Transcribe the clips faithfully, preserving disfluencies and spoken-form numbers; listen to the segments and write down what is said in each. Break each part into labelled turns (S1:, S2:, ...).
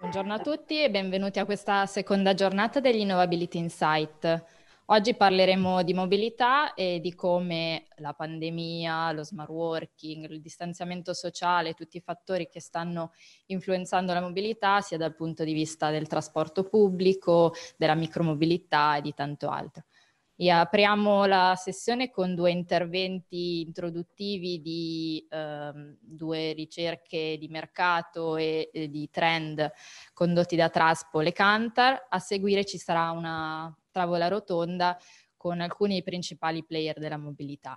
S1: Buongiorno a tutti e benvenuti a questa seconda giornata degli Innovability Insight. Oggi parleremo di mobilità e di come la pandemia, lo smart working, il distanziamento sociale, tutti i fattori che stanno influenzando la mobilità, sia dal punto di vista del trasporto pubblico, della micromobilità e di tanto altro. E apriamo la sessione con due interventi introduttivi di ehm, due ricerche di mercato e, e di trend condotti da Traspol e Kantar. A seguire ci sarà una tavola rotonda con alcuni dei principali player della mobilità.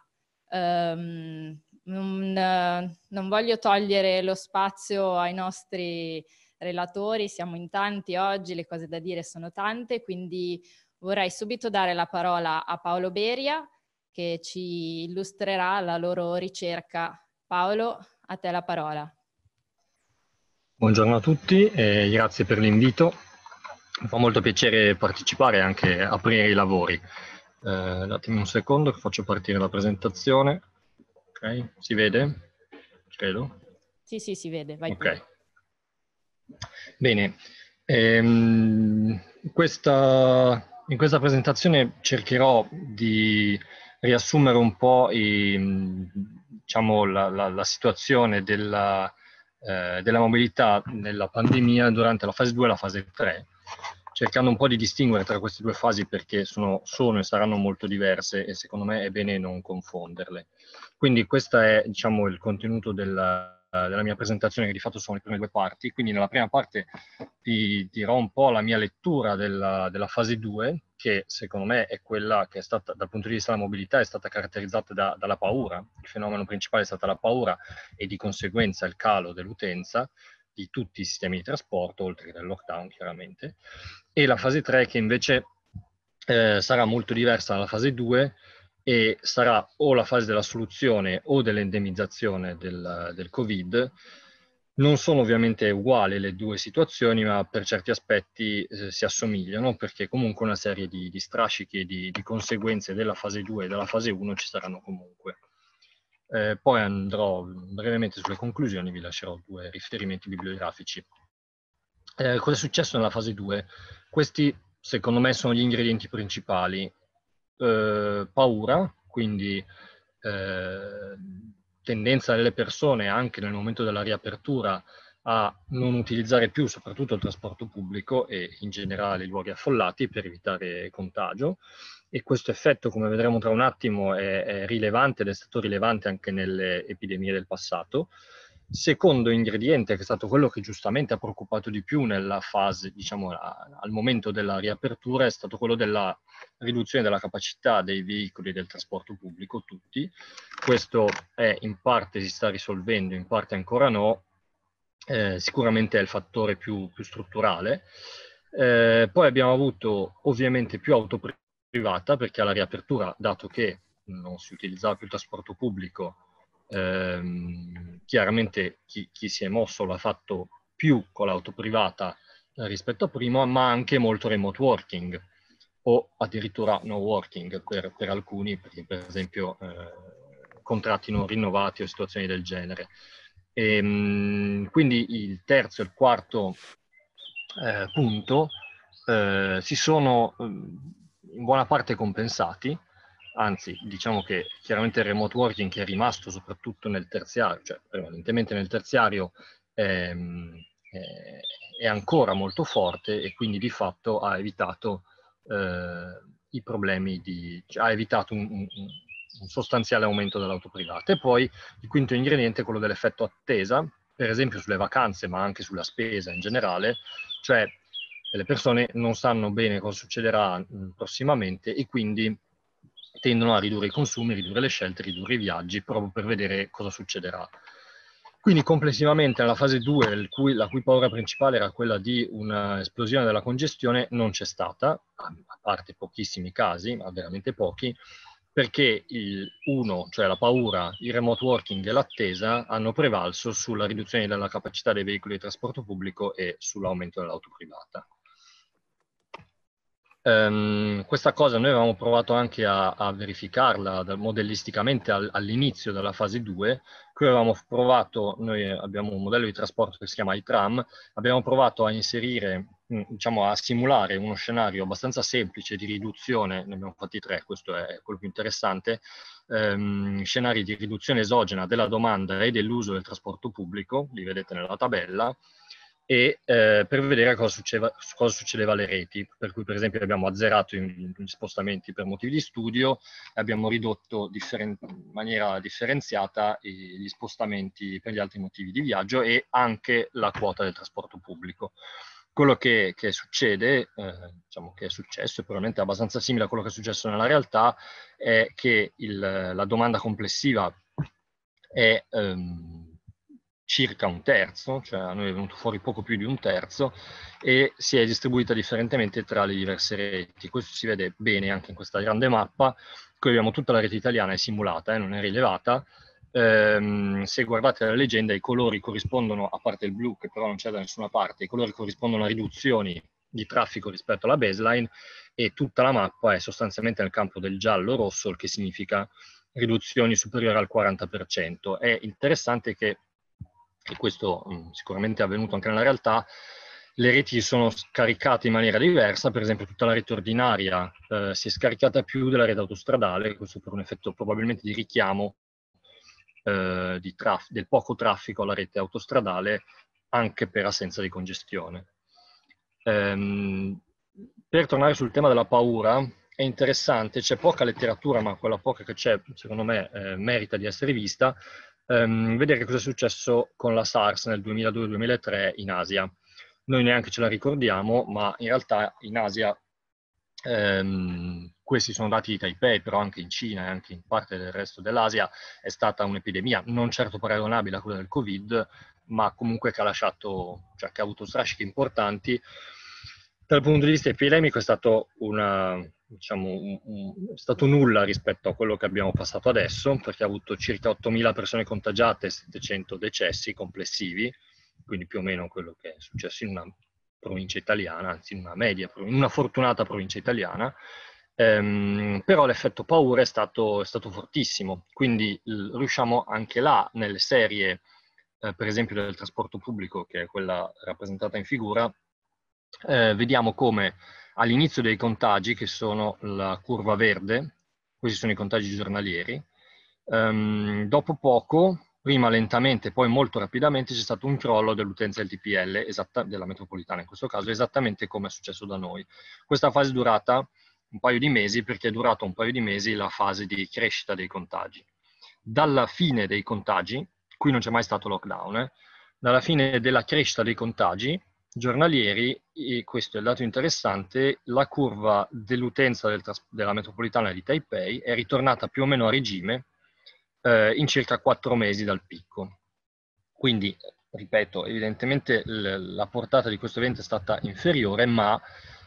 S1: Um, non, eh, non voglio togliere lo spazio ai nostri relatori, siamo in tanti oggi, le cose da dire sono tante, quindi vorrei subito dare la parola a Paolo Beria che ci illustrerà la loro ricerca. Paolo, a te la parola.
S2: Buongiorno a tutti e grazie per l'invito. Mi fa molto piacere partecipare e anche aprire i lavori. Eh, datemi un secondo che faccio partire la presentazione. Ok, si vede? Credo.
S1: Sì, sì, si vede, vai
S2: Ok.
S1: pure.
S2: Bene, ehm, questa, in questa presentazione cercherò di riassumere un po' i, diciamo, la, la, la situazione della, eh, della mobilità nella pandemia durante la fase due e la fase tre, cercando un po' di distinguere tra queste due fasi perché sono, sono e saranno molto diverse e secondo me è bene non confonderle. Quindi questo è, diciamo, il contenuto della della mia presentazione, che di fatto sono le prime due parti. Quindi nella prima parte ti dirò un po' la mia lettura della, della fase due, che secondo me è quella che è stata, dal punto di vista della mobilità, è stata caratterizzata da, dalla paura. Il fenomeno principale è stata la paura e di conseguenza il calo dell'utenza di tutti i sistemi di trasporto, oltre che del lockdown chiaramente. E la fase tre che invece eh, sarà molto diversa dalla fase due, e sarà o la fase della soluzione o dell'endemizzazione del, del Covid. Non sono ovviamente uguali le due situazioni, ma per certi aspetti eh, si assomigliano, perché comunque una serie di, di strascichi e di, di conseguenze della fase due e della fase uno ci saranno comunque. Eh, poi andrò brevemente sulle conclusioni, vi lascerò due riferimenti bibliografici. Eh, cosa è successo nella fase due? Questi, secondo me, sono gli ingredienti principali. Eh, paura, quindi eh, tendenza delle persone anche nel momento della riapertura a non utilizzare più soprattutto il trasporto pubblico e in generale i luoghi affollati per evitare contagio, e questo effetto, come vedremo tra un attimo, è, è rilevante ed è stato rilevante anche nelle epidemie del passato. Secondo ingrediente, che è stato quello che giustamente ha preoccupato di più nella fase, diciamo, a, al momento della riapertura, è stato quello della riduzione della capacità dei veicoli del trasporto pubblico, tutti. Questo è in parte si sta risolvendo, in parte ancora no. Eh, sicuramente è il fattore più, più strutturale. Eh, poi abbiamo avuto ovviamente più auto privata, perché alla riapertura, dato che non si utilizzava più il trasporto pubblico, ehm, chiaramente chi, chi si è mosso l'ha fatto più con l'auto privata eh, rispetto a prima, ma anche molto remote working o addirittura no working per, per alcuni, perché per esempio eh, contratti non rinnovati o situazioni del genere. E, mh, quindi il terzo e il quarto eh, punto eh, si sono eh, in buona parte compensati. Anzi, diciamo che chiaramente il remote working, che è rimasto soprattutto nel terziario, cioè prevalentemente nel terziario, ehm, eh, è ancora molto forte, e quindi di fatto ha evitato eh, i problemi di, cioè, ha evitato un, un, un sostanziale aumento dell'auto privata. E poi il quinto ingrediente è quello dell'effetto attesa, per esempio sulle vacanze, ma anche sulla spesa in generale, cioè le persone non sanno bene cosa succederà mh, prossimamente, e quindi tendono a ridurre i consumi, ridurre le scelte, ridurre i viaggi, proprio per vedere cosa succederà. Quindi complessivamente nella fase due, cui, la cui paura principale era quella di un'esplosione della congestione, non c'è stata, a parte pochissimi casi, ma veramente pochi, perché il uno, cioè la paura, il remote working e l'attesa, hanno prevalso sulla riduzione della capacità dei veicoli di trasporto pubblico e sull'aumento dell'auto privata. Um, questa cosa noi avevamo provato anche a, a verificarla da, modellisticamente al, all'inizio della fase due. Qui avevamo provato, noi abbiamo un modello di trasporto che si chiama iTram, abbiamo provato a inserire, diciamo a simulare uno scenario abbastanza semplice di riduzione, ne abbiamo fatti tre, questo è quello più interessante, um, scenari di riduzione esogena della domanda e dell'uso del trasporto pubblico, li vedete nella tabella, e eh, per vedere cosa succedeva, cosa succedeva alle reti, per cui per esempio abbiamo azzerato gli spostamenti per motivi di studio, abbiamo ridotto differen- in maniera differenziata gli spostamenti per gli altri motivi di viaggio e anche la quota del trasporto pubblico. Quello che, che succede, eh, diciamo che è successo, e probabilmente è abbastanza simile a quello che è successo nella realtà, è che il, la domanda complessiva è ehm, circa un terzo, cioè a noi è venuto fuori poco più di un terzo, e si è distribuita differentemente tra le diverse reti. Questo si vede bene anche in questa grande mappa. Qui abbiamo tutta la rete italiana, è simulata, eh, non è rilevata. Ehm, se guardate la legenda, i colori corrispondono, a parte il blu che però non c'è da nessuna parte, i colori corrispondono a riduzioni di traffico rispetto alla baseline, e tutta la mappa è sostanzialmente nel campo del giallo-rosso, il che significa riduzioni superiori al quaranta per cento. È interessante che, e questo mh, sicuramente è avvenuto anche nella realtà, le reti sono scaricate in maniera diversa. Per esempio tutta la rete ordinaria eh, si è scaricata più della rete autostradale, questo per un effetto probabilmente di richiamo eh, di traf- del poco traffico alla rete autostradale, anche per assenza di congestione. Ehm, per tornare sul tema della paura, è interessante, c'è poca letteratura, ma quella poca che c'è, secondo me, eh, merita di essere vista, ehm, vedere cosa è successo con la SARS nel duemiladue duemilatré in Asia. Noi neanche ce la ricordiamo, ma in realtà in Asia, ehm, questi sono dati di Taipei, però anche in Cina e anche in parte del resto dell'Asia è stata un'epidemia, non certo paragonabile a quella del Covid, ma comunque che ha lasciato, cioè che ha avuto strascichi importanti. Dal punto di vista epidemico è stato una, diciamo, un, un, è stato nulla rispetto a quello che abbiamo passato adesso, perché ha avuto circa ottomila persone contagiate e settecento decessi complessivi, quindi più o meno quello che è successo in una provincia italiana, anzi in una media, in una fortunata provincia italiana. Ehm, però l'effetto paura è stato, è stato fortissimo, quindi l- riusciamo anche là nelle serie, eh, per esempio del trasporto pubblico, che è quella rappresentata in figura, eh, vediamo come all'inizio dei contagi, che sono la curva verde, questi sono i contagi giornalieri, ehm, dopo poco, prima lentamente, poi molto rapidamente, c'è stato un crollo dell'utenza del T P L, esatta, della metropolitana in questo caso, esattamente come è successo da noi. Questa fase è durata un paio di mesi, perché è durata un paio di mesi la fase di crescita dei contagi. Dalla fine dei contagi, qui non c'è mai stato lockdown, eh, dalla fine della crescita dei contagi giornalieri, e questo è il dato interessante, la curva dell'utenza del della metropolitana di Taipei è ritornata più o meno a regime eh, in circa quattro mesi dal picco. Quindi, ripeto, evidentemente la portata di questo evento è stata inferiore, ma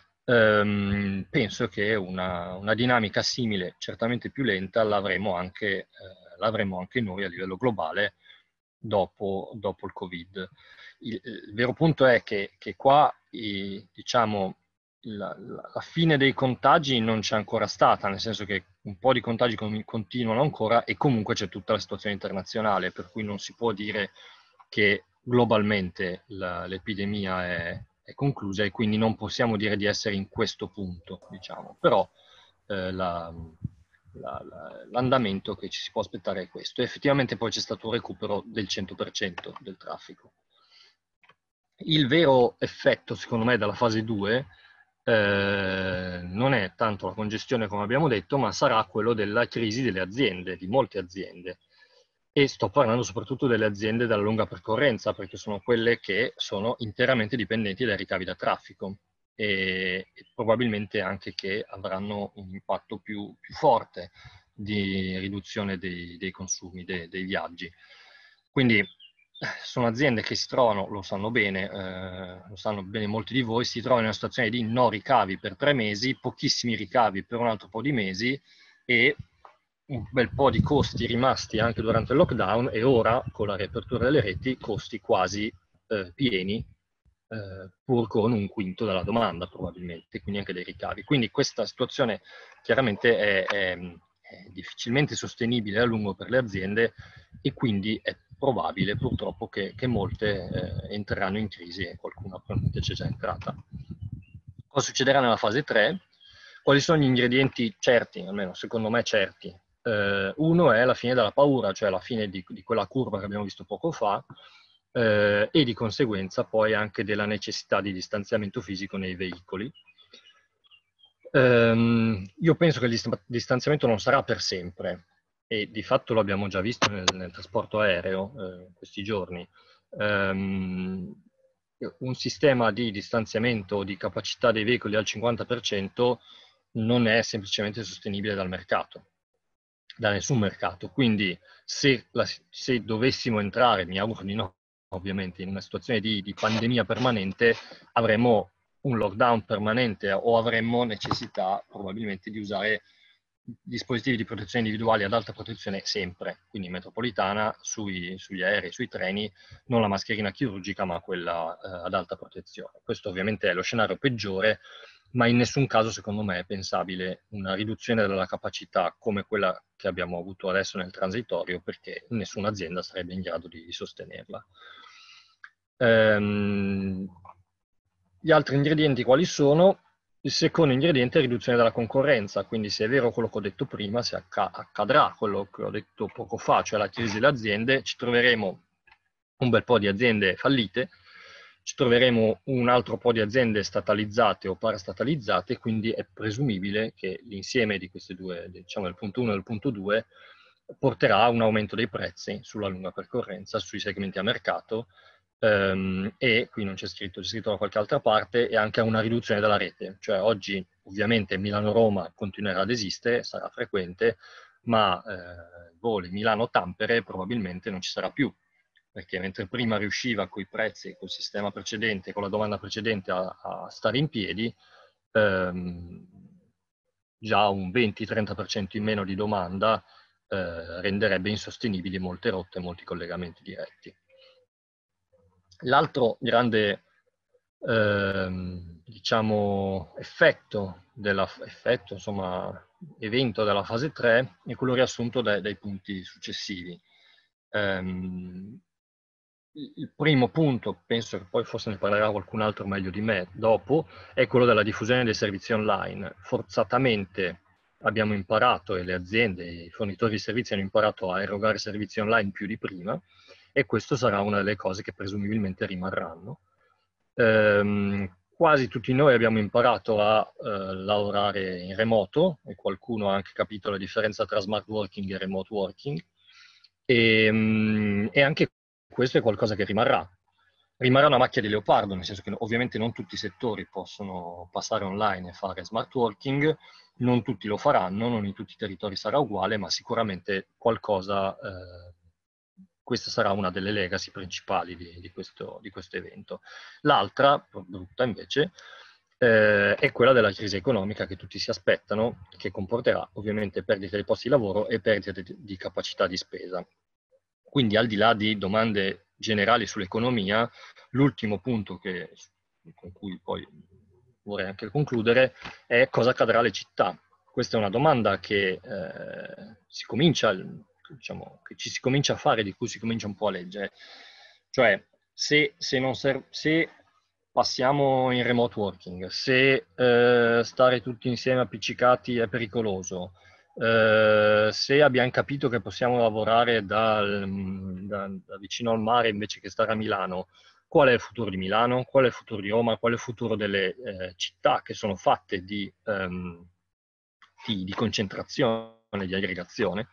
S2: ehm, penso che una, una dinamica simile, certamente più lenta, l'avremo anche, eh, l'avremo anche noi a livello globale dopo, dopo il Covid. Il, il vero punto è che, che qua, i, diciamo, la, la, fine dei contagi non c'è ancora stata, nel senso che un po' di contagi continuano ancora, e comunque c'è tutta la situazione internazionale, per cui non si può dire che globalmente la, l'epidemia è, è conclusa, e quindi non possiamo dire di essere in questo punto, diciamo. Però eh, la, la, la, l'andamento che ci si può aspettare è questo. E effettivamente poi c'è stato un recupero del cento per cento del traffico. Il vero effetto, secondo me, dalla fase due eh, non è tanto la congestione, come abbiamo detto, ma sarà quello della crisi delle aziende, di molte aziende. E sto parlando soprattutto delle aziende dalla lunga percorrenza, perché sono quelle che sono interamente dipendenti dai ricavi da traffico, e, e probabilmente anche che avranno un impatto più, più forte di riduzione dei, dei consumi, dei, dei viaggi. Quindi sono aziende che si trovano, lo sanno bene, eh, lo sanno bene molti di voi, si trovano in una situazione di no ricavi per tre mesi, pochissimi ricavi per un altro po' di mesi, e un bel po' di costi rimasti anche durante il lockdown, e ora con la riapertura delle reti costi quasi eh, pieni eh, pur con un quinto della domanda probabilmente, quindi anche dei ricavi. Quindi questa situazione chiaramente è, è, è difficilmente sostenibile a lungo per le aziende e quindi è probabile purtroppo che, che molte eh, entreranno in crisi e qualcuna probabilmente c'è già entrata. Cosa succederà nella fase tre? Quali sono gli ingredienti certi, almeno secondo me certi? Eh, uno è la fine della paura, cioè la fine di, di quella curva che abbiamo visto poco fa, eh, e di conseguenza poi anche della necessità di distanziamento fisico nei veicoli. Um, io penso che il distanziamento non sarà per sempre e di fatto lo abbiamo già visto nel, nel trasporto aereo eh, questi giorni. Um, un sistema di distanziamento o di capacità dei veicoli al cinquanta per cento non è semplicemente sostenibile dal mercato, da nessun mercato. Quindi se, la, se dovessimo entrare, mi auguro di no, ovviamente, in una situazione di, di pandemia permanente, avremo un lockdown permanente o avremmo necessità probabilmente di usare dispositivi di protezione individuali ad alta protezione sempre, quindi in metropolitana, sui, sugli aerei, sui treni, non la mascherina chirurgica ma quella eh, ad alta protezione. Questo ovviamente è lo scenario peggiore, ma in nessun caso secondo me è pensabile una riduzione della capacità come quella che abbiamo avuto adesso nel transitorio, perché nessuna azienda sarebbe in grado di, di sostenerla. Ehm, gli altri ingredienti quali sono? Il secondo ingrediente è riduzione della concorrenza, quindi se è vero quello che ho detto prima, se acc- accadrà quello che ho detto poco fa, cioè la crisi delle aziende, ci troveremo un bel po' di aziende fallite, ci troveremo un altro po' di aziende statalizzate o parastatalizzate, quindi è presumibile che l'insieme di queste due, diciamo del punto uno e del punto due, porterà a un aumento dei prezzi sulla lunga percorrenza, sui segmenti a mercato, Um, e qui non c'è scritto, c'è scritto da qualche altra parte, e anche a una riduzione della rete. Cioè oggi ovviamente Milano-Roma continuerà ad esistere, sarà frequente, ma eh, voli Milano-Tampere probabilmente non ci sarà più, perché mentre prima riusciva coi prezzi, col sistema precedente, con la domanda precedente a, a stare in piedi, ehm, già un venti trenta per cento in meno di domanda eh, renderebbe insostenibili molte rotte e molti collegamenti diretti. L'altro grande ehm, diciamo, effetto, della, effetto insomma, evento della fase tre è quello riassunto dai, dai punti successivi. Um, il primo punto, penso che poi forse ne parlerà qualcun altro meglio di me dopo, è quello della diffusione dei servizi online. Forzatamente abbiamo imparato, e le aziende, i fornitori di servizi hanno imparato a erogare servizi online più di prima, e questo sarà una delle cose che presumibilmente rimarranno. Ehm, quasi tutti noi abbiamo imparato a eh, lavorare in remoto, e qualcuno ha anche capito la differenza tra smart working e remote working, e, e anche questo è qualcosa che rimarrà. Rimarrà una macchia di leopardo, nel senso che ovviamente non tutti i settori possono passare online e fare smart working, non tutti lo faranno, non in tutti i territori sarà uguale, ma sicuramente qualcosa, eh, questa sarà una delle legacy principali di, di, questo, di questo evento. L'altra, brutta invece, eh, è quella della crisi economica che tutti si aspettano, che comporterà ovviamente perdite di posti di lavoro e perdite di, di capacità di spesa. Quindi al di là di domande generali sull'economia, l'ultimo punto che, con cui poi vorrei anche concludere è cosa accadrà alle città. Questa è una domanda che, eh, si comincia, diciamo, che ci si comincia a fare, di cui si comincia un po' a leggere. Cioè, se, se, non serve, se passiamo in remote working, se eh, stare tutti insieme appiccicati è pericoloso, Uh, se abbiamo capito che possiamo lavorare dal, da, da vicino al mare invece che stare a Milano, qual è il futuro di Milano? Qual è il futuro di Roma? Qual è il futuro delle eh, città che sono fatte di, um, di, di concentrazione, di aggregazione?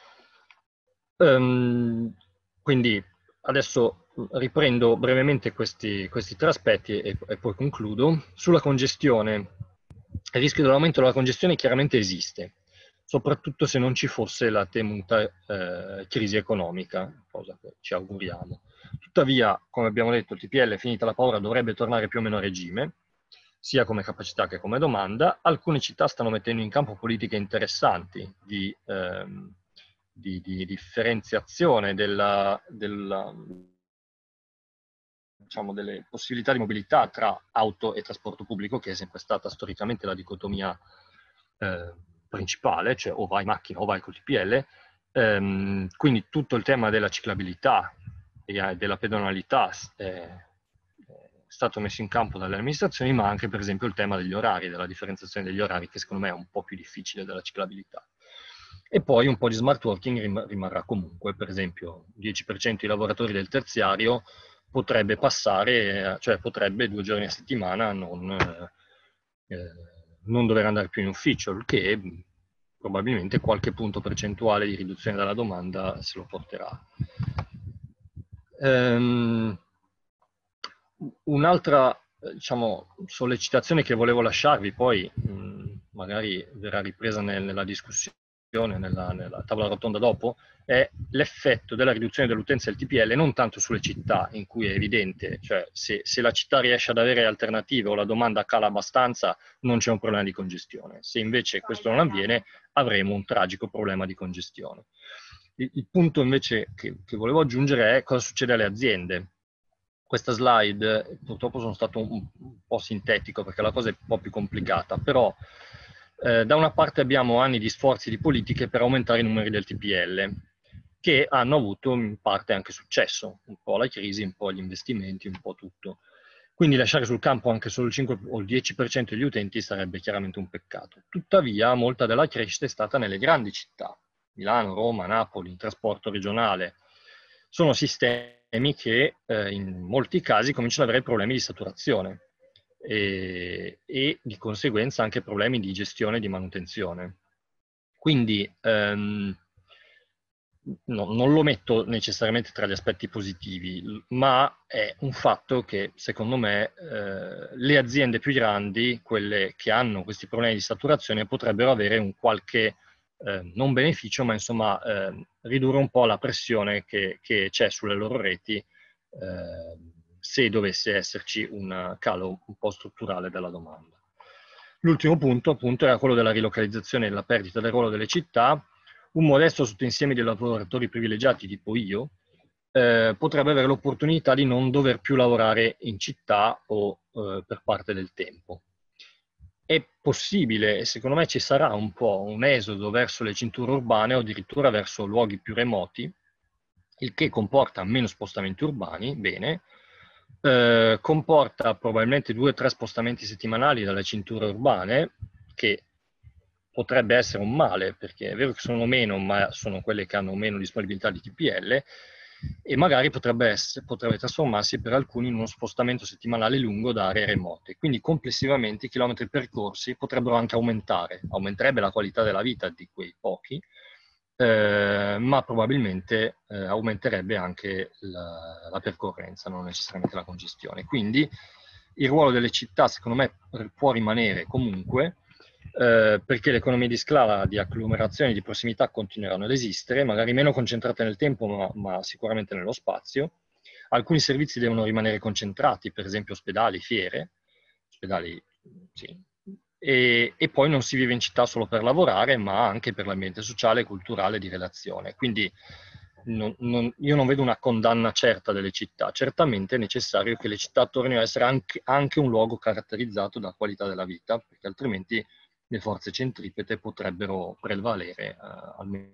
S2: Um, quindi adesso riprendo brevemente questi, questi tre aspetti e, e poi concludo. Sulla congestione, il rischio dell'aumento della congestione chiaramente esiste, soprattutto se non ci fosse la temuta eh, crisi economica, cosa che ci auguriamo. Tuttavia, come abbiamo detto, il T P L, finita la paura, dovrebbe tornare più o meno a regime, sia come capacità che come domanda. Alcune città stanno mettendo in campo politiche interessanti di, ehm, di, di differenziazione della, della diciamo, delle possibilità di mobilità tra auto e trasporto pubblico, che è sempre stata storicamente la dicotomia eh, principale, cioè o vai in macchina o vai col T P L. Ehm, quindi tutto il tema della ciclabilità e della pedonalità è stato messo in campo dalle amministrazioni, ma anche per esempio il tema degli orari, della differenziazione degli orari, che secondo me è un po' più difficile della ciclabilità. E poi un po' di smart working rim- rimarrà comunque, per esempio il dieci per cento dei lavoratori del terziario potrebbe passare, cioè potrebbe due giorni a settimana non, eh, non dover andare più in ufficio, il che probabilmente qualche punto percentuale di riduzione della domanda se lo porterà. Um, un'altra, diciamo, sollecitazione che volevo lasciarvi, poi mh, magari verrà ripresa nel, nella discussione, nella, nella tavola rotonda dopo, è l'effetto della riduzione dell'utenza del T P L non tanto sulle città, in cui è evidente, cioè se, se la città riesce ad avere alternative o la domanda cala abbastanza, non c'è un problema di congestione. Se invece questo non avviene, avremo un tragico problema di congestione. Il, il punto invece che, che volevo aggiungere è cosa succede alle aziende. Questa slide, purtroppo sono stato un, un po' sintetico perché la cosa è un po' più complicata, però eh, da una parte abbiamo anni di sforzi di politiche per aumentare i numeri del T P L, che hanno avuto in parte anche successo, un po' la crisi, un po' gli investimenti, un po' tutto. Quindi lasciare sul campo anche solo il cinque o il dieci per cento degli utenti sarebbe chiaramente un peccato. Tuttavia, molta della crescita è stata nelle grandi città, Milano, Roma, Napoli, in trasporto regionale. Sono sistemi che eh, in molti casi cominciano ad avere problemi di saturazione e, e di conseguenza anche problemi di gestione e di manutenzione. Quindi ehm, no, non lo metto necessariamente tra gli aspetti positivi, ma è un fatto che secondo me eh, le aziende più grandi, quelle che hanno questi problemi di saturazione, potrebbero avere un qualche, eh, non beneficio, ma insomma eh, ridurre un po' la pressione che, che c'è sulle loro reti eh, se dovesse esserci un calo un po' strutturale della domanda. L'ultimo punto appunto era quello della rilocalizzazione e della perdita del ruolo delle città. Un modesto sottoinsieme di lavoratori privilegiati tipo io eh, potrebbe avere l'opportunità di non dover più lavorare in città o eh, per parte del tempo. È possibile, e secondo me ci sarà un po' un esodo verso le cinture urbane o addirittura verso luoghi più remoti, il che comporta meno spostamenti urbani, bene, eh, comporta probabilmente due o tre spostamenti settimanali dalle cinture urbane, che potrebbe essere un male, perché è vero che sono meno, ma sono quelle che hanno meno disponibilità di T P L, e magari potrebbe, essere, potrebbe trasformarsi per alcuni in uno spostamento settimanale lungo da aree remote. Quindi complessivamente i chilometri percorsi potrebbero anche aumentare, aumenterebbe la qualità della vita di quei pochi, eh, ma probabilmente eh, aumenterebbe anche la, la percorrenza, non necessariamente la congestione. Quindi il ruolo delle città secondo me può rimanere comunque, eh, perché le economie di scala, di agglomerazione, di prossimità continueranno ad esistere, magari meno concentrate nel tempo, ma, ma sicuramente nello spazio. Alcuni servizi devono rimanere concentrati, per esempio ospedali, fiere, ospedali, sì. E, e poi non si vive in città solo per lavorare, ma anche per l'ambiente sociale, culturale, di relazione. Quindi non, non, io non vedo una condanna certa delle città. Certamente è necessario che le città tornino a essere anche, anche un luogo caratterizzato da qualità della vita, perché altrimenti le forze centripete potrebbero prevalere, eh, almeno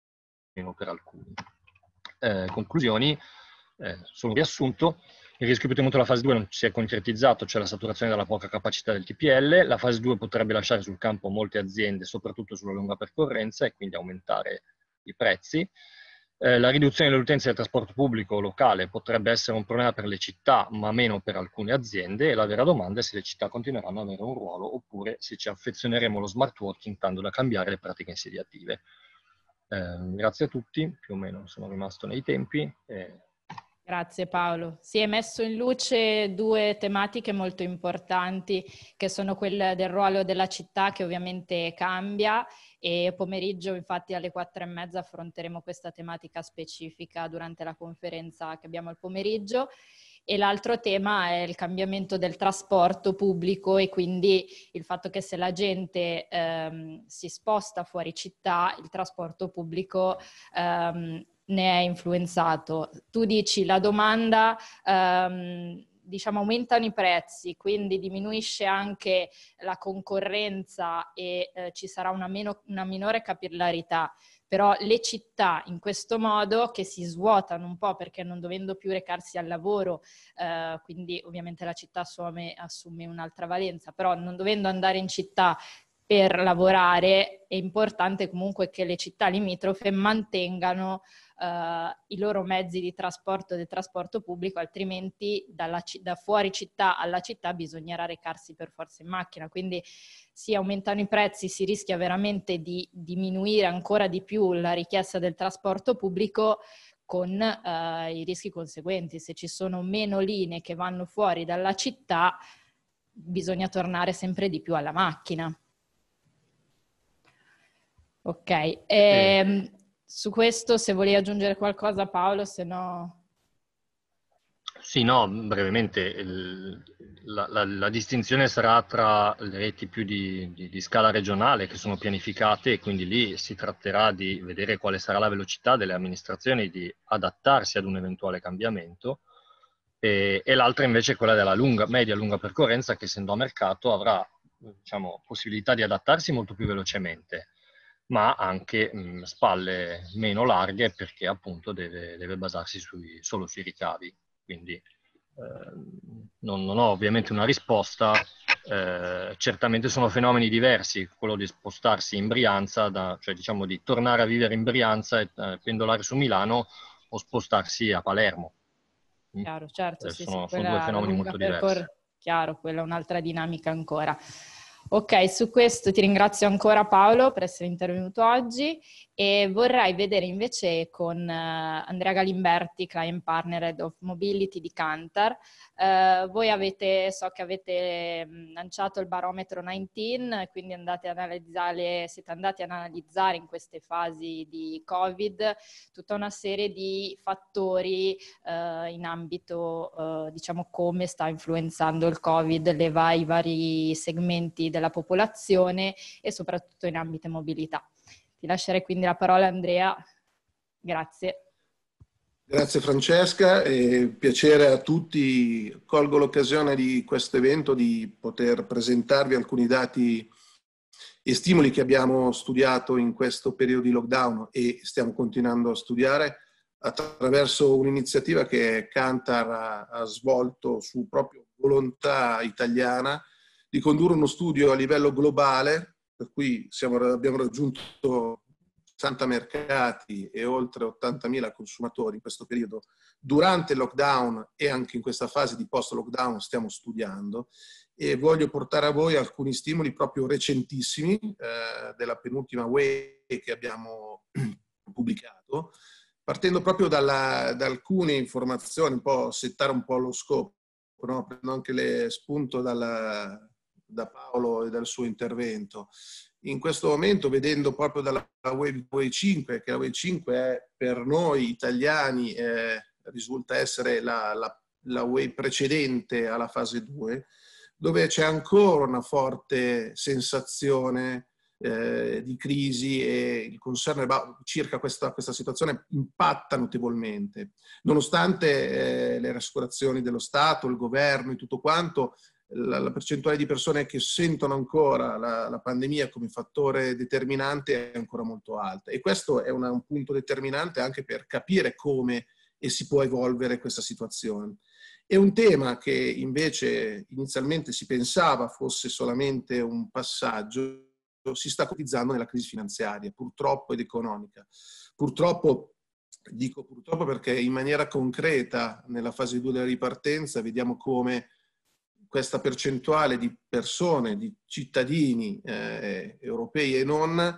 S2: per alcuni. Eh, conclusioni, eh, solo un riassunto. Il rischio più temuto della fase due non si è concretizzato, cioè la saturazione della poca capacità del T P L. La fase due potrebbe lasciare sul campo molte aziende, soprattutto sulla lunga percorrenza, e quindi aumentare i prezzi. Eh, la riduzione dell'utenza del trasporto pubblico locale potrebbe essere un problema per le città, ma meno per alcune aziende, e la vera domanda è se le città continueranno ad avere un ruolo oppure se ci affezioneremo allo smart working tanto da cambiare le pratiche insediative. Eh, grazie a tutti, più o meno sono rimasto nei tempi. Eh,
S1: Grazie Paolo. Si è messo in luce due tematiche molto importanti, che sono quelle del ruolo della città, che ovviamente cambia, e pomeriggio infatti alle quattro e mezza affronteremo questa tematica specifica durante la conferenza che abbiamo al pomeriggio. E l'altro tema è il cambiamento del trasporto pubblico, e quindi il fatto che se la gente ehm, si sposta fuori città, il trasporto pubblico ehm, ne è influenzato? Tu dici la domanda, ehm, diciamo, aumentano i prezzi, quindi diminuisce anche la concorrenza e eh, ci sarà una, meno, una minore capillarità. Però le città in questo modo, che si svuotano un po' perché non dovendo più recarsi al lavoro, eh, quindi ovviamente la città assume, assume un'altra valenza, però non dovendo andare in città per lavorare, è importante comunque che le città limitrofe mantengano eh, i loro mezzi di trasporto del trasporto pubblico, altrimenti dalla, da fuori città alla città bisognerà recarsi per forza in macchina. Quindi si aumentano i prezzi, si rischia veramente di diminuire ancora di più la richiesta del trasporto pubblico, con eh, i rischi conseguenti. Se ci sono meno linee che vanno fuori dalla città, bisogna tornare sempre di più alla macchina. Ok, e, eh. su questo se volevi aggiungere qualcosa Paolo, se no...
S2: Sì, no, brevemente, il, la, la, la distinzione sarà tra le reti più di, di, di scala regionale che sono pianificate, e quindi lì si tratterà di vedere quale sarà la velocità delle amministrazioni di adattarsi ad un eventuale cambiamento, e, e l'altra invece è quella della lunga, media-lunga percorrenza, che essendo a mercato avrà, diciamo, possibilità di adattarsi molto più velocemente, ma anche mh, spalle meno larghe, perché appunto deve, deve basarsi sui, solo sui ricavi. Quindi eh, non, non ho ovviamente una risposta, eh, certamente sono fenomeni diversi, quello di spostarsi in Brianza, da, cioè diciamo di tornare a vivere in Brianza e eh, pendolare su Milano, o spostarsi a Palermo.
S1: Chiaro, certo,
S2: Eh,
S1: sì,
S2: sono,
S1: sì,
S2: sono due
S1: quella la
S2: fenomeni
S1: lunga
S2: molto diversi.
S1: percorrenza, chiaro, quella è un'altra dinamica ancora. Ok, su questo ti ringrazio ancora Paolo per essere intervenuto oggi, e vorrei vedere invece con uh, Andrea Galimberti, Client Partner Head of Mobility di Kantar. Uh, voi avete, so che avete mh, lanciato il barometro diciannove, quindi andate ad analizzare, siete andati ad analizzare in queste fasi di Covid tutta una serie di fattori uh, in ambito, uh, diciamo, come sta influenzando il Covid le va- i vari segmenti della popolazione e soprattutto in ambito mobilità. Ti lascerei quindi la parola, Andrea. Grazie.
S3: Grazie Francesca, e piacere a tutti. Colgo l'occasione di questo evento di poter presentarvi alcuni dati e stimoli che abbiamo studiato in questo periodo di lockdown e stiamo continuando a studiare attraverso un'iniziativa che Kantar ha, ha svolto su proprio volontà italiana di condurre uno studio a livello globale, per cui siamo, abbiamo raggiunto sessanta mercati e oltre ottantamila consumatori in questo periodo. Durante il lockdown e anche in questa fase di post-lockdown stiamo studiando, e voglio portare a voi alcuni stimoli proprio recentissimi eh, della penultima W E E che abbiamo pubblicato, partendo proprio dalla, da alcune informazioni, un po' settare un po' lo scopo, no? Prendo anche le, spunto dalla, da Paolo e dal suo intervento. In questo momento, vedendo proprio dalla W E E cinque, che la W E E cinque è per noi italiani, eh, risulta essere la, la, la W E E precedente alla fase due, dove c'è ancora una forte sensazione eh, di crisi, e il concern circa questa, questa situazione impatta notevolmente. Nonostante eh, le rassicurazioni dello Stato, il governo e tutto quanto, la, la percentuale di persone che sentono ancora la, la pandemia come fattore determinante è ancora molto alta, e questo è una, un punto determinante anche per capire come e si può evolvere questa situazione. È un tema che invece inizialmente si pensava fosse solamente un passaggio, si sta concretizzando nella crisi finanziaria, purtroppo, ed economica. Purtroppo, dico purtroppo perché in maniera concreta nella fase due della ripartenza vediamo come questa percentuale di persone, di cittadini eh, europei e non,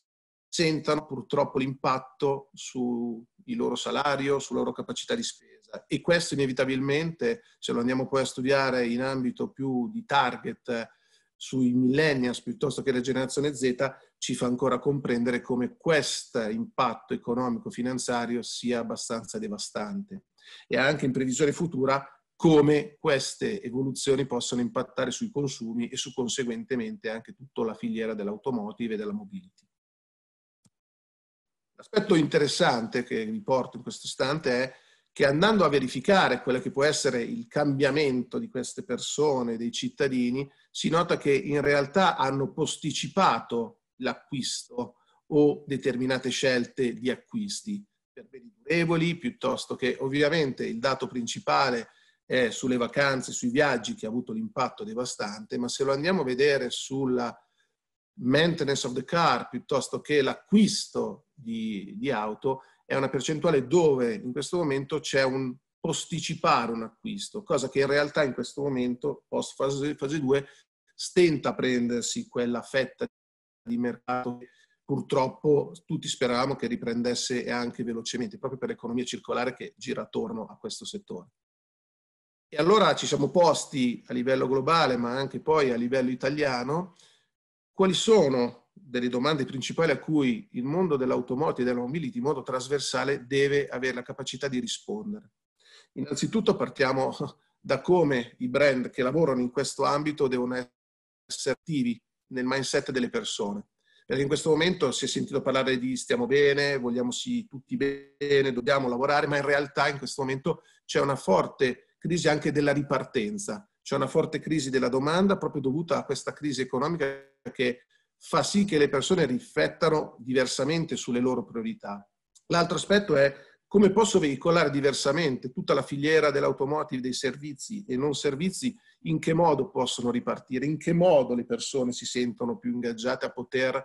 S3: sentano purtroppo l'impatto sul loro salario, sulla loro capacità di spesa, e questo inevitabilmente, se lo andiamo poi a studiare in ambito più di target sui millennials piuttosto che la generazione Z, ci fa ancora comprendere come questo impatto economico-finanziario sia abbastanza devastante, e anche in previsione futura come queste evoluzioni possono impattare sui consumi e su conseguentemente anche tutta la filiera dell'automotive e della mobility. L'aspetto interessante che vi porto in questo istante è che andando a verificare quello che può essere il cambiamento di queste persone, dei cittadini, si nota che in realtà hanno posticipato l'acquisto o determinate scelte di acquisti per beni durevoli, piuttosto che ovviamente il dato principale è sulle vacanze, sui viaggi, che ha avuto l'impatto devastante, ma se lo andiamo a vedere sulla maintenance of the car piuttosto che l'acquisto di, di auto, è una percentuale dove in questo momento c'è un posticipare un acquisto, cosa che in realtà in questo momento, post fase, fase due, stenta a prendersi quella fetta di mercato che purtroppo tutti speravamo che riprendesse e anche velocemente, proprio per l'economia circolare che gira attorno a questo settore. E allora ci siamo posti a livello globale, ma anche poi a livello italiano, quali sono delle domande principali a cui il mondo dell'automotive e della mobility in modo trasversale deve avere la capacità di rispondere. Innanzitutto partiamo da come i brand che lavorano in questo ambito devono essere attivi nel mindset delle persone. Perché in questo momento si è sentito parlare di stiamo bene, vogliamo sì tutti bene, dobbiamo lavorare, ma in realtà in questo momento c'è una forte crisi anche della ripartenza, c'è una forte crisi della domanda proprio dovuta a questa crisi economica che fa sì che le persone riflettano diversamente sulle loro priorità. L'altro aspetto è come posso veicolare diversamente tutta la filiera dell'automotive, dei servizi e non servizi, in che modo possono ripartire, in che modo le persone si sentono più ingaggiate a poter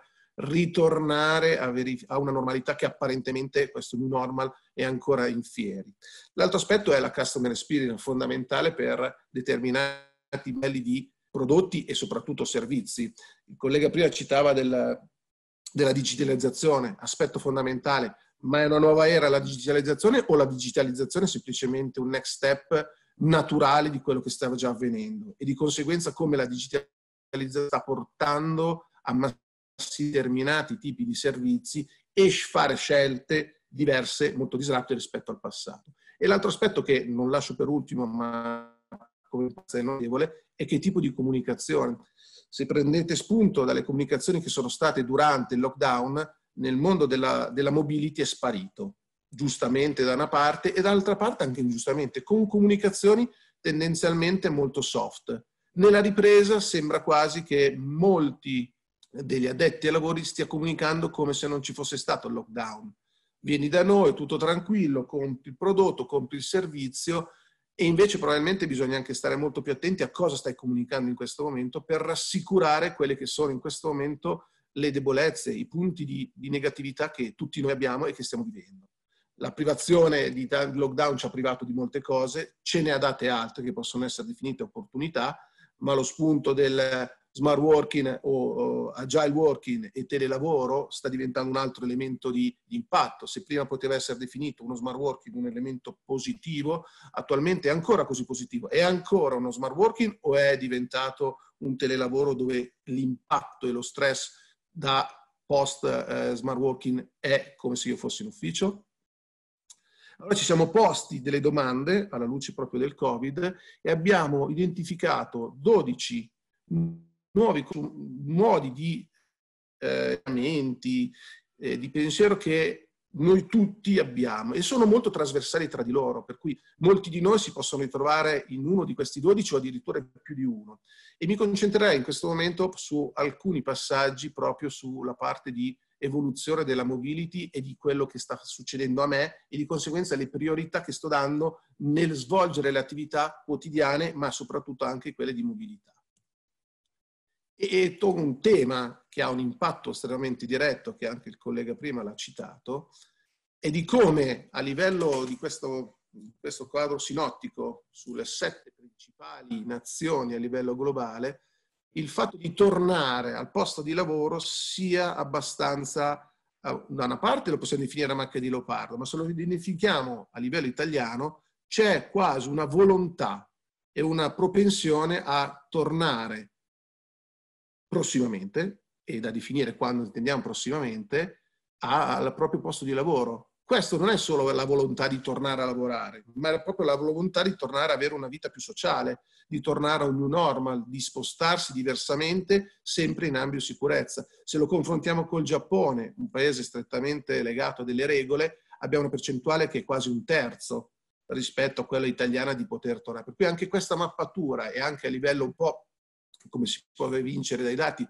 S3: ritornare a, a una normalità che apparentemente, questo new normal, è ancora in fieri. L'altro aspetto è la customer experience, fondamentale per determinati livelli di prodotti e soprattutto servizi. Il collega prima citava del, della digitalizzazione, aspetto fondamentale, ma è una nuova era la digitalizzazione o la digitalizzazione è semplicemente un next step naturale di quello che stava già avvenendo e di conseguenza come la digitalizzazione sta portando a determinati tipi di servizi e fare scelte diverse, molto disruptive rispetto al passato. E l'altro aspetto che non lascio per ultimo, ma come notevole, è che tipo di comunicazione. Se prendete spunto dalle comunicazioni che sono state durante il lockdown, nel mondo della, della mobility è sparito, giustamente da una parte e dall'altra parte anche ingiustamente, con comunicazioni tendenzialmente molto soft. Nella ripresa sembra quasi che molti degli addetti ai lavori stia comunicando come se non ci fosse stato il lockdown. Vieni da noi, tutto tranquillo, compri il prodotto, compri il servizio e invece probabilmente bisogna anche stare molto più attenti a cosa stai comunicando in questo momento per rassicurare quelle che sono in questo momento le debolezze, i punti di, di negatività che tutti noi abbiamo e che stiamo vivendo. La privazione di lockdown ci ha privato di molte cose, ce ne ha date altre che possono essere definite opportunità, ma lo spunto del smart working o, o agile working e telelavoro sta diventando un altro elemento di, di impatto. Se prima poteva essere definito uno smart working un elemento positivo, attualmente è ancora così positivo. È ancora uno smart working o è diventato un telelavoro dove l'impatto e lo stress da post eh, smart working è come se io fossi in ufficio? Allora ci siamo posti delle domande alla luce proprio del Covid e abbiamo identificato dodici nuovi modi di eh, eh, di pensiero che noi tutti abbiamo e sono molto trasversali tra di loro, per cui molti di noi si possono ritrovare in uno di questi dodici o addirittura più di uno. E mi concentrerei in questo momento su alcuni passaggi proprio sulla parte di evoluzione della mobility e di quello che sta succedendo a me e di conseguenza le priorità che sto dando nel svolgere le attività quotidiane, ma soprattutto anche quelle di mobilità. E un tema che ha un impatto estremamente diretto, che anche il collega prima l'ha citato, è di come a livello di questo, questo quadro sinottico sulle sette principali nazioni a livello globale, il fatto di tornare al posto di lavoro sia abbastanza, da una parte lo possiamo definire a macchia di leopardo, ma se lo identifichiamo a livello italiano c'è quasi una volontà e una propensione a tornare prossimamente, e da definire quando intendiamo prossimamente, al proprio posto di lavoro. questo non è solo la volontà di tornare a lavorare, ma è proprio la volontà di tornare ad avere una vita più sociale, di tornare a un new normal, di spostarsi diversamente, sempre in ambito sicurezza. Se lo confrontiamo col Giappone, un paese strettamente legato a delle regole, abbiamo una percentuale che è quasi un terzo rispetto a quella italiana di poter tornare. Per cui anche questa mappatura, e anche a livello un po', come si può evincere dai dati,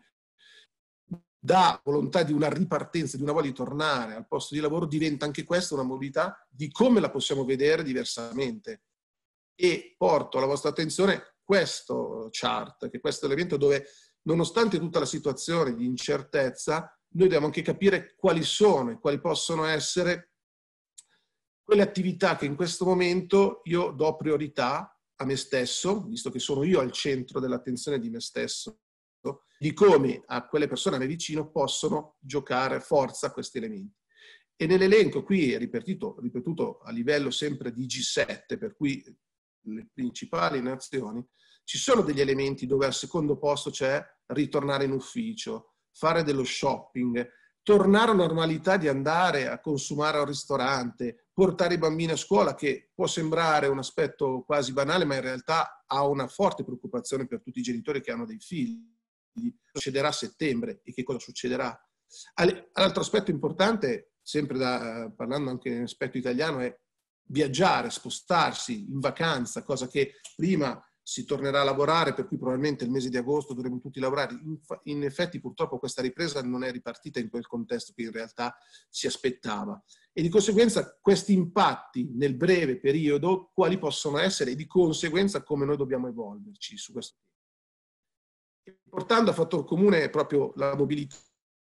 S3: da volontà di una ripartenza, di una voglia di tornare al posto di lavoro, diventa anche questa una mobilità di come la possiamo vedere diversamente. E porto alla vostra attenzione questo chart, che è questo elemento dove, nonostante tutta la situazione di incertezza, noi dobbiamo anche capire quali sono e quali possono essere quelle attività che in questo momento io do priorità a me stesso, visto che sono io al centro dell'attenzione di me stesso, di come a quelle persone a me vicino possono giocare forza questi elementi. E nell'elenco qui è ripetuto, ripetuto a livello sempre di G sette, per cui le principali nazioni, ci sono degli elementi dove al secondo posto c'è ritornare in ufficio, fare dello shopping, tornare a normalità di andare a consumare al ristorante, portare i bambini a scuola, che può sembrare un aspetto quasi banale, ma in realtà ha una forte preoccupazione per tutti i genitori che hanno dei figli. Succederà a settembre e che cosa succederà? L'altro aspetto importante, sempre da, parlando anche nell'aspetto italiano, è viaggiare, spostarsi in vacanza, cosa che prima si tornerà a lavorare, per cui probabilmente il mese di agosto dovremo tutti lavorare. In, in effetti purtroppo questa ripresa non è ripartita in quel contesto che in realtà si aspettava. E di conseguenza questi impatti nel breve periodo quali possono essere, e di conseguenza come noi dobbiamo evolverci su questo tema. Portando a fattor comune proprio la mobilità,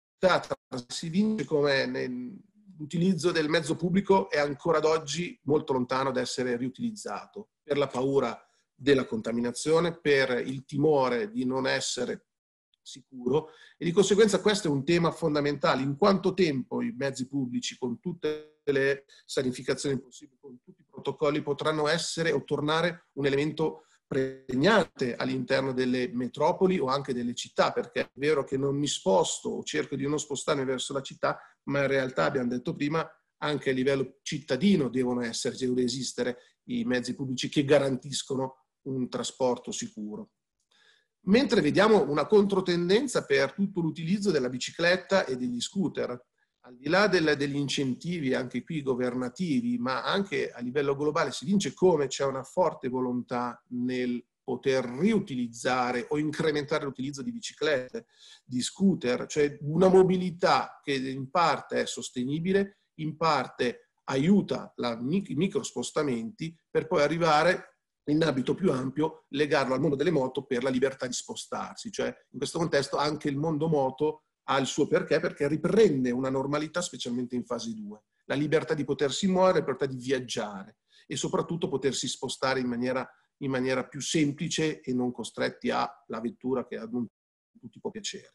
S3: si vince come l'utilizzo del mezzo pubblico è ancora ad oggi molto lontano da essere riutilizzato per la paura della contaminazione, per il timore di non essere sicuro, e di conseguenza questo è un tema fondamentale. In quanto tempo i mezzi pubblici, con tutte le sanificazioni possibili, con tutti i protocolli, potranno essere o tornare un elemento pregnante all'interno delle metropoli o anche delle città, perché è vero che non mi sposto o cerco di non spostarmi verso la città, ma in realtà, abbiamo detto prima, anche a livello cittadino devono esserci, devono esistere i mezzi pubblici che garantiscono un trasporto sicuro. Mentre vediamo una controtendenza per tutto l'utilizzo della bicicletta e degli scooter. Al di là del, degli incentivi, anche qui governativi, ma anche a livello globale, si vince come c'è una forte volontà nel poter riutilizzare o incrementare l'utilizzo di biciclette, di scooter, cioè una mobilità che in parte è sostenibile, in parte aiuta la, i microspostamenti, per poi arrivare in ambito più ampio, legarlo al mondo delle moto per la libertà di spostarsi. Cioè in questo contesto anche il mondo moto ha il suo perché, perché riprende una normalità, specialmente in fase due. La libertà di potersi muovere, la libertà di viaggiare e soprattutto potersi spostare in maniera, in maniera più semplice e non costretti alla vettura che a non tutti può piacere.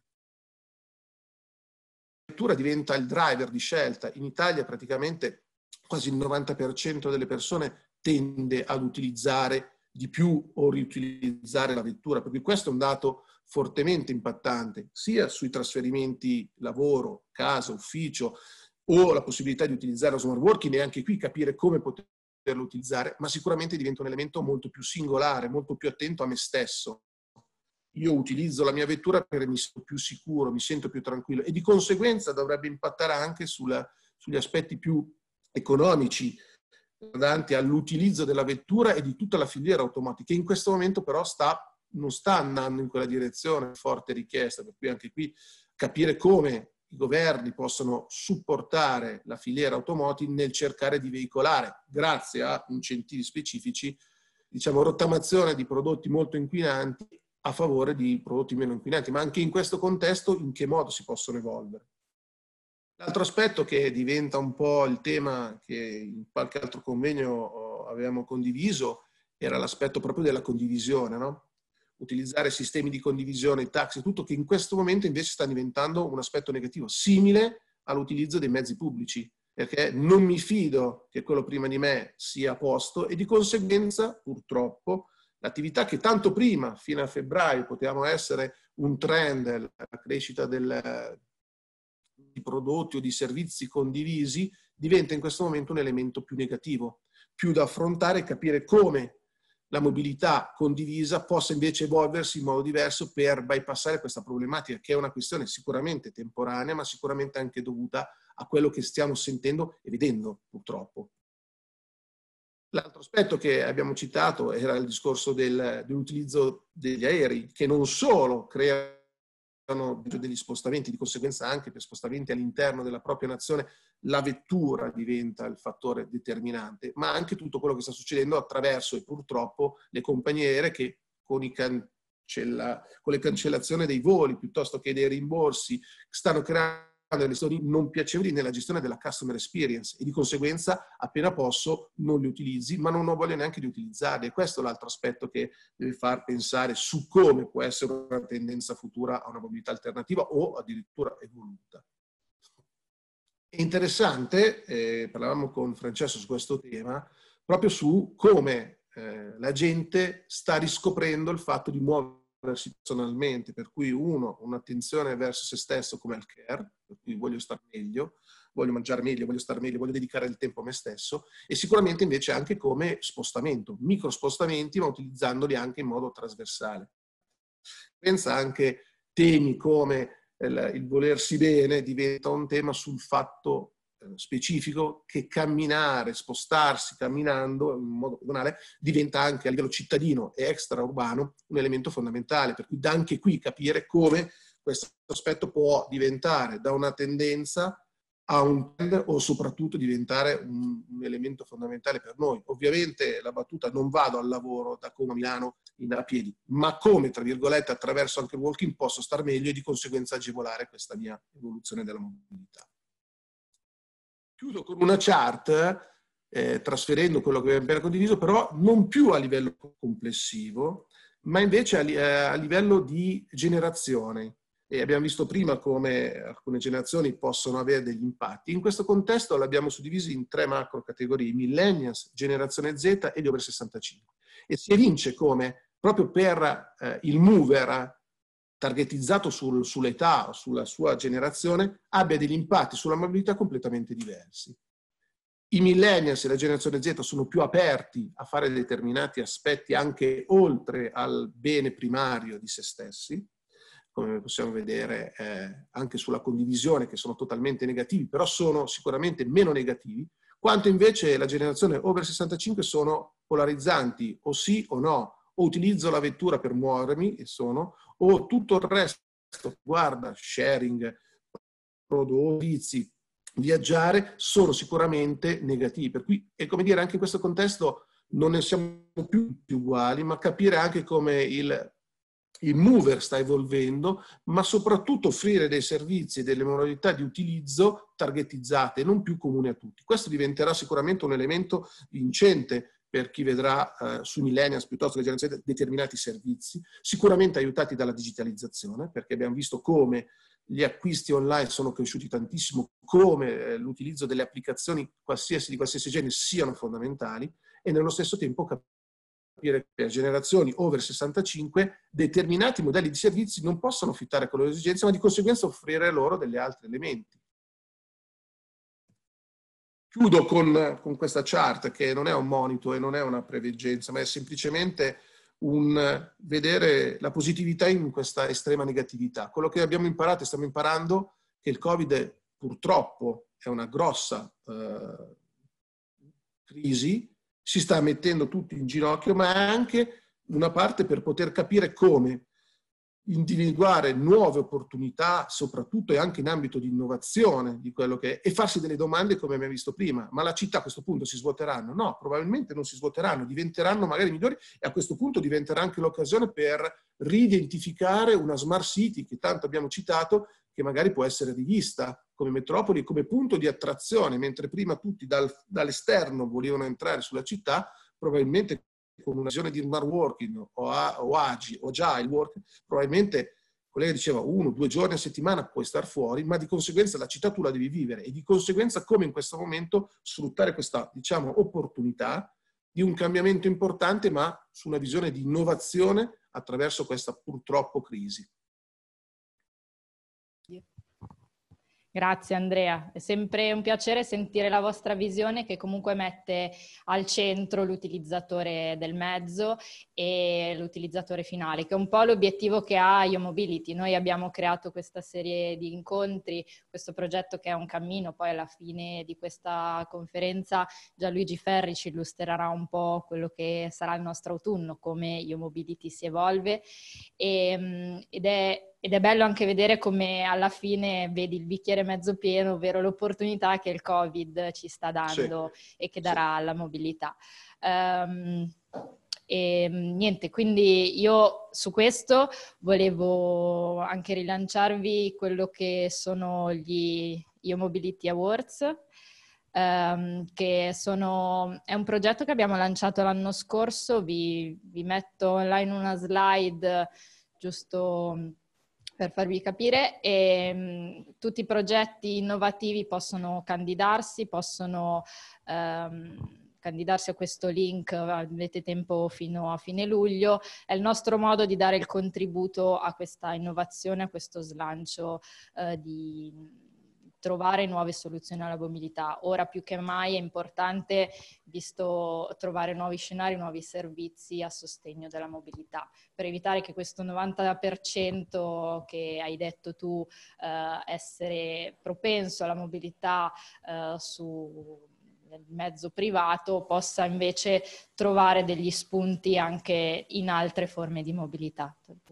S3: La vettura diventa il driver di scelta. In Italia praticamente quasi il novanta per cento delle persone tende ad utilizzare di più o riutilizzare la vettura, perché questo è un dato fortemente impattante, sia sui trasferimenti lavoro, casa, ufficio, o la possibilità di utilizzare lo smart working, e anche qui capire come poterlo utilizzare, ma sicuramente diventa un elemento molto più singolare, molto più attento a me stesso. Io utilizzo la mia vettura perché mi sento più sicuro, mi sento più tranquillo, e di conseguenza dovrebbe impattare anche sulla, sugli aspetti più economici, riguardanti all'utilizzo della vettura e di tutta la filiera automotive, che in questo momento però sta, non sta andando in quella direzione, forte richiesta, per cui anche qui capire come i governi possono supportare la filiera automotive nel cercare di veicolare, grazie a incentivi specifici, diciamo rottamazione di prodotti molto inquinanti a favore di prodotti meno inquinanti, ma anche in questo contesto in che modo si possono evolvere. L'altro aspetto che diventa un po' il tema che in qualche altro convegno avevamo condiviso era l'aspetto proprio della condivisione, no? Utilizzare sistemi di condivisione, taxi, tutto, che in questo momento invece sta diventando un aspetto negativo, simile all'utilizzo dei mezzi pubblici, perché non mi fido che quello prima di me sia a posto, e di conseguenza, purtroppo, l'attività che tanto prima, fino a febbraio, potevamo essere un trend, la crescita del, di prodotti o di servizi condivisi, diventa in questo momento un elemento più negativo, più da affrontare e capire come la mobilità condivisa possa invece evolversi in modo diverso per bypassare questa problematica, che è una questione sicuramente temporanea, ma sicuramente anche dovuta a quello che stiamo sentendo e vedendo, purtroppo. L'altro aspetto che abbiamo citato era il discorso del, dell'utilizzo degli aerei, che non solo creano degli spostamenti, di conseguenza anche per spostamenti all'interno della propria nazione la vettura diventa il fattore determinante, ma anche tutto quello che sta succedendo attraverso, e purtroppo, le compagnie aeree che con, i cancella, con le cancellazioni dei voli piuttosto che dei rimborsi stanno creando delle situazioni non piacevoli nella gestione della customer experience e di conseguenza appena posso non li utilizzi, ma non ho voglia neanche di utilizzarli. E questo è l'altro aspetto che deve far pensare su come può essere una tendenza futura a una mobilità alternativa o addirittura evoluta. È interessante, eh, parlavamo con Francesco su questo tema, proprio su come eh, la gente sta riscoprendo il fatto di muoversi personalmente, per cui uno, un'attenzione verso se stesso come il care, per cui voglio star meglio, voglio mangiare meglio, voglio stare meglio, voglio dedicare il tempo a me stesso, e sicuramente invece anche come spostamento, micro spostamenti, ma utilizzandoli anche in modo trasversale. Pensa anche temi come il, il volersi bene diventa un tema sul fatto specifico che camminare, spostarsi camminando in modo pedonale diventa anche a livello cittadino e extraurbano un elemento fondamentale, per cui da anche qui capire come questo aspetto può diventare da una tendenza a un trend o soprattutto diventare un, un elemento fondamentale per noi. Ovviamente la battuta: non vado al lavoro da Como a Milano in, a piedi, ma come, tra virgolette, attraverso anche il walking posso star meglio e di conseguenza agevolare questa mia evoluzione della mobilità. Chiudo con una chart, eh, trasferendo quello che abbiamo appena condiviso, però non più a livello complessivo, ma invece a, li a livello di generazione. E abbiamo visto prima come alcune generazioni possono avere degli impatti. In questo contesto l'abbiamo suddiviso in tre macro categorie: millennials, generazione Z e gli over sessantacinque. E si evince come proprio per eh, il mover targetizzato sul, sull'età o sulla sua generazione abbia degli impatti sulla mobilità completamente diversi. I millennials e la generazione Z sono più aperti a fare determinati aspetti anche oltre al bene primario di se stessi, come possiamo vedere eh, anche sulla condivisione, che sono totalmente negativi, però sono sicuramente meno negativi, quanto invece la generazione over sessantacinque sono polarizzanti, o sì o no, o utilizzo la vettura per muovermi, e sono, o tutto il resto, guarda, sharing, prodotti, viaggiare, sono sicuramente negativi. Per cui, è come dire, anche in questo contesto non ne siamo più, più uguali, ma capire anche come il, il mover sta evolvendo, ma soprattutto offrire dei servizi e delle modalità di utilizzo targetizzate, non più comuni a tutti. Questo diventerà sicuramente un elemento vincente per chi vedrà eh, sui millennials piuttosto che determinati servizi, sicuramente aiutati dalla digitalizzazione, perché abbiamo visto come gli acquisti online sono cresciuti tantissimo, come eh, l'utilizzo delle applicazioni qualsiasi, di qualsiasi genere siano fondamentali, e nello stesso tempo capire che per generazioni over sessantacinque determinati modelli di servizi non possono fittare con le loro esigenze, ma di conseguenza offrire loro degli altri elementi. Chiudo con, con questa chart, che non è un monito e non è una preveggenza, ma è semplicemente un vedere la positività in questa estrema negatività. Quello che abbiamo imparato e stiamo imparando è che il Covid purtroppo è una grossa eh, crisi, si sta mettendo tutti in ginocchio, ma è anche una parte per poter capire come individuare nuove opportunità, soprattutto e anche in ambito di innovazione di quello che è, e farsi delle domande come abbiamo visto prima. Ma la città a questo punto si svuoteranno? No, probabilmente non si svuoteranno, diventeranno magari migliori, e a questo punto diventerà anche l'occasione per ridentificare una smart city che tanto abbiamo citato, che magari può essere rivista come metropoli, come punto di attrazione, mentre prima tutti dal, dall'esterno volevano entrare sulla città, probabilmente con una visione di smart working o, a, o agi o già il work, probabilmente il collega diceva uno, due giorni a settimana puoi star fuori, ma di conseguenza la città tu la devi vivere, e di conseguenza come in questo momento sfruttare questa, diciamo, opportunità di un cambiamento importante, ma su una visione di innovazione attraverso questa purtroppo crisi.
S1: Grazie Andrea, è sempre un piacere sentire la vostra visione che comunque mette al centro l'utilizzatore del mezzo e l'utilizzatore finale, che è un po' l'obiettivo che ha IOmobility. Noi abbiamo creato questa serie di incontri, questo progetto che è un cammino, poi alla fine di questa conferenza Gianluigi Ferri ci illustrerà un po' quello che sarà il nostro autunno, come IOmobility si evolve e, ed è Ed è bello anche vedere come alla fine vedi il bicchiere mezzo pieno, ovvero l'opportunità che il Covid ci sta dando sì. e che darà alla mobilità. Um, e niente, quindi io su questo volevo anche rilanciarvi quello che sono gli IOmobility Awards, um, che sono, è un progetto che abbiamo lanciato l'anno scorso, vi, vi metto online una slide giusto per farvi capire, e mh, tutti i progetti innovativi possono candidarsi, possono ehm, candidarsi a questo link, avete tempo fino a fine luglio. È il nostro modo di dare il contributo a questa innovazione, a questo slancio eh, di trovare nuove soluzioni alla mobilità. Ora più che mai è importante, visto trovare nuovi scenari, nuovi servizi a sostegno della mobilità, per evitare che questo novanta per cento che hai detto tu eh, essere propenso alla mobilità eh, su nel mezzo privato possa invece trovare degli spunti anche in altre forme di mobilità.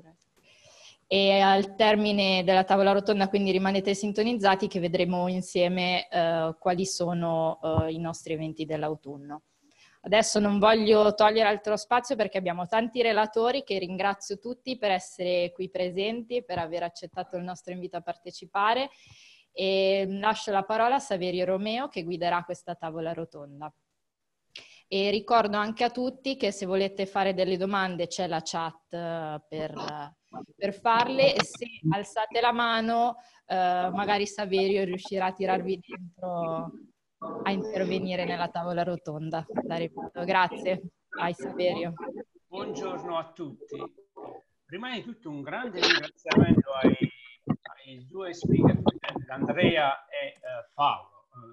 S1: E al termine della tavola rotonda quindi rimanete sintonizzati che vedremo insieme eh, quali sono eh, i nostri eventi dell'autunno. Adesso non voglio togliere altro spazio perché abbiamo tanti relatori che ringrazio tutti per essere qui presenti, per aver accettato il nostro invito a partecipare, e lascio la parola a Saverio Romeo che guiderà questa tavola rotonda. E ricordo anche a tutti che se volete fare delle domande c'è la chat per, per farle, e se alzate la mano eh, magari Saverio riuscirà a tirarvi dentro a intervenire nella tavola rotonda. La ripeto. Grazie. Vai Saverio.
S4: Buongiorno a tutti. Prima di tutto un grande ringraziamento ai, ai due speaker, Andrea e eh, Paolo.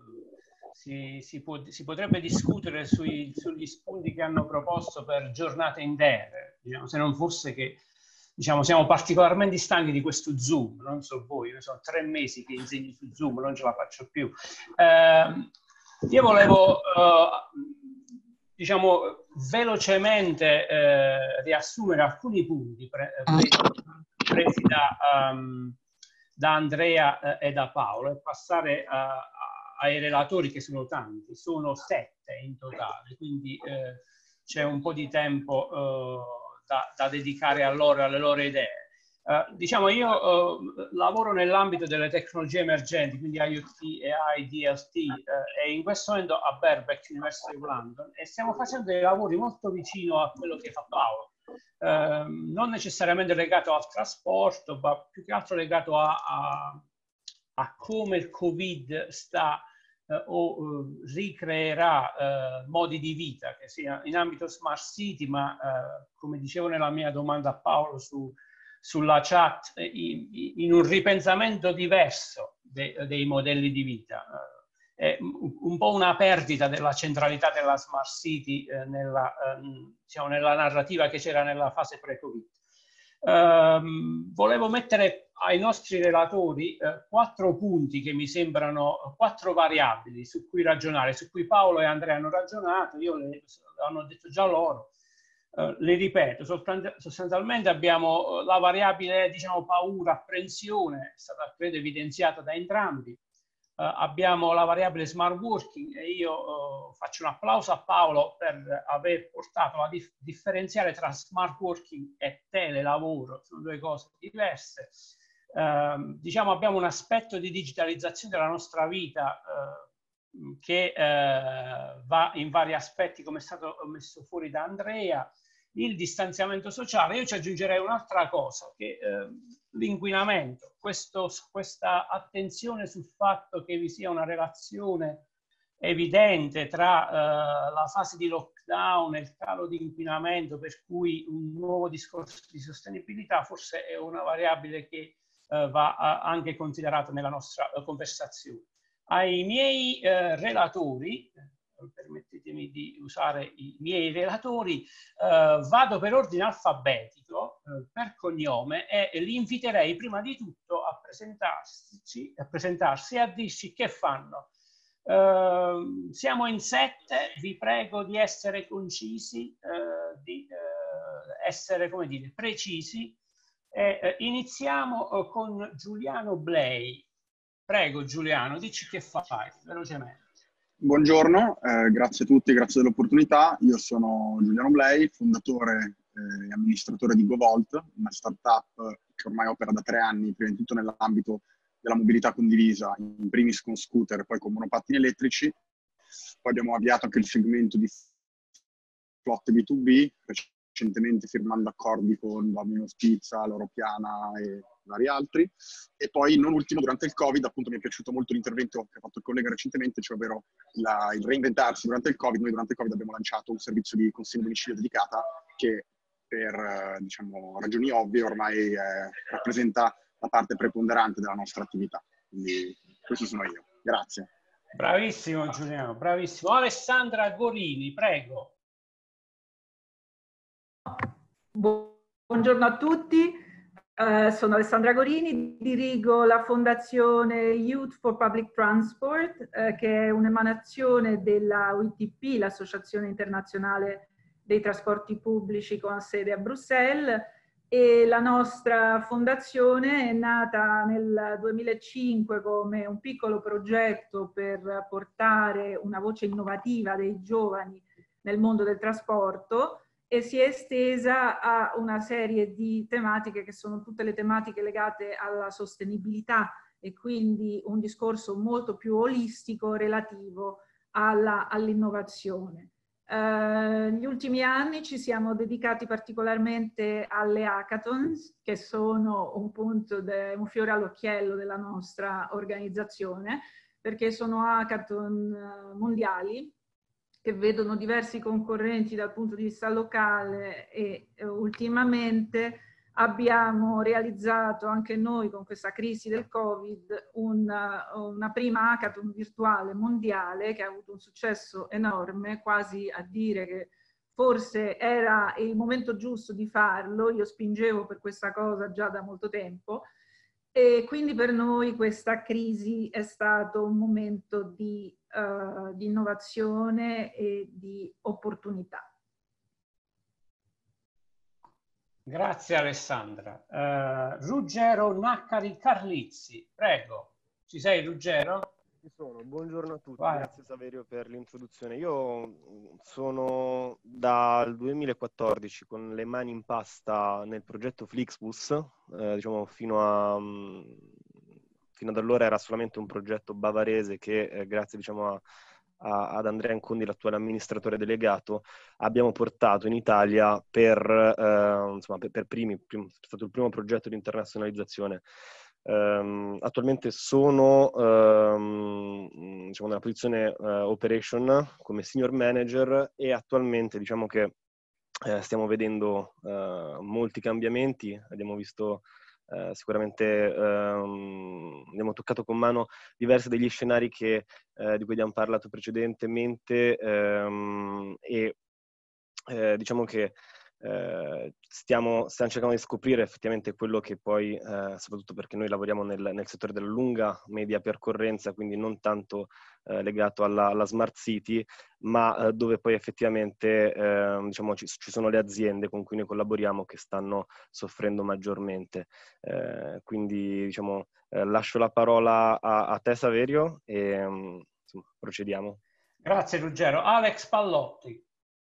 S4: Si, si, può, si potrebbe discutere sui, sugli spunti che hanno proposto per giornate intere, diciamo, se non fosse che diciamo, siamo particolarmente stanchi di questo Zoom, non so voi, io sono tre mesi che insegno su Zoom, non ce la faccio più. Eh, io volevo, eh, diciamo, velocemente eh, riassumere alcuni punti pre presi, presi da, um, da Andrea eh, e da Paolo e passare a, a ai relatori, che sono tanti, sono sette in totale, quindi eh, c'è un po' di tempo eh, da, da dedicare a loro, alle loro idee. Eh, diciamo, io eh, lavoro nell'ambito delle tecnologie emergenti, quindi IoT e A I, D L T, eh, e in questo momento a Birkbeck, University of London, e stiamo facendo dei lavori molto vicino a quello che fa Paolo. Eh, non necessariamente legato al trasporto, ma più che altro legato a, a, a come il Covid sta Uh, o uh, ricreerà uh, modi di vita, che sia in ambito smart city, ma uh, come dicevo nella mia domanda a Paolo su, sulla chat, in, in un ripensamento diverso de, dei modelli di vita. Uh, è un, un po' una perdita della centralità della smart city uh, nella, uh, diciamo, nella narrativa che c'era nella fase pre-Covid. Uh, volevo mettere ai nostri relatori uh, quattro punti che mi sembrano, quattro variabili su cui ragionare, su cui Paolo e Andrea hanno ragionato, io le hanno detto già loro, uh, le ripeto. Sostanzialmente abbiamo la variabile, diciamo, paura, apprensione, è stata credo evidenziata da entrambi. Uh, abbiamo la variabile smart working, e io uh, faccio un applauso a Paolo per aver portato la dif differenziare tra smart working e telelavoro, sono due cose diverse. Uh, diciamo, abbiamo un aspetto di digitalizzazione della nostra vita uh, che uh, va in vari aspetti, come è stato messo fuori da Andrea. Il distanziamento sociale, io ci aggiungerei un'altra cosa, che eh, l'inquinamento, questa attenzione sul fatto che vi sia una relazione evidente tra eh, la fase di lockdown e il calo di inquinamento, per cui un nuovo discorso di sostenibilità forse è una variabile che eh, va eh, anche considerato nella nostra eh, conversazione. Ai miei eh, relatori, permettetemi di usare i miei relatori, eh, vado per ordine alfabetico, eh, per cognome, e li inviterei prima di tutto a presentarsi, a presentarsi e a dirci che fanno. Uh, siamo in sette, vi prego di essere concisi, uh, di uh, essere, come dire, precisi. E, uh, iniziamo uh, con Giuliano Blei. Prego Giuliano, dici che fai, velocemente.
S5: Buongiorno, eh, grazie a tutti, grazie dell'opportunità. Io sono Giuliano Blei, fondatore e eh, amministratore di GoVolt, una startup che ormai opera da tre anni, prima di tutto nell'ambito della mobilità condivisa, in primis con scooter e poi con monopattini elettrici. Poi abbiamo avviato anche il segmento di flotte B due B, recentemente firmando accordi con Domino's Pizza, Loro Piana e vari altri. E poi, non ultimo, durante il Covid, appunto mi è piaciuto molto l'intervento che ha fatto il collega recentemente, cioè ovvero la, il reinventarsi durante il Covid. Noi durante il Covid abbiamo lanciato un servizio di consegna a domicilio dedicata che per diciamo, ragioni ovvie ormai eh, rappresenta la parte preponderante della nostra attività. Quindi questo sono io. Grazie.
S4: Bravissimo Giuliano, bravissimo. Alessandra Gorini, prego.
S6: Buongiorno a tutti, uh, sono Alessandra Gorini, dirigo la fondazione Youth for Public Transport, uh, che è un'emanazione della U I T P, l'Associazione Internazionale dei Trasporti Pubblici con sede a Bruxelles, e la nostra fondazione è nata nel duemilacinque come un piccolo progetto per portare una voce innovativa dei giovani nel mondo del trasporto e si è estesa a una serie di tematiche che sono tutte le tematiche legate alla sostenibilità e quindi un discorso molto più olistico relativo all'innovazione. Uh, negli ultimi anni ci siamo dedicati particolarmente alle hackathons, che sono un punto, de, un fiore all'occhiello della nostra organizzazione, perché sono hackathon mondiali che vedono diversi concorrenti dal punto di vista locale e eh, ultimamente abbiamo realizzato anche noi con questa crisi del Covid una, una prima hackathon virtuale mondiale che ha avuto un successo enorme, quasi a dire che forse era il momento giusto di farlo. Io spingevo per questa cosa già da molto tempo e quindi per noi questa crisi è stato un momento di, uh, di innovazione e di opportunità.
S4: Grazie Alessandra. Uh, Ruggero Naccari Carlizzi, prego. Ci sei Ruggero?
S7: Ci sono, buongiorno a tutti,
S4: Vai.
S7: Grazie Saverio per l'introduzione. Io sono dal duemilaquattordici con le mani in pasta nel progetto Flixbus, eh, diciamo fino a... fino ad allora era solamente un progetto bavarese che eh, grazie diciamo a ad Andrea Incondi, l'attuale amministratore delegato, abbiamo portato in Italia per, eh, insomma, per, per primi, prim, è stato il primo progetto di internazionalizzazione. Um, attualmente sono um, diciamo, nella posizione uh, operation come senior manager e attualmente diciamo che eh, stiamo vedendo uh, molti cambiamenti. Abbiamo visto Uh, sicuramente um, abbiamo toccato con mano diversi degli scenari che, uh, di cui abbiamo parlato precedentemente um, e uh, diciamo che uh, stiamo, stiamo cercando di scoprire effettivamente quello che poi, uh, soprattutto perché noi lavoriamo nel, nel settore della lunga media percorrenza, quindi non tanto uh, legato alla, alla smart city, ma uh, dove poi effettivamente uh, diciamo, ci, ci sono le aziende con cui noi collaboriamo che stanno soffrendo maggiormente. Uh, quindi diciamo, uh, lascio la parola a, a te Saverio e um, insomma, procediamo.
S4: Grazie Ruggero. Alex Pallotti.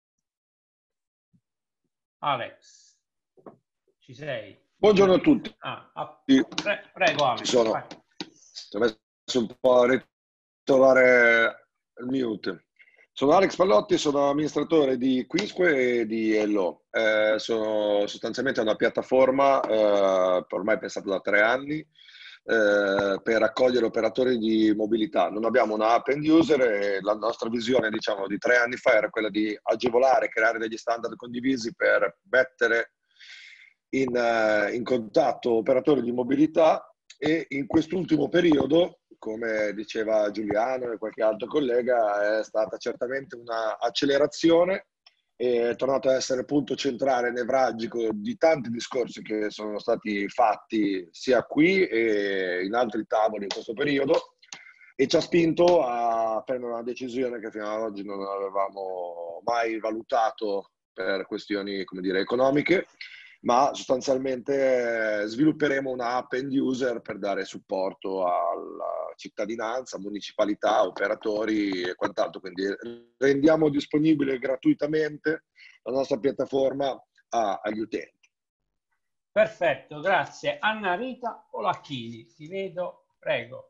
S4: Alex, ci sei?
S8: Buongiorno a tutti.
S4: Ah, ah,
S8: sì.
S4: pre prego Alex.
S8: Ci sono. Ci ho messo un po' a ritrovare il mute. Sono Alex Pallotti, sono amministratore di Quisque e di Hello. Eh, sono sostanzialmente una piattaforma eh, ormai pensata da tre anni eh, per accogliere operatori di mobilità. Non abbiamo una app end user e la nostra visione, diciamo, di tre anni fa era quella di agevolare, creare degli standard condivisi per mettere in, uh, in contatto operatori di mobilità e in quest'ultimo periodo, come diceva Giuliano e qualche altro collega, è stata certamente una accelerazione, è tornato a essere punto centrale nevralgico di tanti discorsi che sono stati fatti sia qui e in altri tavoli in questo periodo, e ci ha spinto a prendere una decisione che fino ad oggi non avevamo mai valutato per questioni, come dire, economiche, ma sostanzialmente svilupperemo un'app end user per dare supporto alla cittadinanza, municipalità, operatori e quant'altro. Quindi rendiamo disponibile gratuitamente la nostra piattaforma a, agli utenti.
S4: Perfetto, grazie. Anna Rita Polacchini, ti vedo, prego.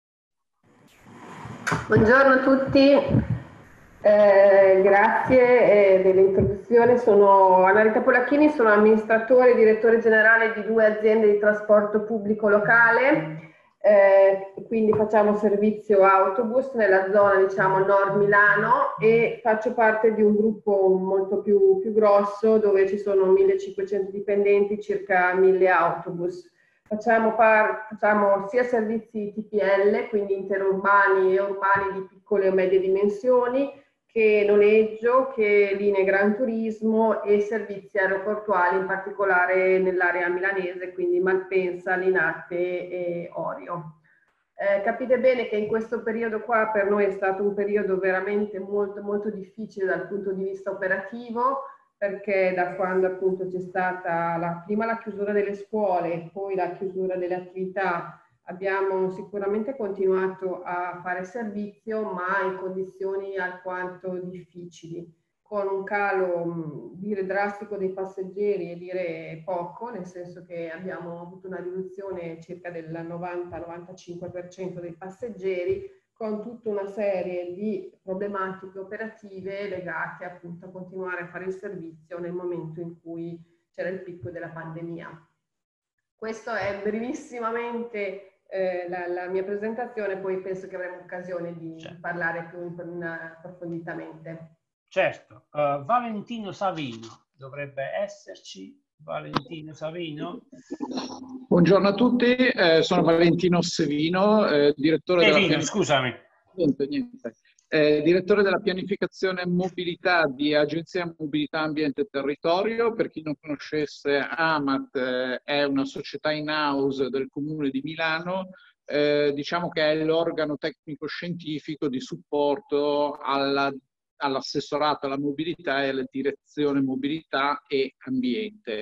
S9: Buongiorno a tutti, eh, grazie eh, dell'introduzione. Sono Anna Rita Polacchini, sono amministratore e direttore generale di due aziende di trasporto pubblico locale, eh, quindi facciamo servizio autobus nella zona, diciamo, Nord Milano, e faccio parte di un gruppo molto più, più grosso dove ci sono millecinquecento dipendenti, circa mille autobus. Facciamo, par facciamo sia servizi T P L, quindi interurbani e urbani di piccole o medie dimensioni, che noleggio, che linee Gran Turismo e servizi aeroportuali, in particolare nell'area milanese, quindi Malpensa, Linate e Orio. Eh, capite bene che in questo periodo qua per noi è stato un periodo veramente molto molto difficile dal punto di vista operativo, perché da quando appunto c'è stata la, prima la chiusura delle scuole e poi la chiusura delle attività, abbiamo sicuramente continuato a fare servizio, ma in condizioni alquanto difficili, con un calo mh, dire drastico dei passeggeri e dire poco, nel senso che abbiamo avuto una riduzione circa del novanta novantacinque per cento dei passeggeri, con tutta una serie di problematiche operative legate appunto a continuare a fare il servizio nel momento in cui c'era il picco della pandemia. Questo è brevissimamente eh, la, la mia presentazione, poi penso che avremo occasione di certo. parlare più approfonditamente.
S4: Certo, uh, Valentino Savino dovrebbe esserci. Valentino Savino.
S10: Buongiorno a tutti, eh, sono Valentino Savino, eh, direttore
S4: Savino,
S10: della
S4: scusami.
S10: Niente, niente. Eh, direttore della pianificazione mobilità di Agenzia Mobilità Ambiente e Territorio. Per chi non conoscesse, AMAT eh, è una società in house del Comune di Milano, eh, diciamo che è l'organo tecnico-scientifico di supporto alla all'assessorato alla mobilità e alla direzione mobilità e ambiente.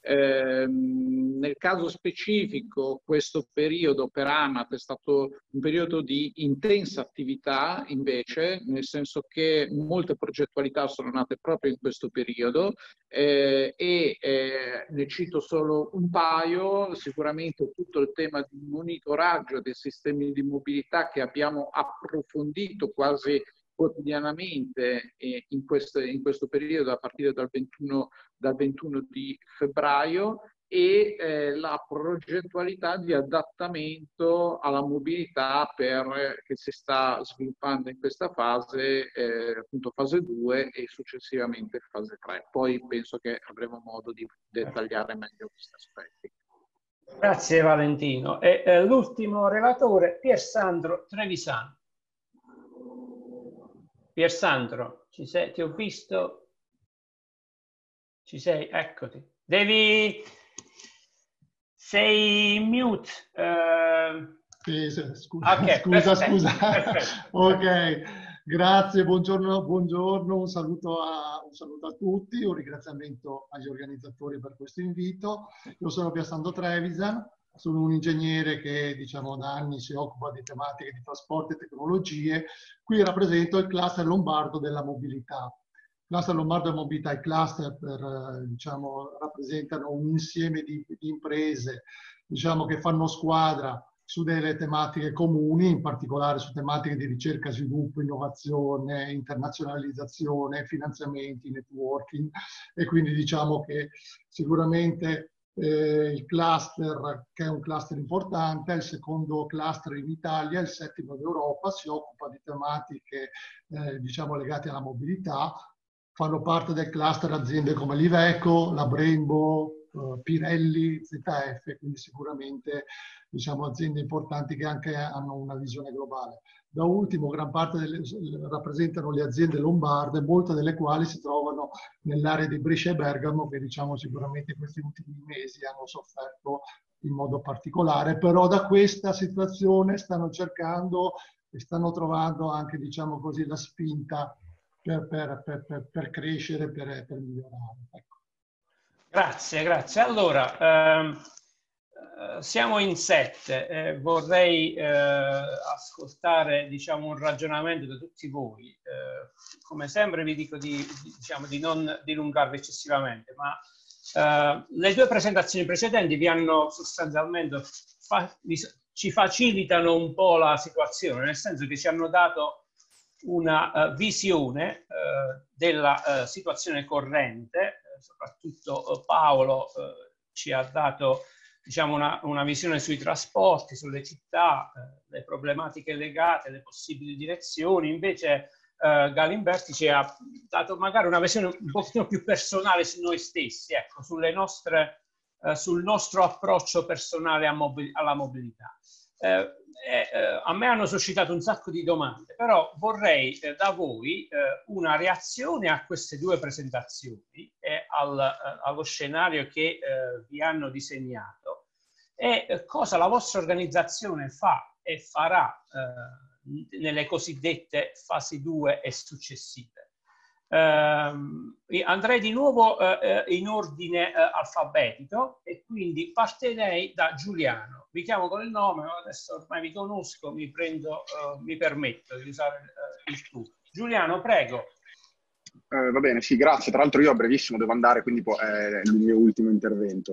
S10: Eh, nel caso specifico, questo periodo per AMAT è stato un periodo di intensa attività, invece, nel senso che molte progettualità sono nate proprio in questo periodo, eh, e eh, ne cito solo un paio. Sicuramente tutto il tema di monitoraggio dei sistemi di mobilità che abbiamo approfondito quasi quotidianamente eh, in, questo, in questo periodo a partire dal ventuno, dal ventuno di febbraio, e eh, la progettualità di adattamento alla mobilità per, che si sta sviluppando in questa fase, eh, appunto fase due e successivamente fase tre. Poi penso che avremo modo di dettagliare meglio questi aspetti.
S4: Grazie Valentino. E eh, l'ultimo relatore, Piersandro Trevisano. Piersandro, ci sei? Ti ho visto? Ci sei? Eccoti. Devi... Sei in mute. Uh...
S11: Sì, sì, scusa,
S4: okay,
S11: scusa,
S4: perfetto,
S11: scusa.
S4: Perfetto.
S11: Ok, grazie, buongiorno, buongiorno, un saluto, a, un saluto a tutti, un ringraziamento agli organizzatori per questo invito. Io sono Piersandro Trevisan. Sono un ingegnere che, diciamo, da anni si occupa di tematiche di trasporto e tecnologie. Qui rappresento il cluster lombardo della mobilità. Il cluster lombardo della mobilità, i cluster per, diciamo, rappresentano un insieme di, di imprese, diciamo, che fanno squadra su delle tematiche comuni, in particolare su tematiche di ricerca, sviluppo, innovazione, internazionalizzazione, finanziamenti, networking, e quindi diciamo che sicuramente Eh, il cluster, che è un cluster importante, è il secondo cluster in Italia, il settimo d'Europa, si occupa di tematiche eh, diciamo legate alla mobilità. Fanno parte del cluster aziende come l'Iveco, la Brembo, uh, Pirelli, Z F, quindi sicuramente diciamo, aziende importanti che anche hanno una visione globale. Da ultimo, gran parte delle, rappresentano le aziende lombarde, molte delle quali si trovano nell'area di Brescia e Bergamo, che diciamo sicuramente in questi ultimi mesi hanno sofferto in modo particolare, però da questa situazione stanno cercando e stanno trovando anche, diciamo così, la spinta per, per, per, per, per crescere, per, per migliorare. Ecco.
S4: Grazie, grazie. Allora, ehm, siamo in sette, eh, vorrei eh, ascoltare diciamo, un ragionamento da tutti voi. Eh, come sempre vi dico di, di, diciamo, di non dilungarvi eccessivamente, ma eh, le due presentazioni precedenti vi hanno sostanzialmente fa, vi, ci facilitano un po' la situazione, nel senso che ci hanno dato una uh, visione uh, della uh, situazione corrente, uh, soprattutto uh, Paolo uh, ci ha dato diciamo, una, una visione sui trasporti, sulle città, uh, le problematiche legate, le possibili direzioni, invece uh, Galimberti ci ha dato magari una visione un pochino più personale su noi stessi, ecco, sulle nostre, uh, sul nostro approccio personale a mobil- alla mobilità. Eh, eh, a me hanno suscitato un sacco di domande, però vorrei eh, da voi eh, una reazione a queste due presentazioni e al, eh, allo scenario che eh, vi hanno disegnato e eh, cosa la vostra organizzazione fa e farà eh, nelle cosiddette fasi due e successive. Uh, andrei di nuovo uh, in ordine uh, alfabetico e quindi partirei da Giuliano. Vi chiamo con il nome, adesso ormai vi conosco, mi, prendo, uh, mi permetto di usare uh, il tu. Giuliano, prego.
S5: Eh, va bene, sì, grazie. Tra l'altro io a brevissimo devo andare, quindi è il mio ultimo intervento.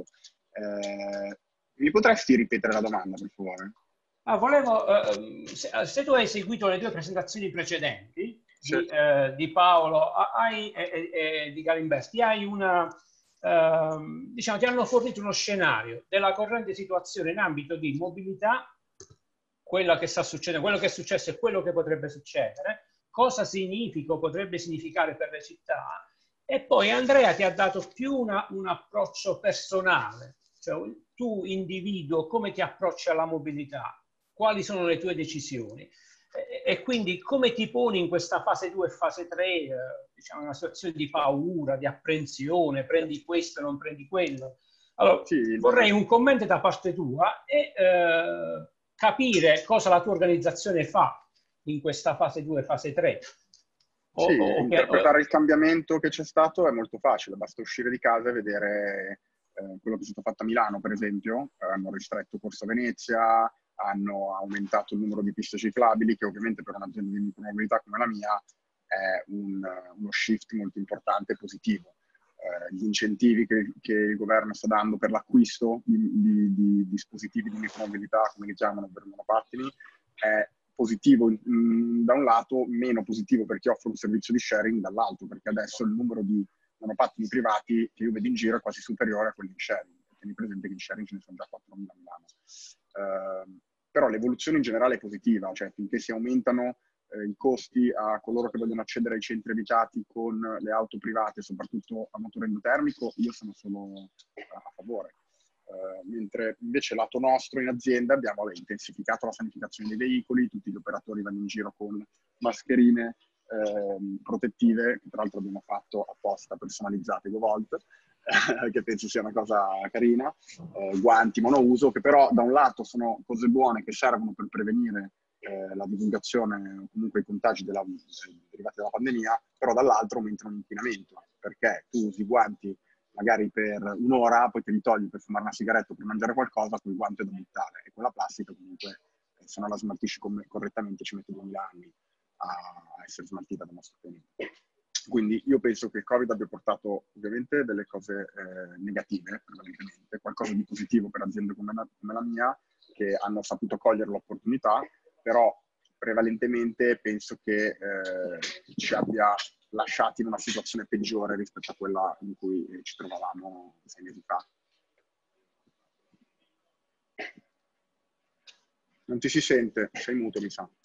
S5: Eh, mi potresti ripetere la domanda, per favore?
S4: Ah, volevo, uh, se, se tu hai seguito le due presentazioni precedenti, Di, eh, di Paolo hai, e, e, e di Galimberti, hai una, eh, diciamo, ti hanno fornito uno scenario della corrente situazione in ambito di mobilità, quello che sta succedendo, quello che è successo e quello che potrebbe succedere, cosa significa o potrebbe significare per le città, e poi Andrea ti ha dato più una, un approccio personale, cioè tu individuo come ti approcci alla mobilità, quali sono le tue decisioni. E quindi come ti poni in questa fase due e fase tre, eh, diciamo una situazione di paura, di apprensione, prendi questo, non prendi quello. Allora, sì, vorrei un commento da parte tua e eh, capire cosa la tua organizzazione fa in questa fase due e fase tre.
S5: O, sì, o, interpretare o... il cambiamento che c'è stato è molto facile, basta uscire di casa e vedere eh, quello che è stato fatto a Milano, per esempio. Eh, hanno ristretto Corso Venezia, hanno aumentato il numero di piste ciclabili, che ovviamente per un'azienda di micromobilità come la mia è un, uno shift molto importante e positivo. Eh, gli incentivi che, che il governo sta dando per l'acquisto di, di, di dispositivi di micromobilità, come li chiamano, per monopattini, è positivo mh, da un lato, meno positivo per chi offre un servizio di sharing dall'altro, perché adesso il numero di monopattini privati che io vedo in giro è quasi superiore a quelli in sharing. Tieni presente che in sharing ce ne sono già quattromila a Milano. Uh, però l'evoluzione in generale è positiva, cioè finché si aumentano eh, i costi a coloro che vogliono accedere ai centri abitati con le auto private, soprattutto a motore endotermico, io sono solo a favore. Uh, mentre invece lato nostro in azienda abbiamo beh, intensificato la sanificazione dei veicoli, tutti gli operatori vanno in giro con mascherine eh, protettive, che tra l'altro abbiamo fatto apposta, personalizzate GoVolt, che penso sia una cosa carina, eh, guanti monouso, che però da un lato sono cose buone che servono per prevenire eh, la divulgazione o comunque i contagi della, eh, derivati dalla pandemia, però dall'altro aumentano l'inquinamento, perché tu usi i guanti magari per un'ora, poi te li togli per fumare una sigaretta o per mangiare qualcosa, quel guanto è da buttare, e quella plastica comunque, eh, se non la smaltisci correttamente, ci mette duemila anni a essere smaltita dal nostro pianeta. Quindi io penso che il Covid abbia portato ovviamente delle cose eh, negative, prevalentemente, qualcosa di positivo per aziende come la, come la mia, che hanno saputo cogliere l'opportunità, però prevalentemente penso che eh, ci abbia lasciati in una situazione peggiore rispetto a quella in cui ci trovavamo sei mesi fa. Non ti si sente, sei muto, mi sa.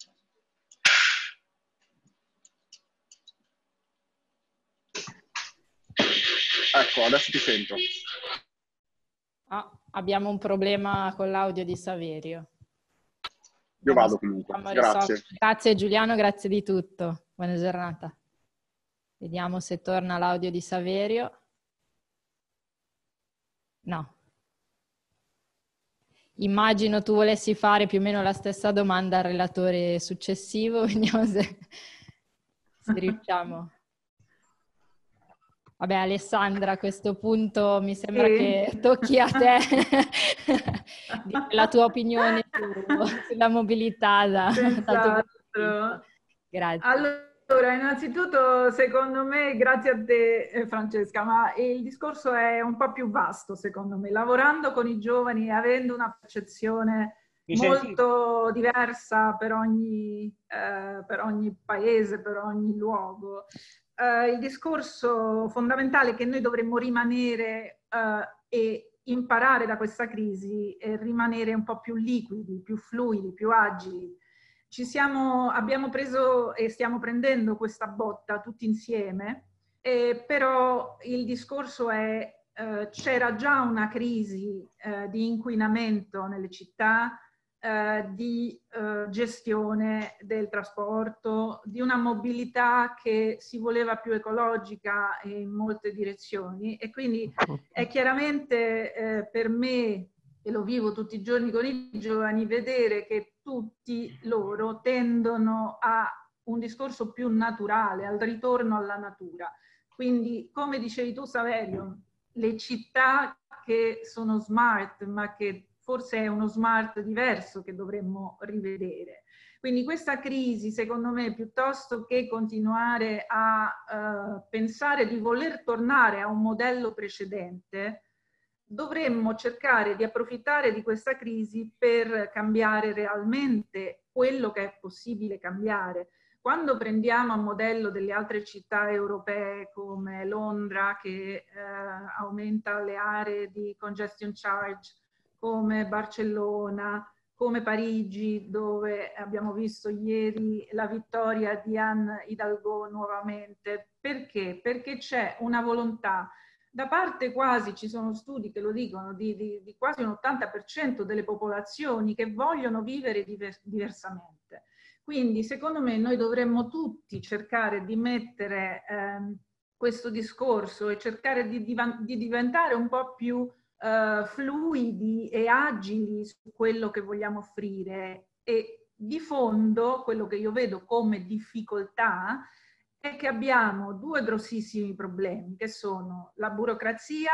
S5: Ecco, adesso ti sento.
S1: Ah, abbiamo un problema con l'audio di Saverio.
S5: Io vado comunque. Grazie.
S1: Grazie Giuliano, grazie di tutto. Buona giornata. Vediamo se torna l'audio di Saverio. No. Immagino tu volessi fare più o meno la stessa domanda al relatore successivo. Vediamo se, se riusciamo. Vabbè, Alessandra, a questo punto mi sembra sì. che tocchi a te la tua opinione su, sulla mobilità. Da,
S6: Senz'altro.
S1: Grazie.
S6: Allora, innanzitutto, secondo me, grazie a te eh, Francesca, ma il discorso è un po' più vasto, secondo me. Lavorando con i giovani e avendo una percezione mi molto senti? diversa per ogni, eh, per ogni paese, per ogni luogo. Uh, il discorso fondamentale è che noi dovremmo rimanere uh, e imparare da questa crisi e rimanere un po' più liquidi, più fluidi, più agili. Ci siamo, abbiamo preso e stiamo prendendo questa botta tutti insieme, eh, però il discorso è uh, c'era già una crisi uh, di inquinamento nelle città, Uh, di uh, gestione del trasporto, di una mobilità che si voleva più ecologica in molte direzioni, e quindi è chiaramente eh, per me, e lo vivo tutti i giorni con i giovani, vedere che tutti loro tendono a un discorso più naturale, al ritorno alla natura. Quindi, come dicevi tu Saverio, le città che sono smart, ma che forse è uno smart diverso che dovremmo rivedere. Quindi questa crisi, secondo me, piuttosto che continuare a uh, pensare di voler tornare a un modello precedente, dovremmo cercare di approfittare di questa crisi per cambiare realmente quello che è possibile cambiare. Quando prendiamo a modello delle altre città europee come Londra, che uh, aumenta le aree di congestion charge, come Barcellona, come Parigi, dove abbiamo visto ieri la vittoria di Anne Hidalgo nuovamente. Perché? Perché c'è una volontà, da parte quasi, ci sono studi che lo dicono, di, di, di quasi un ottanta per cento delle popolazioni che vogliono vivere divers- diversamente. Quindi secondo me noi dovremmo tutti cercare di mettere ehm, questo discorso e cercare di, di, di diventare un po' più Uh, fluidi e agili su quello che vogliamo offrire. E di fondo quello che io vedo come difficoltà è che abbiamo due grossissimi problemi, che sono la burocrazia,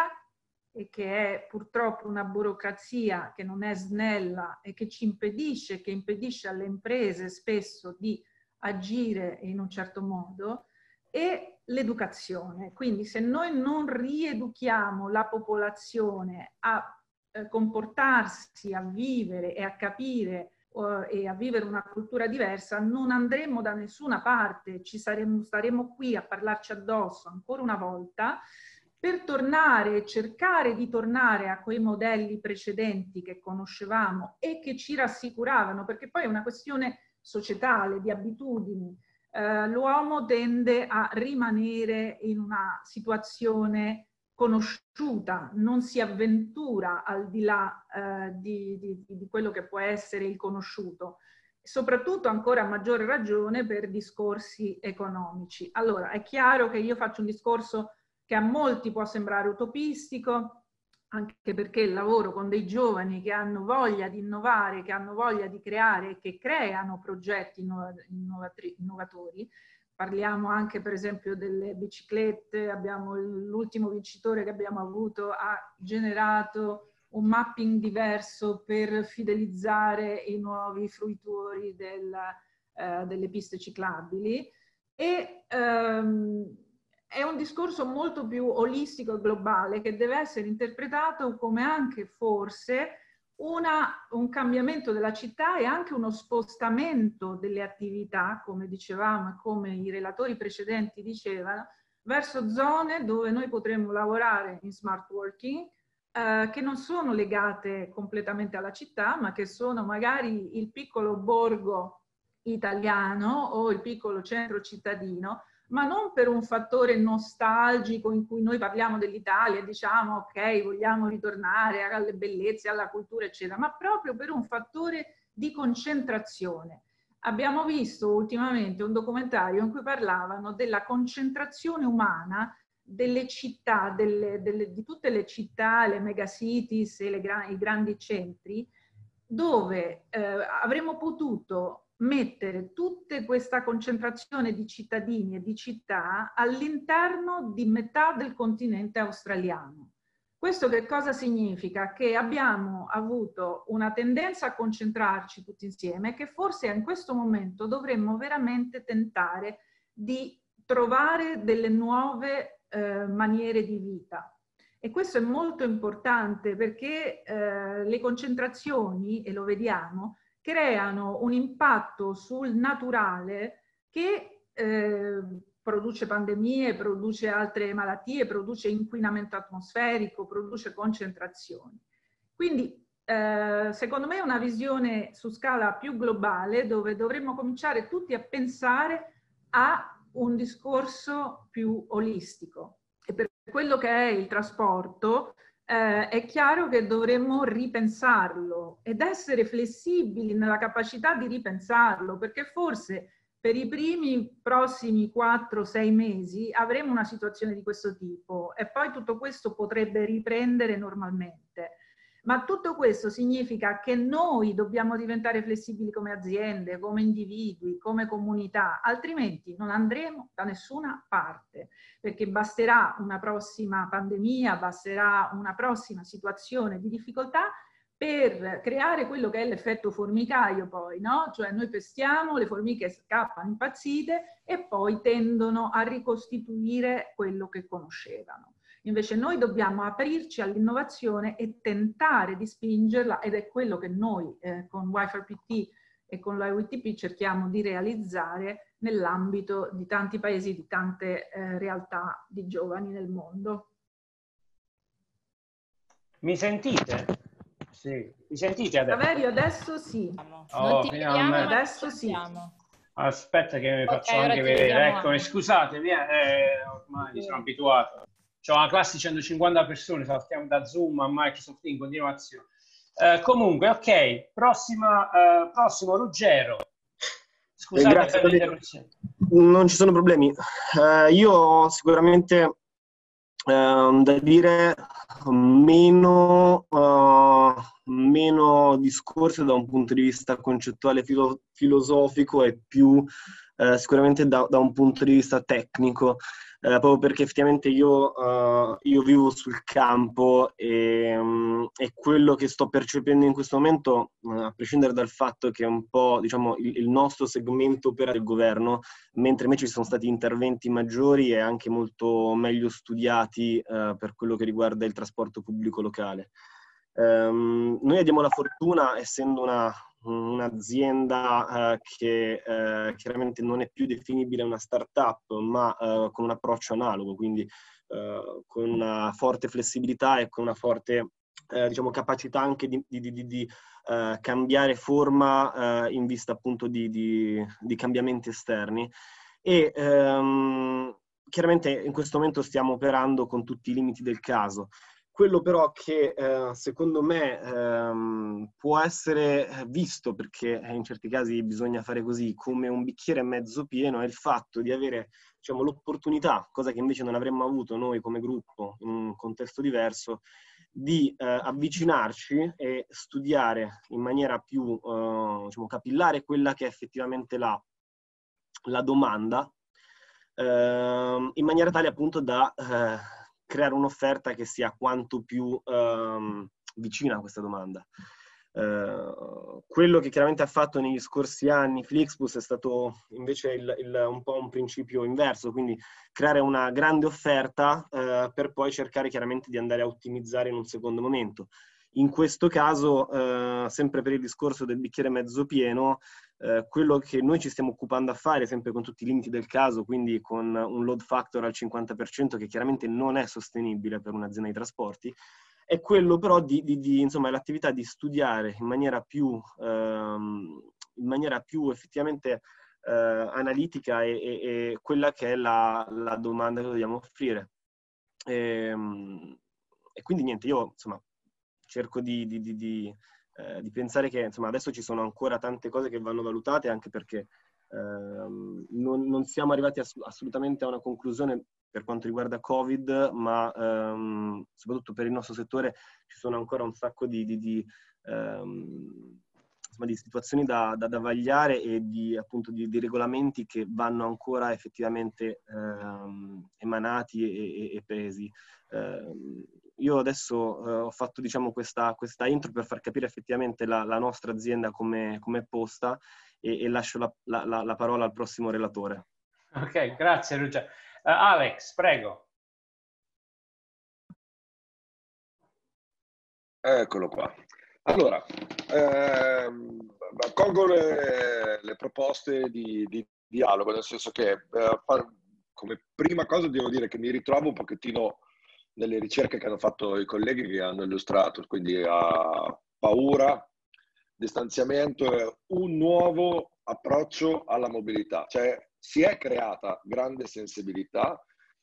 S6: e che è purtroppo una burocrazia che non è snella e che ci impedisce, che impedisce alle imprese spesso di agire in un certo modo, e l'educazione. Quindi se noi non rieduchiamo la popolazione a eh, comportarsi, a vivere e a capire uh, e a vivere una cultura diversa, non andremo da nessuna parte, ci saremo, staremo qui a parlarci addosso ancora una volta per tornare, cercare di tornare a quei modelli precedenti che conoscevamo e che ci rassicuravano, perché poi è una questione societale, di abitudini. Uh, l'uomo tende a rimanere in una situazione conosciuta, non si avventura al di là uh, di, di, di quello che può essere il conosciuto, soprattutto ancora a maggior ragione per discorsi economici. Allora, è chiaro che io faccio un discorso che a molti può sembrare utopistico, anche perché il lavoro con dei giovani che hanno voglia di innovare, che hanno voglia di creare, che creano progetti innovatori. Parliamo anche per esempio delle biciclette, abbiamo l'ultimo vincitore che abbiamo avuto ha generato un mapping diverso per fidelizzare i nuovi fruitori del, eh, delle piste ciclabili. E, ehm, è un discorso molto più olistico e globale che deve essere interpretato come anche forse una, un cambiamento della città e anche uno spostamento delle attività, come dicevamo e come i relatori precedenti dicevano, verso zone dove noi potremmo lavorare in smart working, eh, che non sono legate completamente alla città, ma che sono magari il piccolo borgo italiano o il piccolo centro cittadino, ma non per un fattore nostalgico in cui noi parliamo dell'Italia e diciamo ok, vogliamo ritornare alle bellezze, alla cultura, eccetera, ma proprio per un fattore di concentrazione. Abbiamo visto ultimamente un documentario in cui parlavano della concentrazione umana delle città, delle, delle, di tutte le città, le megacities e le gra- i grandi centri, dove eh, avremmo potuto mettere tutta questa concentrazione di cittadini e di città all'interno di metà del continente australiano. Questo che cosa significa? Che abbiamo avuto una tendenza a concentrarci tutti insieme, che forse in questo momento dovremmo veramente tentare di trovare delle nuove eh, maniere di vita. E questo è molto importante perché eh, le concentrazioni, e lo vediamo, creano un impatto sul naturale che eh, produce pandemie, produce altre malattie, produce inquinamento atmosferico, produce concentrazioni. Quindi eh, secondo me è una visione su scala più globale dove dovremmo cominciare tutti a pensare a un discorso più olistico. E per quello che è il trasporto, eh, è chiaro che dovremmo ripensarlo ed essere flessibili nella capacità di ripensarlo, perché forse per i primi prossimi quattro sei mesi avremo una situazione di questo tipo e poi tutto questo potrebbe riprendere normalmente. Ma tutto questo significa che noi dobbiamo diventare flessibili come aziende, come individui, come comunità, altrimenti non andremo da nessuna parte, perché basterà una prossima pandemia, basterà una prossima situazione di difficoltà per creare quello che è l'effetto formicaio poi, no? Cioè noi pestiamo, le formiche scappano impazzite e poi tendono a ricostituire quello che conoscevano. Invece noi dobbiamo aprirci all'innovazione e tentare di spingerla, ed è quello che noi eh, con Y four P T e con l'I W T P cerchiamo di realizzare nell'ambito di tanti paesi, di tante eh, realtà di giovani nel mondo.
S4: Mi sentite? Sì. Mi sentite adesso?
S6: Saverio, adesso sì.
S4: Oh,
S1: non ti vediamo, ma
S6: adesso sì.
S4: Aspetta che mi
S1: Okay,
S4: faccio
S1: ora
S4: anche
S1: ti
S4: vedere.
S1: vediamo
S4: Eccomi,
S1: anche.
S4: scusate, via, eh, ormai mi sono abituato. C'ho una classe di centocinquanta persone, saltiamo da Zoom a Microsoft in continuazione. Eh, comunque, ok, prossima, eh, prossimo Ruggero. Scusate
S12: Eh, grazie,
S4: per l'interruzione.
S12: non ci sono problemi. Eh, io sicuramente eh, da dire meno, uh, meno discorso da un punto di vista concettuale filo filosofico e più eh, sicuramente da, da un punto di vista tecnico. Eh, proprio perché effettivamente io, uh, io vivo sul campo e, um, e quello che sto percependo in questo momento, uh, a prescindere dal fatto che è un po' diciamo, il, il nostro segmento opera del governo, mentre invece ci sono stati interventi maggiori e anche molto meglio studiati uh, per quello che riguarda il trasporto pubblico locale. Um, noi abbiamo la fortuna, essendo una un'azienda uh, che uh, chiaramente non è più definibile una startup, ma uh, con un approccio analogo, quindi uh, con una forte flessibilità e con una forte uh, diciamo, capacità anche di, di, di, di uh, cambiare forma uh, in vista appunto di, di, di cambiamenti esterni. E um, chiaramente in questo momento stiamo operando con tutti i limiti del caso. Quello però che eh, secondo me ehm, può essere visto, perché in certi casi bisogna fare così, come un bicchiere mezzo pieno, è il fatto di avere diciamo, l'opportunità, cosa che invece non avremmo avuto noi come gruppo in un contesto diverso, di eh, avvicinarci e studiare in maniera più eh, diciamo, capillare quella che è effettivamente la, la domanda, eh, in maniera tale appunto da eh, creare un'offerta che sia quanto più um, vicina a questa domanda. Uh, quello che chiaramente ha fatto negli scorsi anni Flixbus è stato invece il, il, un po' un principio inverso, quindi creare una grande offerta uh, per poi cercare chiaramente di andare a ottimizzare in un secondo momento. In questo caso, uh, sempre per il discorso del bicchiere mezzo pieno, Uh, quello che noi ci stiamo occupando a fare, sempre con tutti i limiti del caso, quindi con un load factor al cinquanta per cento che chiaramente non è sostenibile per un'azienda di trasporti, è quello però di, di, di insomma, l'attività di studiare in maniera più, um, in maniera più effettivamente eh, analitica e, e, e quella che è la, la domanda che dobbiamo offrire. E, e quindi niente, io insomma cerco di, di, di, di, eh, di pensare che insomma adesso ci sono ancora tante cose che vanno valutate, anche perché ehm, non, non siamo arrivati ass- assolutamente a una conclusione per quanto riguarda Covid, ma ehm, soprattutto per il nostro settore ci sono ancora un sacco di, di, di, ehm, insomma, di situazioni da, da, da vagliare e di, appunto, di, di regolamenti che vanno ancora effettivamente ehm, emanati e, e, e presi. Eh, io adesso eh, ho fatto, diciamo, questa, questa intro per far capire effettivamente la, la nostra azienda come è posta e, e lascio la, la, la parola al prossimo relatore.
S4: Ok, grazie Lucia. Uh, Alex, prego.
S8: Eccolo qua. Allora, ehm, colgo le, le proposte di, di dialogo, nel senso che eh, come prima cosa devo dire che mi ritrovo un pochettino nelle ricerche che hanno fatto i colleghi che hanno illustrato, quindi a paura, distanziamento e un nuovo approccio alla mobilità. Cioè si è creata grande sensibilità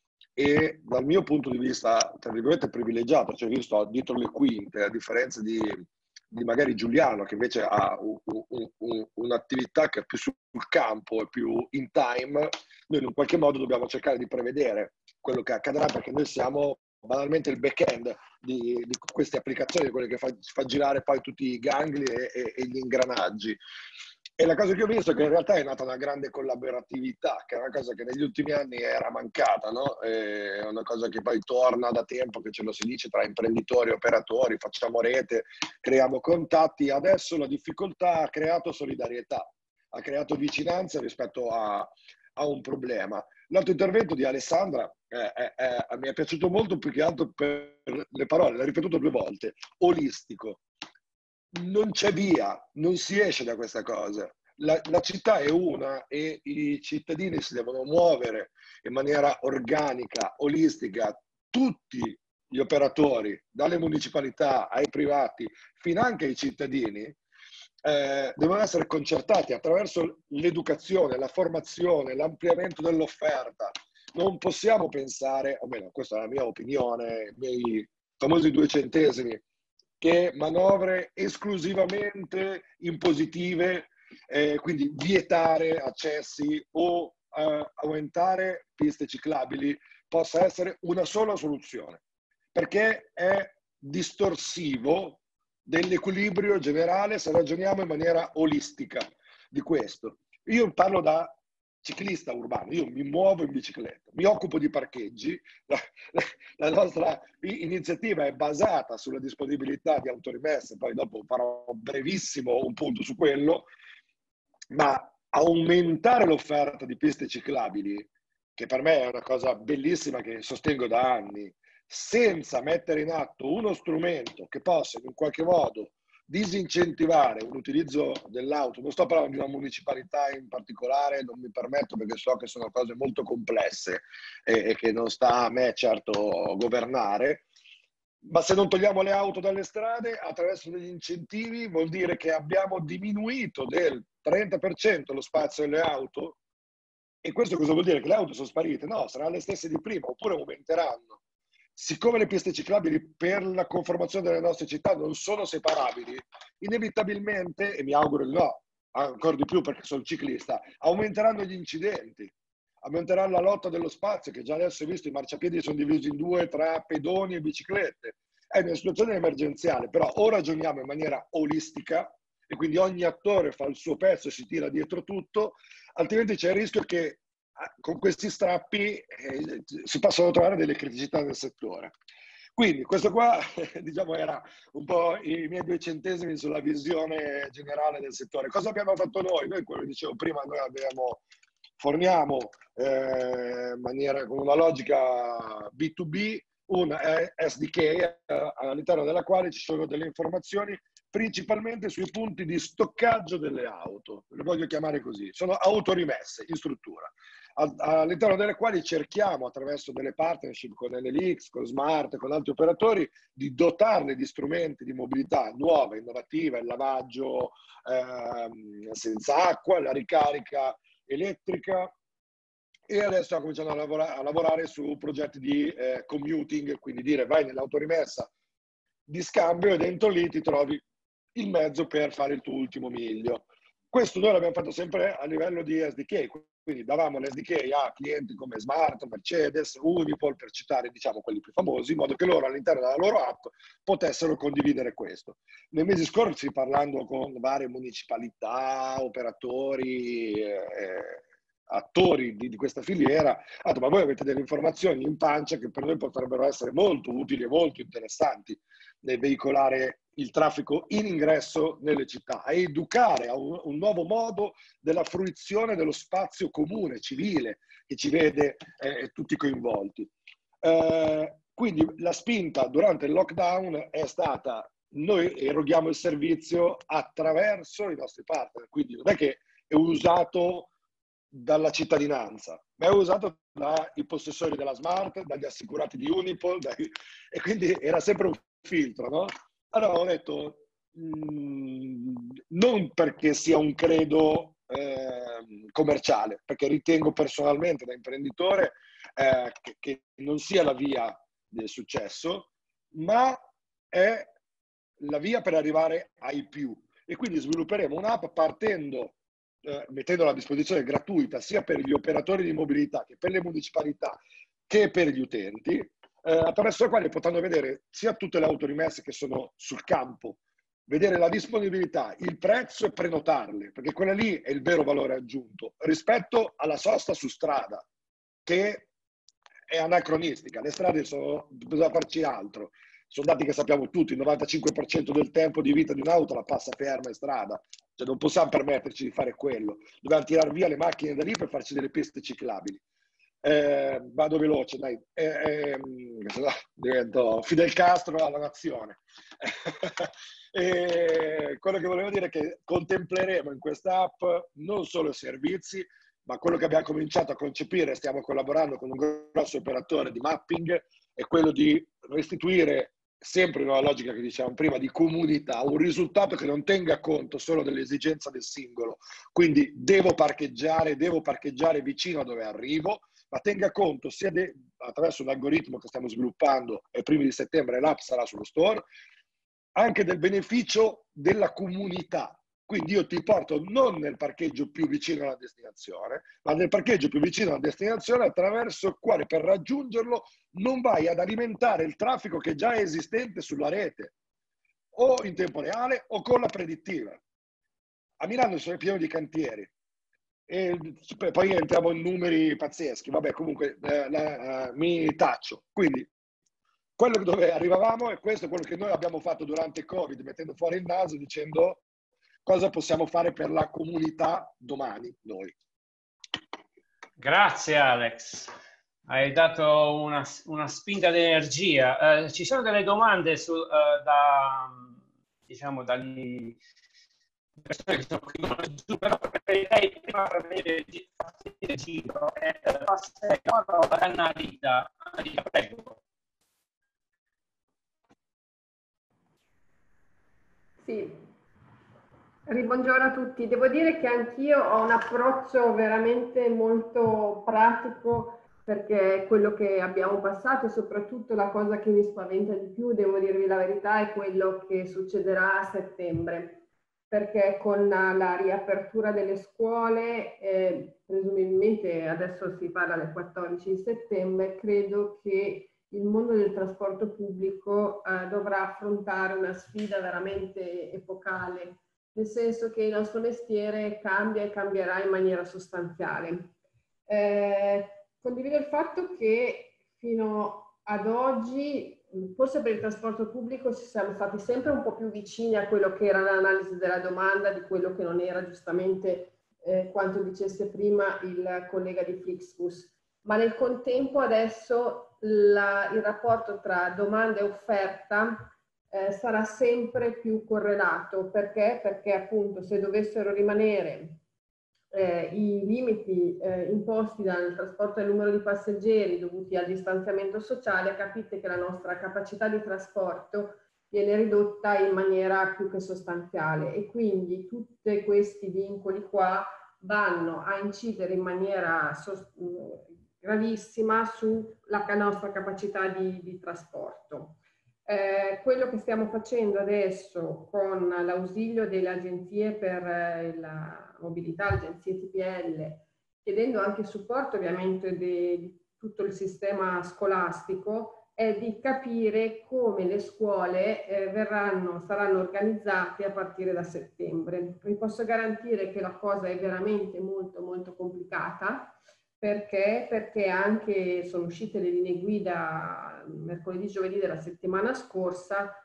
S8: e dal mio punto di vista, tra virgolette, privilegiato, cioè io sto dietro le quinte, a differenza di, di magari Giuliano, che invece ha un, un, un, un'attività che è più sul campo e più in time, noi in un qualche modo dobbiamo cercare di prevedere quello che accadrà, perché noi siamo banalmente il back-end di, di queste applicazioni, quelle che fa, fa girare poi tutti i gangli e, e, e gli ingranaggi. E la cosa che ho visto è che in realtà è nata una grande collaboratività, che è una cosa che negli ultimi anni era mancata, no? È una cosa che poi torna da tempo, che ce lo si dice tra imprenditori e operatori, facciamo rete, creiamo contatti. Adesso la difficoltà ha creato solidarietà, ha creato vicinanza rispetto a, a un problema. L'altro intervento di Alessandra eh, eh, eh, mi è piaciuto molto, più che altro per le parole, l'ha ripetuto due volte, olistico. Non c'è via, non si esce da questa cosa. La, la città è una e i cittadini si devono muovere in maniera organica, olistica. Tutti gli operatori, dalle municipalità ai privati, fino anche ai cittadini, eh, devono essere concertati attraverso l'educazione, la formazione, l'ampliamento dell'offerta. Non possiamo pensare, o meno, questa è la mia opinione, i miei famosi due centesimi, che manovre esclusivamente impositive, eh, quindi vietare accessi o eh, aumentare piste ciclabili, possa essere una sola soluzione, perché è distorsivo dell'equilibrio generale se ragioniamo in maniera olistica di questo. Io parlo da ciclista urbano, io mi muovo in bicicletta, mi occupo di parcheggi, la, la nostra iniziativa è basata sulla disponibilità di autorimesse, poi dopo farò brevissimo un punto su quello, ma aumentare l'offerta di piste ciclabili, che per me è una cosa bellissima che sostengo da anni, senza mettere in atto uno strumento che possa in qualche modo disincentivare un utilizzo dell'auto. Non sto parlando di una municipalità in particolare, non mi permetto perché so che sono cose molto complesse e, e che non sta a me certo governare, ma se non togliamo le auto dalle strade attraverso degli incentivi vuol dire che abbiamo diminuito del trenta per cento lo spazio delle auto. E questo cosa vuol dire? Che le auto sono sparite? No, saranno le stesse di prima oppure aumenteranno. Siccome le piste ciclabili per la conformazione delle nostre città non sono separabili, inevitabilmente, e mi auguro di no, ancora di più perché sono ciclista, aumenteranno gli incidenti, aumenterà la lotta dello spazio, che già adesso ho visto i marciapiedi sono divisi in due tra pedoni e biciclette. È una situazione emergenziale, però o ragioniamo in maniera olistica, e quindi ogni attore fa il suo pezzo e si tira dietro tutto, altrimenti c'è il rischio che con questi strappi eh, si possono trovare delle criticità nel settore. Quindi questo qua diciamo era un po' i miei due centesimi sulla visione generale del settore. Cosa abbiamo fatto noi? Noi, come dicevo prima, noi abbiamo, forniamo eh, in maniera con una logica B due B un S D K eh, all'interno della quale ci sono delle informazioni principalmente sui punti di stoccaggio delle auto, le voglio chiamare così, sono autorimesse in struttura, all'interno delle quali cerchiamo attraverso delle partnership con N L X, con Smart, con altri operatori, di dotarle di strumenti di mobilità nuova, innovativa, il lavaggio ehm, senza acqua, la ricarica elettrica, e adesso stiamo cominciando a, lavora, a lavorare su progetti di eh, commuting, quindi dire vai nell'autorimessa di scambio e dentro lì ti trovi il mezzo per fare il tuo ultimo miglio. Questo noi l'abbiamo fatto sempre a livello di S D K, quindi davamo l'S D K a clienti come Smart, Mercedes, Unipol, per citare diciamo quelli più famosi, in modo che loro all'interno della loro app potessero condividere questo. Nei mesi scorsi, parlando con varie municipalità, operatori, eh, attori di, di questa filiera, ha detto, ma voi avete delle informazioni in pancia che per noi potrebbero essere molto utili e molto interessanti nel veicolare il traffico in ingresso nelle città, a educare a un, un nuovo modo della fruizione dello spazio comune, civile, che ci vede eh, tutti coinvolti. Eh, quindi la spinta durante il lockdown è stata: noi eroghiamo il servizio attraverso i nostri partner, quindi non è che è usato dalla cittadinanza, ma è usato dai possessori della Smart, dagli assicurati di Unipol, dai... e quindi era sempre un filtro, no? Allora ho detto, mh, non perché sia un credo eh, commerciale, perché ritengo personalmente da imprenditore eh, che, che non sia la via del successo, ma è la via per arrivare ai più. E quindi svilupperemo un'app partendo, eh, mettendola a disposizione gratuita sia per gli operatori di mobilità che per le municipalità che per gli utenti, eh, attraverso la quale potranno vedere sia tutte le autorimesse che sono sul campo, vedere la disponibilità, il prezzo e prenotarle, perché quella lì è il vero valore aggiunto rispetto alla sosta su strada, che è anacronistica. Le strade sono, bisogna farci altro. Sono dati che sappiamo tutti, il novantacinque per cento del tempo di vita di un'auto la passa ferma in strada, cioè non possiamo permetterci di fare quello, dobbiamo tirare via le macchine da lì per farci delle piste ciclabili. Eh, vado veloce, dai, eh, eh, divento Fidel Castro alla nazione. E quello che volevo dire è che contempleremo in questa app non solo i servizi, ma quello che abbiamo cominciato a concepire, stiamo collaborando con un grosso operatore di mapping, è quello di restituire, sempre nella logica che dicevamo prima, di comunità, un risultato che non tenga conto solo dell'esigenza del singolo. Quindi devo parcheggiare, devo parcheggiare vicino a dove arrivo, ma tenga conto sia de, attraverso l'algoritmo che stiamo sviluppando, e primi di settembre l'app sarà sullo store, anche del beneficio della comunità. Quindi io ti porto non nel parcheggio più vicino alla destinazione, ma nel parcheggio più vicino alla destinazione, attraverso il quale per raggiungerlo non vai ad alimentare il traffico che già è esistente sulla rete, o in tempo reale o con la predittiva. A Milano sono pieno di cantieri e poi entriamo in numeri pazzeschi. Vabbè, comunque eh, la, uh, mi taccio. Quindi quello dove arrivavamo, e questo è quello che noi abbiamo fatto durante il Covid, mettendo fuori il naso dicendo cosa possiamo fare per la comunità domani noi.
S4: Grazie Alex, hai dato una, una spinta di energia. Eh, ci sono delle domande su, uh, da, diciamo, dagli persone che sono qui, però preferirei prima venire il giro e passare ad Annalita. Annalita, prego.
S9: Sì. Buongiorno a tutti. Devo dire che anch'io ho un approccio veramente molto pratico, perché quello che abbiamo passato e soprattutto la cosa che mi spaventa di più, devo dirvi la verità, è quello che succederà a settembre, perché con la riapertura delle scuole, eh, presumibilmente adesso si parla del quattordici di settembre, credo che il mondo del trasporto pubblico eh, dovrà affrontare una sfida veramente epocale, nel senso che il nostro mestiere cambia e cambierà in maniera sostanziale. Eh, condivido il fatto che fino ad oggi, forse per il trasporto pubblico, ci siamo stati sempre un po' più vicini a quello che era l'analisi della domanda, di quello che non era giustamente eh, quanto dicesse prima il collega di Flixbus. Ma nel contempo adesso la, il rapporto tra domanda e offerta Eh, sarà sempre più correlato. Perché? Perché appunto se dovessero rimanere eh, i limiti eh, imposti dal trasporto e al numero di passeggeri dovuti al distanziamento sociale, capite che la nostra capacità di trasporto viene ridotta in maniera più che sostanziale, e quindi tutti questi vincoli qua vanno a incidere in maniera gravissima sulla nostra capacità di, di trasporto. Eh, quello che stiamo facendo adesso con l'ausilio delle agenzie per eh, la mobilità, agenzie T P L, chiedendo anche supporto ovviamente di, di tutto il sistema scolastico, è di capire come le scuole eh, verranno, saranno organizzate a partire da settembre. Vi posso garantire che la cosa è veramente molto molto complicata. Perché? Perché anche sono uscite le linee guida mercoledì, giovedì della settimana scorsa,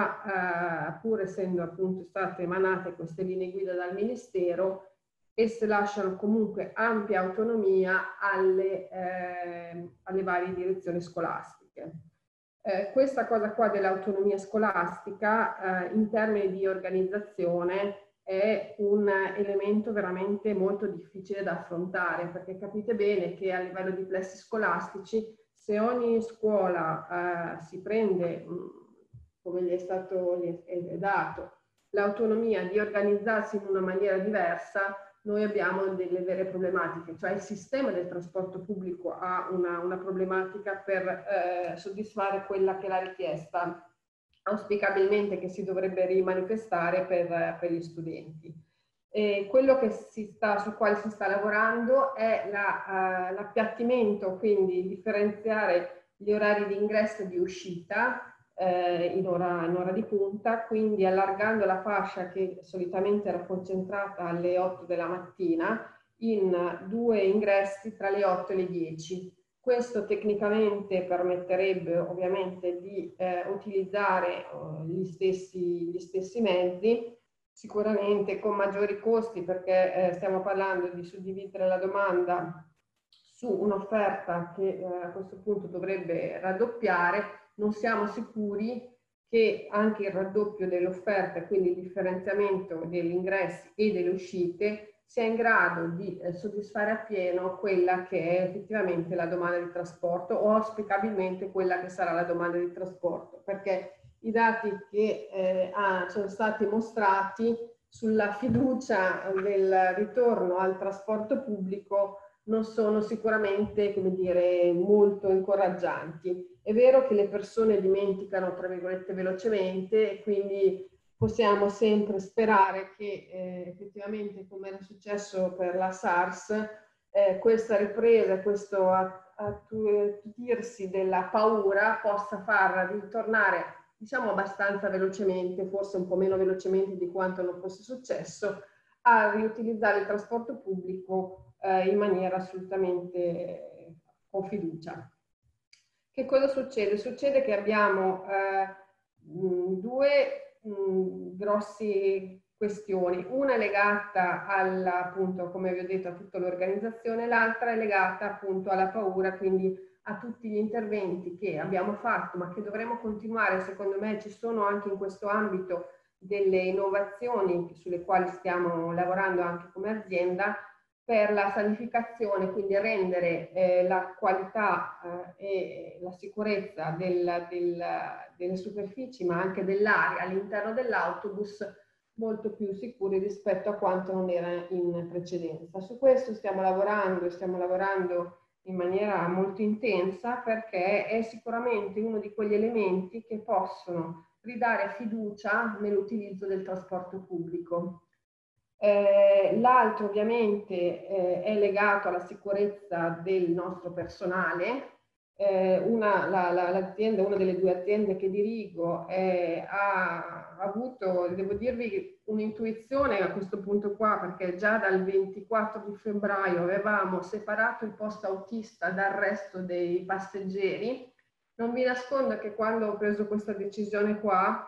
S9: ma eh, pur essendo appunto state emanate queste linee guida dal Ministero, esse lasciano comunque ampia autonomia alle, eh, alle varie direzioni scolastiche. Eh, questa cosa qua dell'autonomia scolastica eh, in termini di organizzazione è un elemento veramente molto difficile da affrontare, perché capite bene che a livello di plessi scolastici, se ogni scuola eh, si prende, come gli è stato gli è dato, l'autonomia di organizzarsi in una maniera diversa, noi abbiamo delle vere problematiche, cioè il sistema del trasporto pubblico ha una, una problematica per eh, soddisfare quella che è la richiesta auspicabilmente che si dovrebbe rimanifestare per, per gli studenti. E quello che si sta, sul quale si sta lavorando è la, uh, l'appiattimento, quindi differenziare gli orari di ingresso e di uscita eh, in, ora, in ora di punta, quindi allargando la fascia che solitamente era concentrata alle otto della mattina in due ingressi tra le otto e le dieci. Questo tecnicamente permetterebbe ovviamente di eh, utilizzare uh, gli, stessi, gli stessi mezzi, sicuramente con maggiori costi, perché eh, stiamo parlando di suddividere la domanda su un'offerta che eh, a questo punto dovrebbe raddoppiare. Non siamo sicuri che anche il raddoppio dell'offerta, quindi il differenziamento degli ingressi e delle uscite, sia in grado di eh, soddisfare appieno quella che è effettivamente la domanda di trasporto o auspicabilmente quella che sarà la domanda di trasporto, perché i dati che eh, ah, sono stati mostrati sulla fiducia del ritorno al trasporto pubblico non sono sicuramente, come dire, molto incoraggianti. È vero che le persone dimenticano, tra virgolette, velocemente, e quindi possiamo sempre sperare che eh, effettivamente, come era successo per la SARS, eh, questa ripresa, questo attutirsi della paura possa far ritornare, diciamo, abbastanza velocemente, forse un po' meno velocemente di quanto non fosse successo, a riutilizzare il trasporto pubblico eh, in maniera assolutamente eh, con fiducia. Che cosa succede? Succede che abbiamo eh, mh, due mh, grosse questioni. Una è legata alla, appunto, come vi ho detto, a tutta l'organizzazione, l'altra è legata appunto alla paura, quindi a tutti gli interventi che abbiamo fatto, ma che dovremo continuare. Secondo me ci sono anche in questo ambito delle innovazioni sulle quali stiamo lavorando anche come azienda per la sanificazione, quindi rendere eh, la qualità eh, e la sicurezza del, del, delle superfici, ma anche dell'aria all'interno dell'autobus molto più sicuri rispetto a quanto non era in precedenza. Su questo stiamo lavorando e stiamo lavorando in maniera molto intensa, perché è sicuramente uno di quegli elementi che possono ridare fiducia nell'utilizzo del trasporto pubblico. Eh, l'altro ovviamente eh, è legato alla sicurezza del nostro personale. Eh, una, la, la, l'azienda, una delle due aziende che dirigo eh, ha avuto, devo dirvi, un'intuizione a questo punto qua, perché già dal ventiquattro di febbraio avevamo separato il posto autista dal resto dei passeggeri. Non vi nascondo che quando ho preso questa decisione qua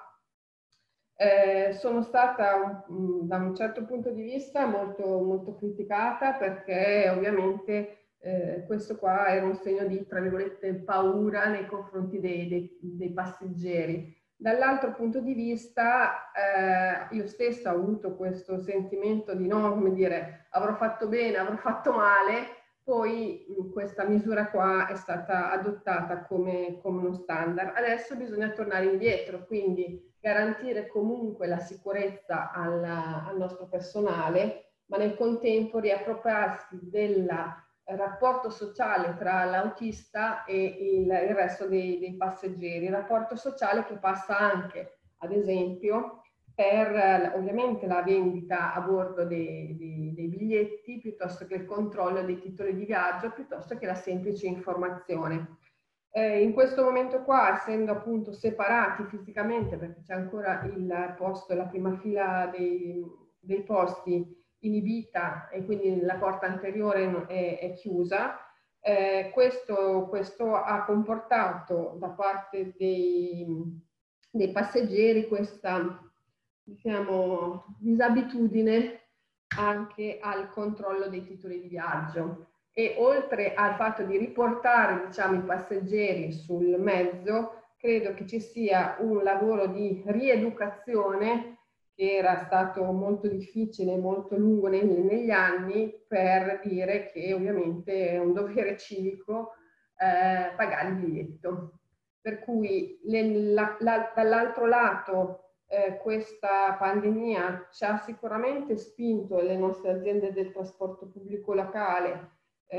S9: eh, sono stata mh, da un certo punto di vista molto, molto criticata, perché ovviamente Eh, questo qua era un segno di, tra virgolette, paura nei confronti dei, dei, dei passeggeri. Dall'altro punto di vista, eh, io stessa ho avuto questo sentimento di no, come dire, avrò fatto bene, avrò fatto male, poi questa misura qua è stata adottata come, come uno standard. Adesso bisogna tornare indietro, quindi garantire comunque la sicurezza al, al nostro personale, ma nel contempo riappropriarsi del rapporto sociale tra l'autista e il, il resto dei, dei passeggeri, rapporto sociale che passa anche, ad esempio, per ovviamente la vendita a bordo dei, dei, dei biglietti, piuttosto che il controllo dei titoli di viaggio, piuttosto che la semplice informazione. Eh, in questo momento qua, essendo appunto separati fisicamente, perché c'è ancora il posto, la prima fila dei, dei posti inibita e quindi la porta anteriore è, è chiusa, eh, questo, questo ha comportato da parte dei, dei passeggeri questa, diciamo, disabitudine anche al controllo dei titoli di viaggio. E oltre al fatto di riportare, diciamo, i passeggeri sul mezzo, credo che ci sia un lavoro di rieducazione che era stato molto difficile e molto lungo negli, negli anni, per dire che ovviamente è un dovere civico eh, pagare il biglietto. Per cui dall'altro lato eh, questa pandemia ci ha sicuramente spinto le nostre aziende del trasporto pubblico locale,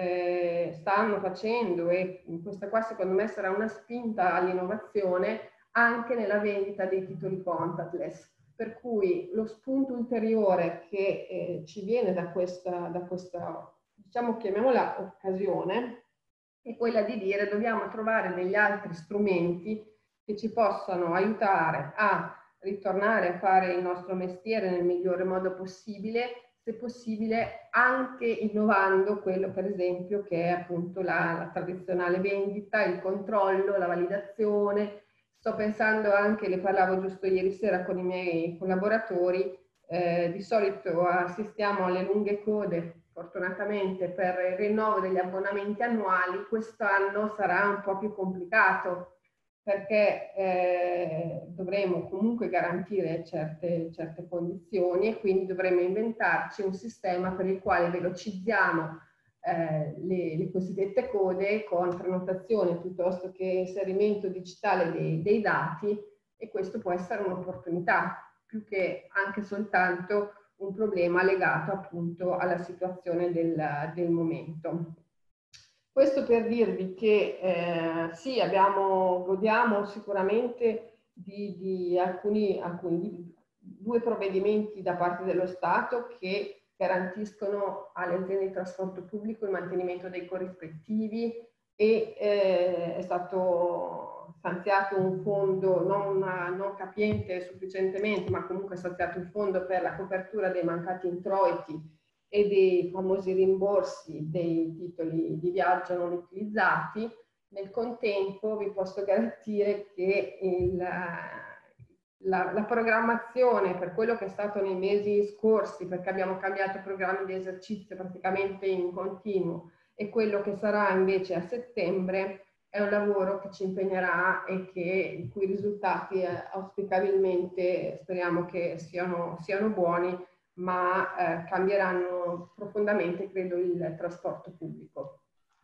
S9: eh, stanno facendo, e questa qua secondo me sarà una spinta all'innovazione anche nella vendita dei titoli contactless. Per cui lo spunto ulteriore che eh, ci viene da questa, da questa, diciamo, chiamiamola occasione, è quella di dire dobbiamo trovare degli altri strumenti che ci possano aiutare a ritornare a fare il nostro mestiere nel migliore modo possibile, se possibile anche innovando quello per esempio che è appunto la, la tradizionale vendita, il controllo, la validazione. Sto pensando anche, le parlavo giusto ieri sera con i miei collaboratori, eh, di solito assistiamo alle lunghe code, fortunatamente, per il rinnovo degli abbonamenti annuali. Quest'anno sarà un po' più complicato perché eh, dovremo comunque garantire certe, certe condizioni e quindi dovremo inventarci un sistema per il quale velocizziamo Eh, le, le cosiddette code con prenotazione piuttosto che inserimento digitale dei, dei dati, e questo può essere un'opportunità più che anche soltanto un problema legato appunto alla situazione del, del momento. Questo per dirvi che eh, sì, abbiamo, godiamo sicuramente di, di alcuni, alcuni di due provvedimenti da parte dello Stato che garantiscono alle aziende di trasporto pubblico il mantenimento dei corrispettivi e eh, è stato stanziato un fondo non, non capiente sufficientemente, ma comunque è stanziato un fondo per la copertura dei mancati introiti e dei famosi rimborsi dei titoli di viaggio non utilizzati. Nel contempo vi posso garantire che il La, la programmazione per quello che è stato nei mesi scorsi, perché abbiamo cambiato programmi di esercizio praticamente in continuo, e quello che sarà invece a settembre è un lavoro che ci impegnerà e che, i cui risultati eh, auspicabilmente speriamo che siano, siano buoni, ma eh, cambieranno profondamente, credo, il trasporto pubblico.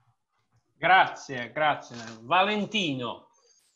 S4: Grazie, grazie. Valentino.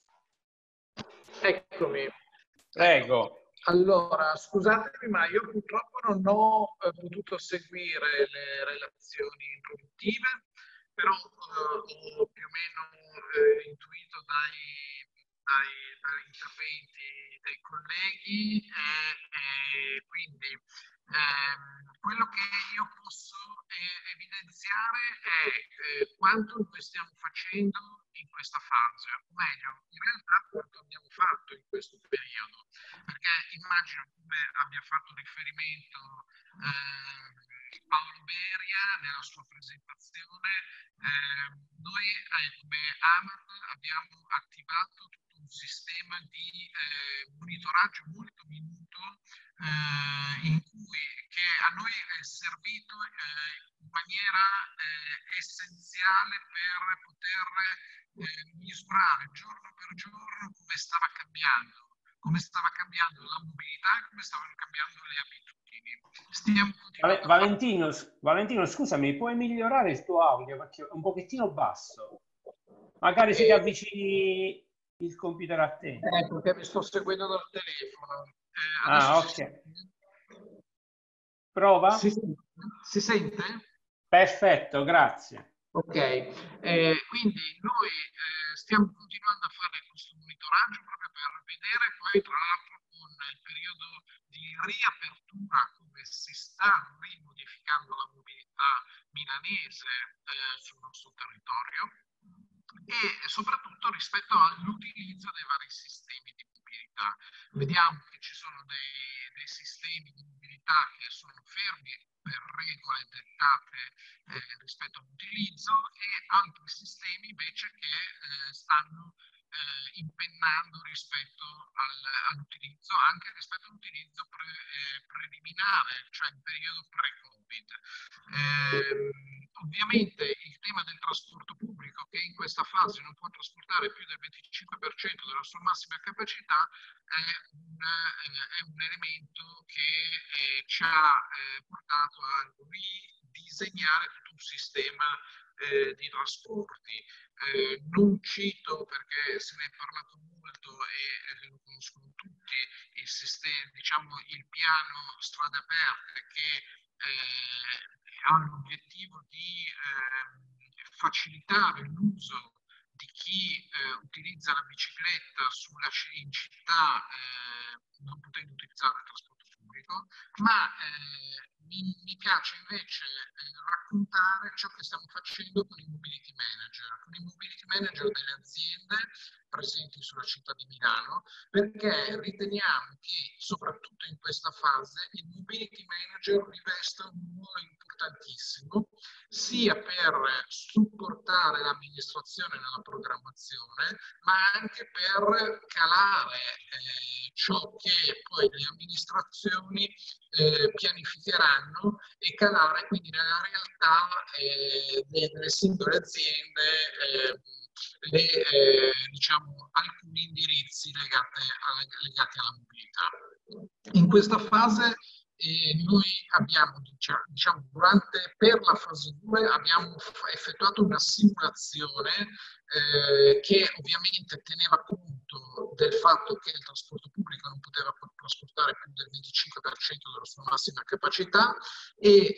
S10: Eccomi.
S4: Prego.
S10: Allora, scusatemi, ma io purtroppo non ho eh, potuto seguire le relazioni introduttive, però eh, ho più o meno eh, intuito dai, dai, dagli interventi dei colleghi e, e quindi ehm, quello che io posso eh, evidenziare è eh, quanto noi stiamo facendo in questa fase, o meglio, in realtà quanto abbiamo fatto in questo periodo, perché immagino, come abbia fatto riferimento eh, Paolo Beria nella sua presentazione, eh, noi eh, come AMAT abbiamo attivato tutto un sistema di eh, monitoraggio molto minuto eh, in cui, che a noi è servito eh, in maniera eh, essenziale per poter eh, misurare giorno per giorno come stava cambiando, come stava cambiando la mobilità e come stavano cambiando le abitudini. Stiamo
S4: Valentino, Valentino, scusami, puoi migliorare il tuo audio perché è un pochettino basso? Magari se ti avvicini il computer a te.
S10: Eh, perché mi sto seguendo dal telefono. Eh,
S4: ah, ok. Prova?
S10: Sì, sì. Si sente?
S4: Perfetto, grazie.
S10: Ok, eh, quindi noi eh, stiamo continuando a fare questo monitoraggio proprio per vedere poi, tra l'altro, con il periodo di riapertura, come si sta rimodificando la mobilità milanese eh, sul nostro territorio, e soprattutto rispetto all'utilizzo dei vari sistemi di mobilità. Vediamo che ci sono dei, dei sistemi di mobilità che sono fermi per regole dettate eh, rispetto all'utilizzo, e altri sistemi invece che eh, stanno eh, impennando rispetto al, all'utilizzo, anche rispetto all'utilizzo pre, eh, preliminare, cioè il periodo pre-Covid. Eh, ovviamente il tema del trasporto pubblico, che in questa fase non può trasportare più del venticinque per cento della sua massima capacità, è un, eh, è un elemento che eh, ci ha eh, portato a ridisegnare tutto un sistema eh, di trasporti. Eh, non cito, perché se ne è parlato molto e eh, lo conoscono tutti, il sistema, diciamo, il piano strade aperte, che eh, ha l'obiettivo di eh, facilitare l'uso di chi eh, utilizza la bicicletta sulla, in città, eh, non potendo utilizzare il trasporto pubblico, ma eh, mi, mi piace invece eh, raccontare ciò che stiamo facendo con i mobility manager, con i mobility manager delle aziende presenti sulla città di Milano, perché riteniamo che soprattutto in questa fase il mobility manager rivesta un ruolo importantissimo, sia per supportare l'amministrazione nella programmazione, ma anche per calare eh, ciò che poi le amministrazioni eh, pianificheranno, e calare quindi nella realtà eh, delle singole aziende eh, le, eh, diciamo, alcuni indirizzi legati alla, legati alla mobilità. In questa fase eh, noi abbiamo, diciamo, durante, per la fase due abbiamo effettuato una simulazione eh, che ovviamente teneva conto del fatto che il trasporto pubblico non poteva trasportare più del venticinque per cento della sua massima capacità, e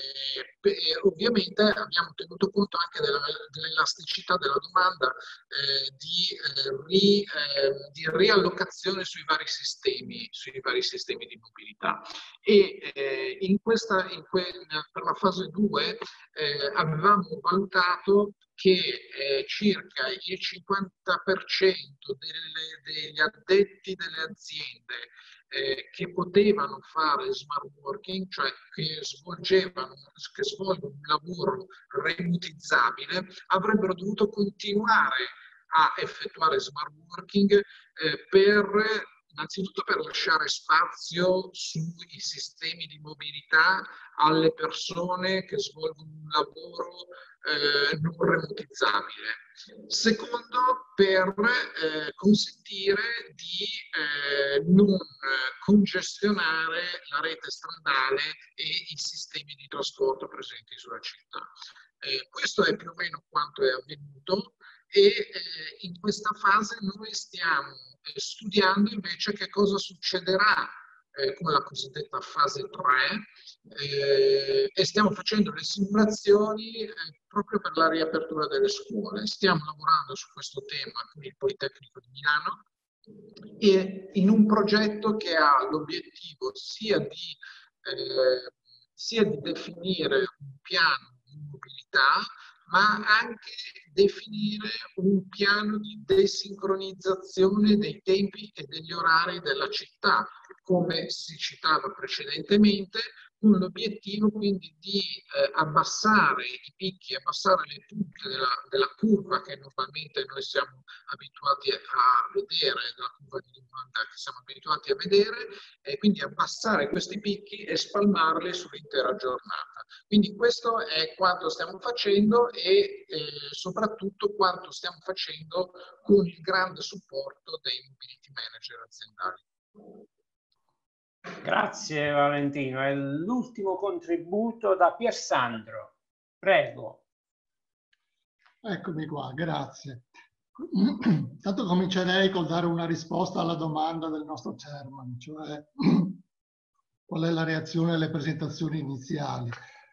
S10: eh, ovviamente abbiamo tenuto conto anche della, dell'elasticità della domanda eh, di, eh, ri, eh, di riallocazione sui vari sistemi, sui vari sistemi di mobilità. E eh, in questa, in que, per la fase due eh, avevamo valutato che eh, circa il cinquanta per cento delle, degli addetti delle aziende eh, che potevano fare smart working, cioè che svolgevano, che svolgono un lavoro remotizzabile, avrebbero dovuto continuare a effettuare smart working eh, per innanzitutto per lasciare spazio sui sistemi di mobilità alle persone che svolgono un lavoro eh, non remotizzabile. Secondo, per eh, consentire di eh, non congestionare la rete stradale e i sistemi di trasporto presenti sulla città. Eh, questo è più o meno quanto è avvenuto, e eh, in questa fase noi stiamo eh, studiando invece che cosa succederà eh, con la cosiddetta fase tre eh, e stiamo facendo le simulazioni eh, proprio per la riapertura delle scuole. Stiamo lavorando su questo tema con il Politecnico di Milano, e in un progetto che ha l'obiettivo sia di, eh, sia di definire un piano di mobilità, ma anche definire un piano di desincronizzazione dei tempi e degli orari della città, come si citava precedentemente, con l'obiettivo quindi di eh, abbassare i picchi, abbassare le punte della, della curva che normalmente noi siamo abituati a vedere, della curva di domanda che siamo abituati a vedere, e quindi abbassare questi picchi e spalmarli sull'intera giornata. Quindi questo è quanto stiamo facendo, e eh, soprattutto quanto stiamo facendo con il grande supporto dei mobility manager aziendali.
S4: Grazie Valentino. È l'ultimo contributo da Piersandro. Prego.
S11: Eccomi qua, grazie. Intanto comincerei col dare una risposta alla domanda del nostro chairman, cioè qual è la reazione alle presentazioni iniziali.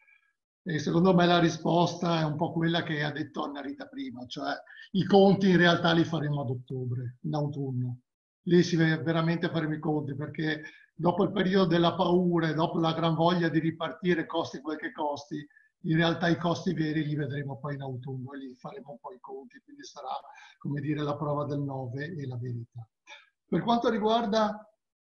S11: E secondo me la risposta è un po' quella che ha detto Anna Rita prima, cioè i conti in realtà li faremo ad ottobre, in autunno. Lì si veramente faremo i conti, perché dopo il periodo della paura e dopo la gran voglia di ripartire costi quel che costi, in realtà i costi veri li vedremo poi in autunno e li faremo un po' i conti, quindi sarà, come dire, la prova del nove e la verità. Per quanto riguarda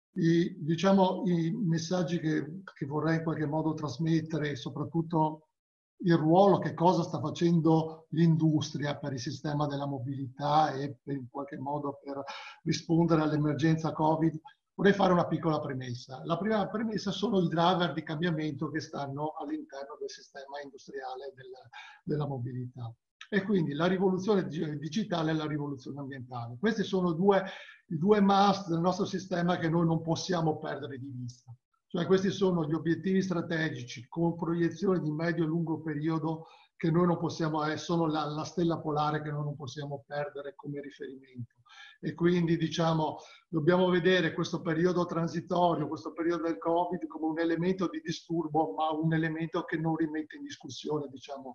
S11: i, diciamo, i messaggi che, che vorrei in qualche modo trasmettere, soprattutto il ruolo, che cosa sta facendo l'industria per il sistema della mobilità e per, in qualche modo per rispondere all'emergenza Covid, vorrei fare una piccola premessa. La prima premessa sono i driver di cambiamento che stanno all'interno del sistema industriale della, della mobilità. E quindi la rivoluzione digitale e la rivoluzione ambientale. Questi sono due, i due must del nostro sistema che noi non possiamo perdere di vista. Cioè questi sono gli obiettivi strategici con proiezioni di medio e lungo periodo che noi non possiamo, eh, sono la, la stella polare che noi non possiamo perdere come riferimento. E quindi diciamo dobbiamo vedere questo periodo transitorio, questo periodo del Covid come un elemento di disturbo, ma un elemento che non rimette in discussione, diciamo,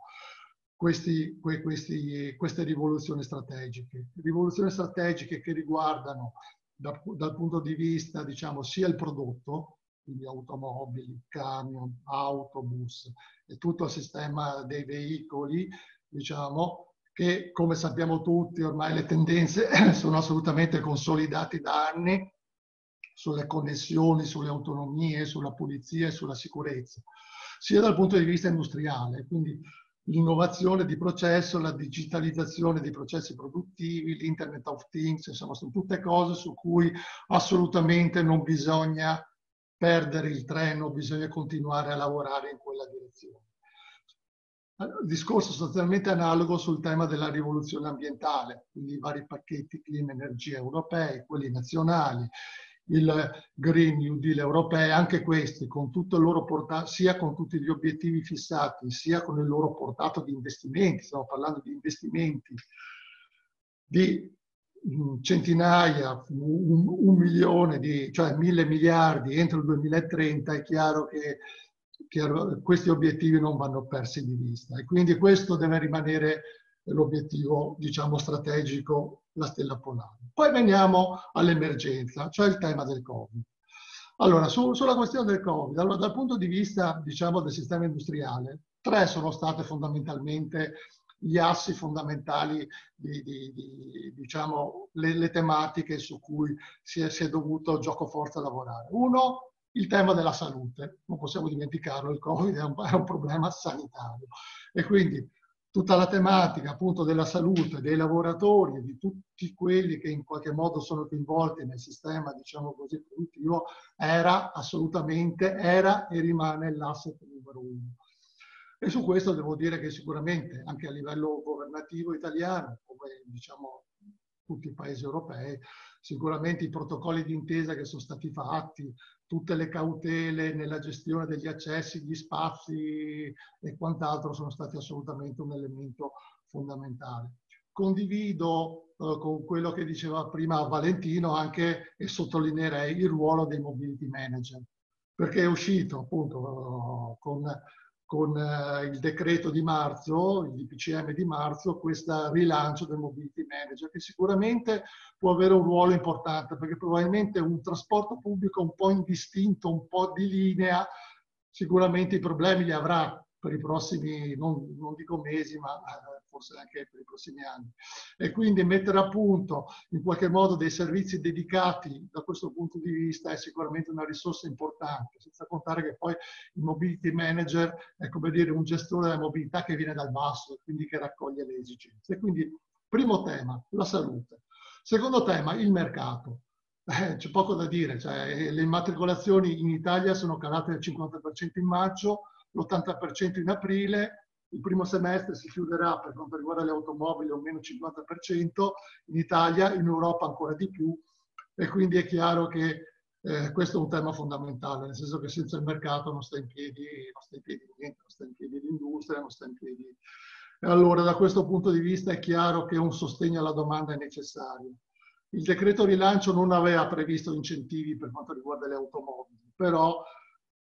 S11: Questi, questi, queste rivoluzioni strategiche. Rivoluzioni strategiche che riguardano da, dal punto di vista, diciamo, sia il prodotto, quindi automobili, camion, autobus e tutto il sistema dei veicoli, diciamo, che come sappiamo tutti ormai le tendenze sono assolutamente consolidate da anni sulle connessioni, sulle autonomie, sulla pulizia e sulla sicurezza, sia dal punto di vista industriale, quindi l'innovazione di processo, la digitalizzazione dei processi produttivi, l'Internet of Things, insomma sono tutte cose su cui assolutamente non bisogna perdere il treno, bisogna continuare a lavorare in quella direzione. Il discorso sostanzialmente analogo sul tema della rivoluzione ambientale, quindi i vari pacchetti clean energia europei, quelli nazionali, il Green New Deal europeo, anche questi con tutto il loro portato, sia con tutti gli obiettivi fissati, sia con il loro portato di investimenti, stiamo parlando di investimenti di centinaia, un, un milione, di, cioè mille miliardi entro il duemilatrenta, è chiaro che, che questi obiettivi non vanno persi di vista e quindi questo deve rimanere l'obiettivo, diciamo, strategico, la stella polare. Poi veniamo all'emergenza, cioè il tema del Covid. Allora, su, sulla questione del Covid, allora, dal punto di vista, diciamo, del sistema industriale, tre sono state fondamentalmente gli assi fondamentali di, di, di diciamo, le, le tematiche su cui si è, si è dovuto gioco forza lavorare. Uno, il tema della salute, non possiamo dimenticarlo, il Covid è un, è un problema sanitario e quindi tutta la tematica appunto della salute dei lavoratori e di tutti quelli che in qualche modo sono coinvolti nel sistema, diciamo così, produttivo, era assolutamente, era e rimane l'asset numero uno. E su questo devo dire che sicuramente anche a livello governativo italiano, come diciamo tutti i paesi europei, sicuramente i protocolli di intesa che sono stati fatti, tutte le cautele nella gestione degli accessi, gli spazi e quant'altro sono stati assolutamente un elemento fondamentale. Condivido eh, con quello che diceva prima Valentino anche e sottolineerei il ruolo dei mobility manager, perché è uscito appunto con con eh, il decreto di marzo, il D P C M di marzo, questo rilancio del mobility manager, che sicuramente può avere un ruolo importante, perché probabilmente un trasporto pubblico un po' indistinto, un po' di linea, sicuramente i problemi li avrà per i prossimi, non, non dico mesi, ma eh, forse anche per i prossimi anni. E quindi mettere a punto in qualche modo dei servizi dedicati da questo punto di vista è sicuramente una risorsa importante, senza contare che poi il mobility manager è come dire un gestore della mobilità che viene dal basso e quindi che raccoglie le esigenze. E quindi primo tema, la salute. Secondo tema, il mercato. Eh, c'è poco da dire, cioè, le immatricolazioni in Italia sono calate del cinquanta per cento in maggio, l'ottanta per cento in aprile, il primo semestre si chiuderà per quanto riguarda le automobili un meno cinquanta per cento, in Italia, in Europa ancora di più, e quindi è chiaro che eh, questo è un tema fondamentale, nel senso che senza il mercato non sta in piedi, non sta in piedi niente, non sta in piedi l'industria, non sta in piedi. E allora da questo punto di vista è chiaro che un sostegno alla domanda è necessario. Il decreto rilancio non aveva previsto incentivi per quanto riguarda le automobili, però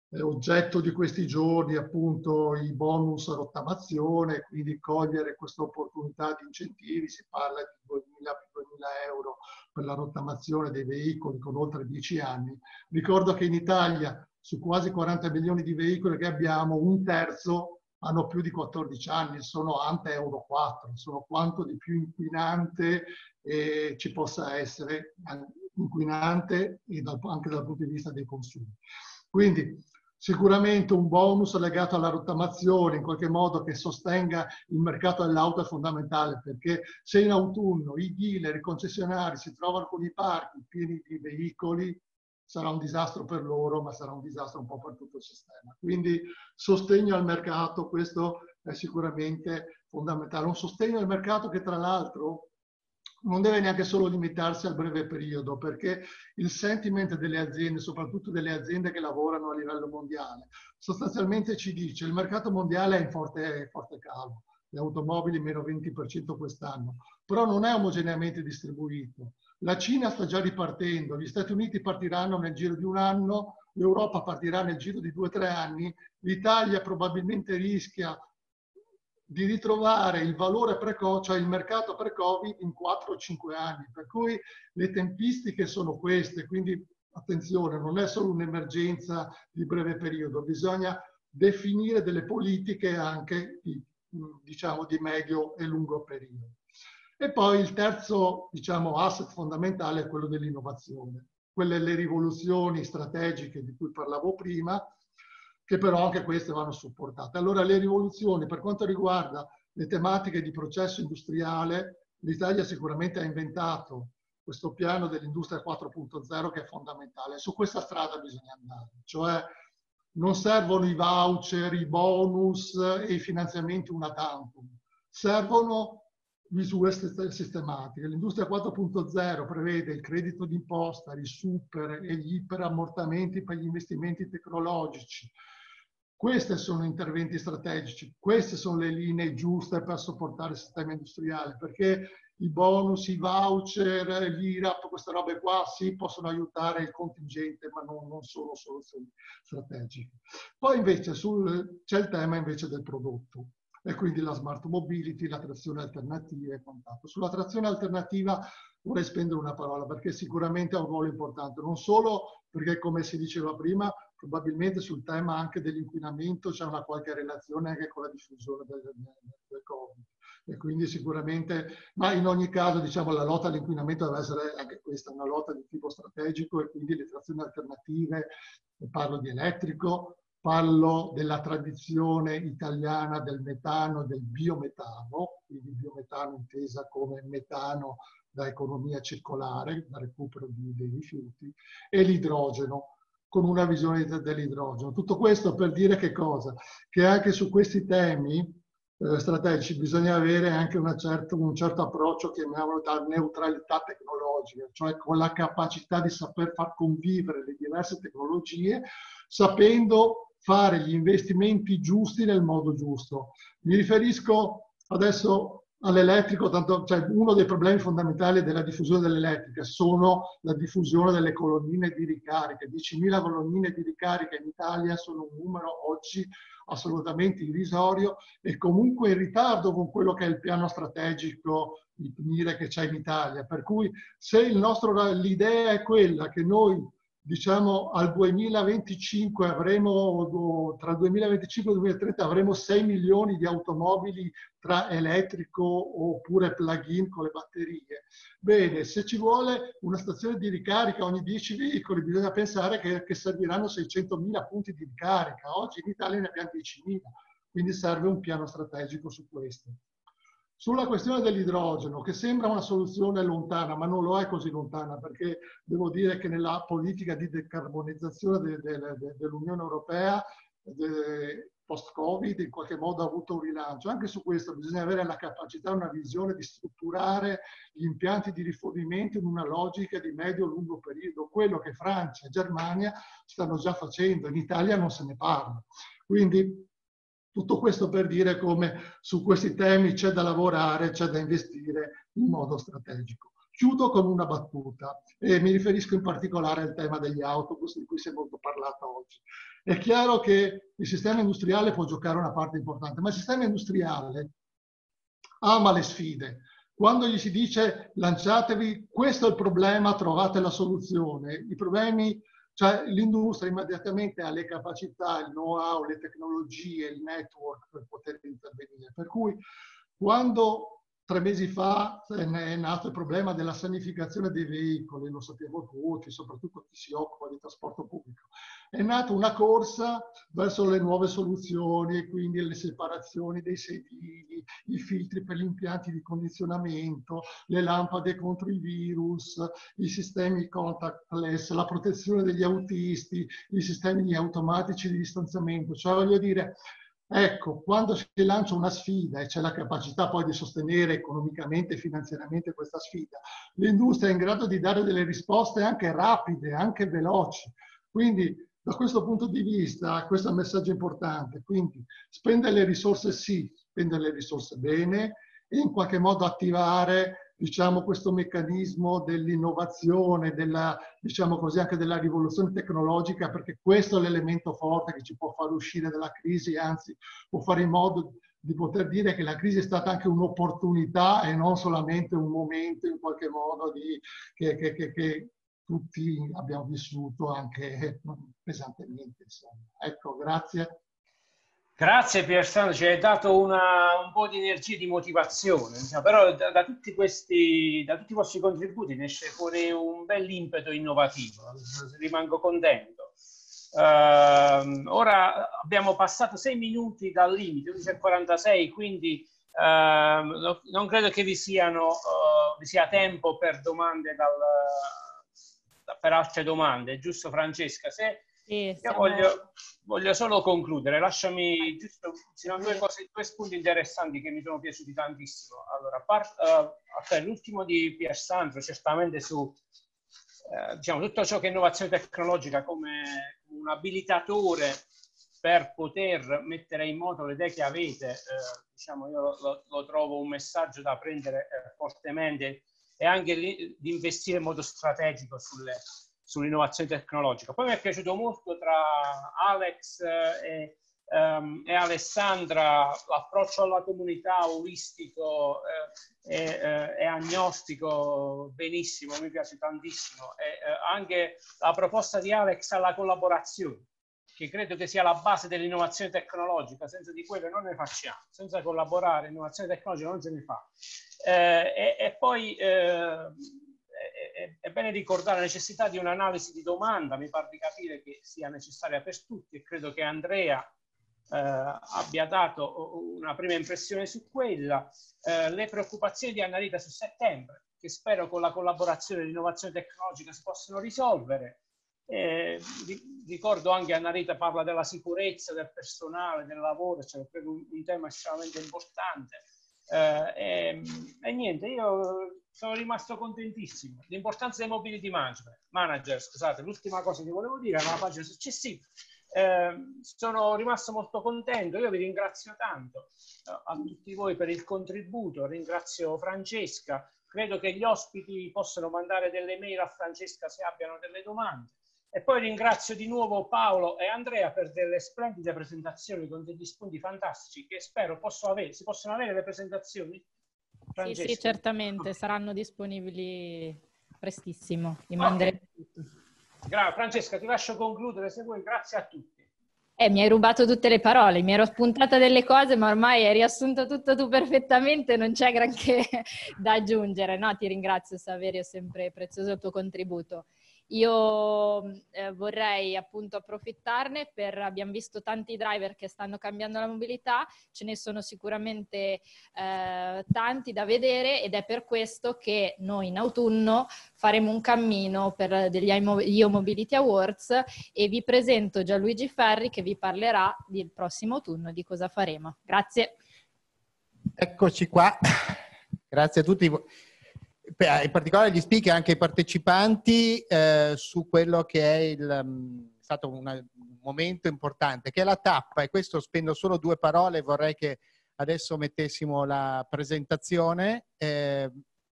S11: è oggetto di questi giorni appunto i bonus a rottamazione, quindi cogliere questa opportunità di incentivi. Si parla di duemila euro per la rottamazione dei veicoli con oltre dieci anni. Ricordo che in Italia su quasi quaranta milioni di veicoli che abbiamo, un terzo hanno più di quattordici anni, sono ante Euro quattro, sono quanto di più inquinante eh, ci possa essere, inquinante e dal, anche dal punto di vista dei consumi. Quindi sicuramente un bonus legato alla rottamazione, in qualche modo che sostenga il mercato dell'auto è fondamentale, perché se in autunno i dealer, i concessionari si trovano con i parchi pieni di veicoli, sarà un disastro per loro, ma sarà un disastro un po' per tutto il sistema. Quindi sostegno al mercato, questo è sicuramente fondamentale. Un sostegno al mercato che tra l'altro non deve neanche solo limitarsi al breve periodo, perché il sentiment delle aziende, soprattutto delle aziende che lavorano a livello mondiale, sostanzialmente ci dice che il mercato mondiale è in forte, forte calo, le automobili meno venti per cento quest'anno, però non è omogeneamente distribuito. La Cina sta già ripartendo, gli Stati Uniti partiranno nel giro di un anno, l'Europa partirà nel giro di due o tre anni, l'Italia probabilmente rischia di ritrovare il valore pre-Covid, cioè il mercato pre-Covid in quattro o cinque anni, per cui le tempistiche sono queste, quindi attenzione, non è solo un'emergenza di breve periodo, bisogna definire delle politiche anche di, diciamo, di medio e lungo periodo. E poi il terzo, diciamo, asset fondamentale è quello dell'innovazione, quelle le rivoluzioni strategiche di cui parlavo prima, che però anche queste vanno supportate. Allora le rivoluzioni, per quanto riguarda le tematiche di processo industriale, l'Italia sicuramente ha inventato questo piano dell'industria quattro punto zero che è fondamentale. Su questa strada bisogna andare, cioè non servono i voucher, i bonus e i finanziamenti una tantum, servono misure sistematiche. L'industria quattro punto zero prevede il credito d'imposta, i super e gli iperammortamenti per gli investimenti tecnologici. Questi sono interventi strategici, queste sono le linee giuste per supportare il sistema industriale, perché i bonus, i voucher, l'I R A P, queste robe qua sì possono aiutare il contingente, ma non, non sono soluzioni strategiche. Poi invece c'è il tema invece del prodotto, e quindi la smart mobility, la trazione alternativa e quant'altro. Sulla trazione alternativa vorrei spendere una parola, perché sicuramente ha un ruolo importante, non solo perché, come si diceva prima, probabilmente sul tema anche dell'inquinamento c'è una qualche relazione anche con la diffusione del, del, del Covid. E quindi sicuramente, ma in ogni caso, diciamo, la lotta all'inquinamento deve essere anche questa, una lotta di tipo strategico, e quindi le trazioni alternative, parlo di elettrico, parlo della tradizione italiana del metano e del biometano, quindi biometano intesa come metano da economia circolare, da recupero di, dei rifiuti, e l'idrogeno, con una visione dell'idrogeno. Tutto questo per dire che cosa? Che anche su questi temi eh, strategici bisogna avere anche una certo, un certo approccio, chiamiamolo da neutralità tecnologica, cioè con la capacità di saper far convivere le diverse tecnologie, sapendo fare gli investimenti giusti nel modo giusto. Mi riferisco adesso all'elettrico, tanto, cioè uno dei problemi fondamentali della diffusione dell'elettrica sono la diffusione delle colonnine di ricarica. diecimila colonnine di ricarica in Italia sono un numero oggi assolutamente irrisorio e comunque in ritardo con quello che è il piano strategico di P N I R E che c'è in Italia. Per cui se il nostro, l'idea è quella che noi, diciamo, al duemilaventicinque avremo, tra il duemilaventicinque e il duemilatrenta avremo sei milioni di automobili tra elettrico oppure plug-in con le batterie. Bene, se ci vuole una stazione di ricarica ogni dieci veicoli, bisogna pensare che, che serviranno seicentomila punti di ricarica. Oggi in Italia ne abbiamo diecimila, quindi serve un piano strategico su questo. Sulla questione dell'idrogeno, che sembra una soluzione lontana, ma non lo è così lontana, perché devo dire che nella politica di decarbonizzazione de, de, de, dell'Unione Europea post-Covid in qualche modo ha avuto un rilancio. Anche su questo bisogna avere la capacità, una visione di strutturare gli impianti di rifornimento in una logica di medio-lungo periodo, quello che Francia e Germania stanno già facendo, in Italia non se ne parla. Quindi tutto questo per dire come su questi temi c'è da lavorare, c'è da investire in modo strategico. Chiudo con una battuta e mi riferisco in particolare al tema degli autobus di cui si è molto parlato oggi. È chiaro che il sistema industriale può giocare una parte importante, ma il sistema industriale ama le sfide. Quando gli si dice lanciatevi, questo è il problema, trovate la soluzione, i problemi, cioè l'industria immediatamente ha le capacità, il know-how, le tecnologie, il network per poter intervenire. Per cui quando tre mesi fa è nato il problema della sanificazione dei veicoli, lo sappiamo tutti, soprattutto chi si occupa di trasporto pubblico. È nata una corsa verso le nuove soluzioni, e quindi le separazioni dei sedili, i filtri per gli impianti di condizionamento, le lampade contro i virus, i sistemi contactless, la protezione degli autisti, i sistemi automatici di distanziamento. Cioè, voglio dire, ecco, quando si lancia una sfida e c'è la capacità poi di sostenere economicamente e finanziariamente questa sfida, l'industria è in grado di dare delle risposte anche rapide, anche veloci. Quindi, da questo punto di vista, questo è un messaggio importante. Quindi, spendere le risorse sì, spendere le risorse bene e in qualche modo attivare, diciamo, questo meccanismo dell'innovazione, della, diciamo così, anche della rivoluzione tecnologica, perché questo è l'elemento forte che ci può far uscire dalla crisi, anzi può fare in modo di poter dire che la crisi è stata anche un'opportunità e non solamente un momento in qualche modo di, che, che, che, che tutti abbiamo vissuto anche pesantemente. Insomma. Ecco, grazie.
S4: Grazie Piersandro, ci hai dato una, un po' di energia e di motivazione, diciamo, però da, da, tutti questi, da tutti i vostri contributi ne esce fuori un bel impeto innovativo, rimango contento. Uh, ora abbiamo passato sei minuti dal limite, undici e quarantasei, quindi uh, non credo che vi, siano, uh, vi sia tempo per domande, dal, per altre domande, giusto Francesca? Se,
S1: sì,
S4: io voglio... Voglio solo concludere, lasciami giusto sono due cose, due spunti interessanti che mi sono piaciuti tantissimo. Allora, uh, l'ultimo di Piersandro, certamente su uh, diciamo, tutto ciò che è innovazione tecnologica come un abilitatore per poter mettere in moto le idee che avete, uh, diciamo, io lo, lo trovo un messaggio da prendere uh, fortemente e anche di, di investire in modo strategico sulle sull'innovazione tecnologica. Poi mi è piaciuto molto tra Alex e, um, e Alessandra l'approccio alla comunità olistico eh, e, eh, e agnostico, benissimo, mi piace tantissimo. E eh, anche la proposta di Alex alla collaborazione, che credo che sia la base dell'innovazione tecnologica, senza di quello non ne facciamo, senza collaborare l'innovazione tecnologica non se ne fa. Eh, e, e poi eh, è bene ricordare la necessità di un'analisi di domanda, mi pare di capire che sia necessaria per tutti e credo che Andrea eh, abbia dato una prima impressione su quella, eh, le preoccupazioni di Annarita su settembre, che spero con la collaborazione di innovazione tecnologica si possano risolvere. Eh, ricordo anche Annarita parla della sicurezza del personale, del lavoro, cioè credo un, un tema estremamente importante. Eh, e, e niente, io sono rimasto contentissimo. L'importanza dei mobility management, manager, scusate, l'ultima cosa che volevo dire è una pagina successiva. Eh, sono rimasto molto contento, io vi ringrazio tanto eh, a tutti voi per il contributo, ringrazio Francesca, credo che gli ospiti possano mandare delle mail a Francesca se abbiano delle domande. E poi ringrazio di nuovo Paolo e Andrea per delle splendide presentazioni con degli spunti fantastici che spero posso avere. Si possono avere le presentazioni?
S1: Francesca? Sì, sì, certamente, saranno disponibili prestissimo. Li manderemo tutti.
S4: Grazie. Francesca, ti lascio concludere se vuoi. Grazie a tutti.
S1: Eh, mi hai rubato tutte le parole, mi ero spuntata delle cose, ma ormai hai riassunto tutto tu perfettamente, non c'è granché da aggiungere. No, ti ringrazio Saverio, è sempre prezioso il tuo contributo. Io eh, vorrei appunto approfittarne per, abbiamo visto tanti driver che stanno cambiando la mobilità, ce ne sono sicuramente eh, tanti da vedere ed è per questo che noi in autunno faremo un cammino per degli I O Mobility Awards e vi presento Gianluigi Ferri che vi parlerà del prossimo autunno di cosa faremo. Grazie.
S13: Eccoci qua, grazie a tutti. In particolare gli speaker e anche i partecipanti eh, su quello che è il, um, stato una, un momento importante, che è la tappa, e questo spendo solo due parole, vorrei che adesso mettessimo la presentazione. Eh,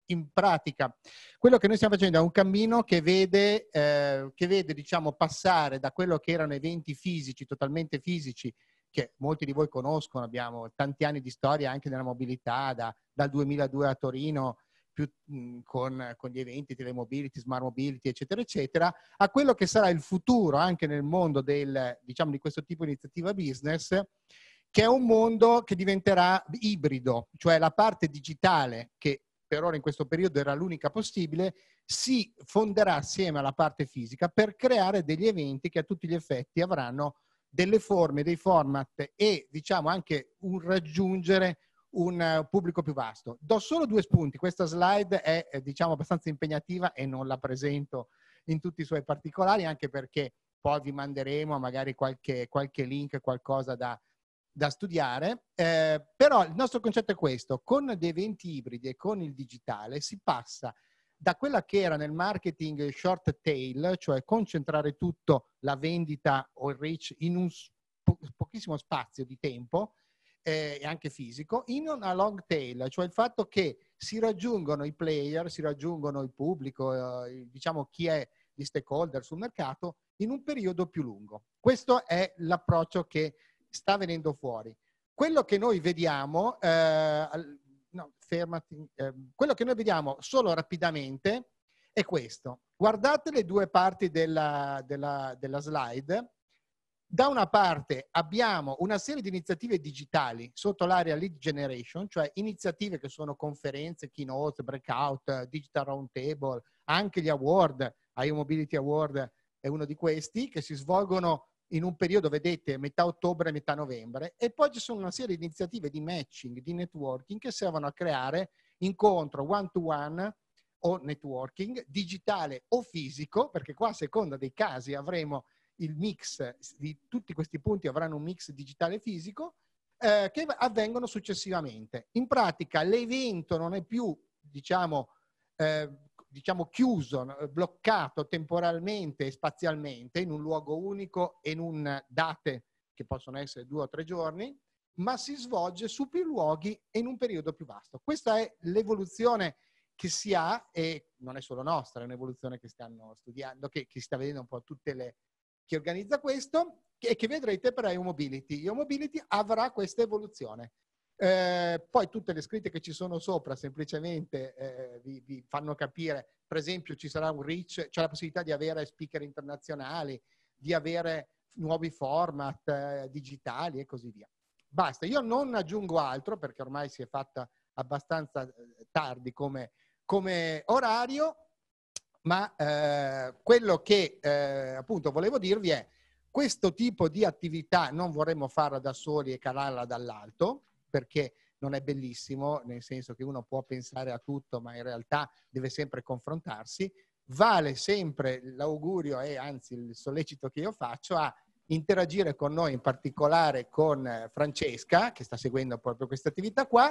S13: in pratica quello che noi stiamo facendo è un cammino che vede, eh, che vede diciamo, passare da quello che erano eventi fisici, totalmente fisici, che molti di voi conoscono, abbiamo tanti anni di storia anche nella mobilità, da, dal duemiladue a Torino, più, mh, con, con gli eventi, telemobility, smart mobility, eccetera, eccetera, a quello che sarà il futuro anche nel mondo del, diciamo, di questo tipo di iniziativa business, che è un mondo che diventerà ibrido, cioè la parte digitale, che per ora in questo periodo era l'unica possibile, si fonderà assieme alla parte fisica per creare degli eventi che a tutti gli effetti avranno delle forme, dei format e diciamo anche un raggiungere un pubblico più vasto. Do solo due spunti, questa slide è diciamo abbastanza impegnativa e non la presento in tutti i suoi particolari, anche perché poi vi manderemo magari qualche, qualche link, qualcosa da, da studiare, eh, però il nostro concetto è questo: con dei eventi ibridi e con il digitale si passa da quella che era nel marketing short tail, cioè concentrare tutto, la vendita o il reach in un po pochissimo spazio di tempo eh, e anche fisico, in una long tail, cioè il fatto che si raggiungono i player, si raggiungono il pubblico, eh, diciamo chi è gli stakeholder sul mercato in un periodo più lungo. Questo è l'approccio che sta venendo fuori. Quello che noi vediamo, eh, no, fermati, eh, quello che noi vediamo solo rapidamente è questo. Guardate le due parti della, della, della slide. Da una parte abbiamo una serie di iniziative digitali sotto l'area lead generation, cioè iniziative che sono conferenze, keynote, breakout, digital roundtable, anche gli award, I O Mobility Award è uno di questi, che si svolgono in un periodo, vedete, metà ottobre e metà novembre, e poi ci sono una serie di iniziative di matching, di networking che servono a creare incontro one-to-one o networking, digitale o fisico, perché qua a seconda dei casi avremo il mix di tutti questi punti, avranno un mix digitale e fisico, eh, che avvengono successivamente. In pratica l'evento non è più, diciamo, eh, diciamo chiuso, bloccato temporalmente e spazialmente in un luogo unico e in un date che possono essere due o tre giorni, ma si svolge su più luoghi e in un periodo più vasto. Questa è l'evoluzione che si ha, e non è solo nostra, è un'evoluzione che stanno studiando, che, che si sta vedendo un po' tutte le chi organizza questo, e che vedrete per I O Mobility. I O Mobility avrà questa evoluzione. Eh, poi tutte le scritte che ci sono sopra semplicemente eh, vi, vi fanno capire, per esempio ci sarà un reach, c'è la possibilità di avere speaker internazionali, di avere nuovi format eh, digitali e così via. Basta, io non aggiungo altro perché ormai si è fatta abbastanza tardi come, come orario, ma eh, quello che eh, appunto volevo dirvi è: questo tipo di attività non vorremmo farla da soli e calarla dall'alto, perché non è bellissimo, nel senso che uno può pensare a tutto, ma in realtà deve sempre confrontarsi. Vale sempre l'augurio e anzi il sollecito che io faccio a interagire con noi, in particolare con Francesca, che sta seguendo proprio questa attività qua,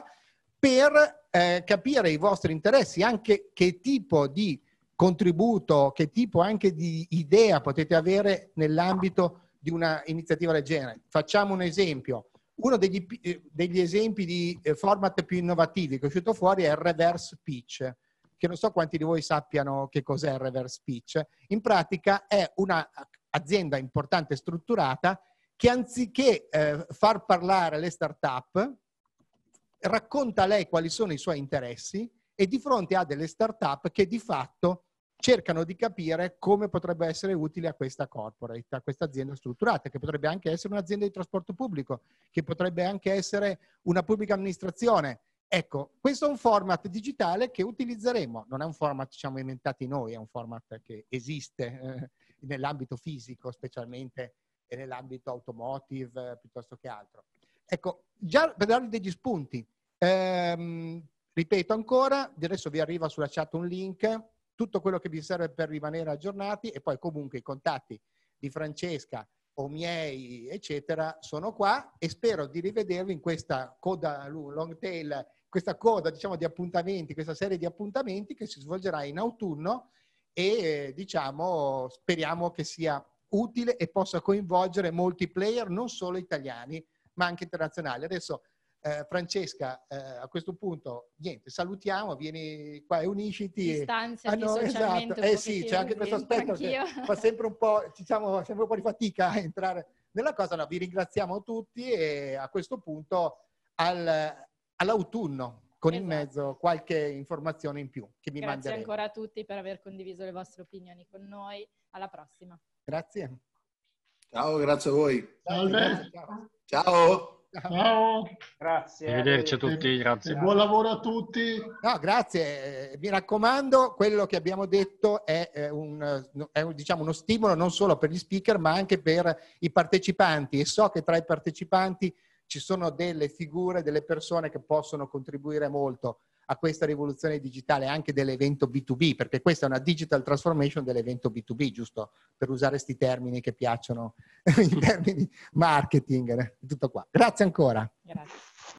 S13: per eh, capire i vostri interessi, anche che tipo di contributo, che tipo anche di idea potete avere nell'ambito di una iniziativa del genere. Facciamo un esempio. Uno degli, degli esempi di format più innovativi che è uscito fuori è il reverse pitch, che non so quanti di voi sappiano che cos'è il reverse pitch. In pratica è un'azienda importante e strutturata che anziché eh, far parlare le start-up, racconta lei quali sono i suoi interessi e di fronte a delle start-up che di fatto cercano di capire come potrebbe essere utile a questa corporate, a questa azienda strutturata, che potrebbe anche essere un'azienda di trasporto pubblico, che potrebbe anche essere una pubblica amministrazione. Ecco, questo è un format digitale che utilizzeremo. Non è un format, diciamo, inventati noi, è un format che esiste eh, nell'ambito fisico, specialmente, e nell'ambito automotive, eh, piuttosto che altro. Ecco, già per darvi degli spunti, ehm, ripeto ancora, adesso vi arriva sulla chat un link, tutto quello che vi serve per rimanere aggiornati, e poi comunque i contatti di Francesca o miei, eccetera, sono qua, e spero di rivedervi in questa coda long tail, questa coda, diciamo, di appuntamenti, questa serie di appuntamenti che si svolgerà in autunno e, diciamo, speriamo che sia utile e possa coinvolgere molti player, non solo italiani, ma anche internazionali. Adesso Eh, Francesca, eh, a questo punto, niente, salutiamo, vieni qua e unisciti.
S1: Distanziati
S13: Ah, no,
S1: socialmente
S13: esatto.
S1: un
S13: Eh sì, c'è anche questo aspetto che fa sempre un po', diciamo, sempre un po' di fatica a entrare nella cosa. No, vi ringraziamo tutti e a questo punto al, all'autunno con
S1: esatto.
S13: in mezzo qualche informazione in più che vi
S1: Grazie
S13: manderemo.
S1: ancora a tutti per aver condiviso le vostre opinioni con noi. Alla prossima.
S13: Grazie.
S3: Ciao, grazie a voi.
S11: Salve.
S3: Ciao.
S11: Ciao. Ciao.
S4: Grazie.
S2: Arrivederci a tutti,
S11: E,
S2: grazie.
S11: e buon lavoro a tutti.
S13: No, grazie. Eh, mi raccomando, quello che abbiamo detto è, eh, un, è un, diciamo, uno stimolo non solo per gli speaker, ma anche per i partecipanti. E so che tra i partecipanti ci sono delle figure, delle persone che possono contribuire molto a questa rivoluzione digitale, anche dell'evento B due B, perché questa è una digital transformation dell'evento B due B, giusto per usare questi termini che piacciono in termini marketing. Tutto qua. Grazie ancora.
S1: Grazie.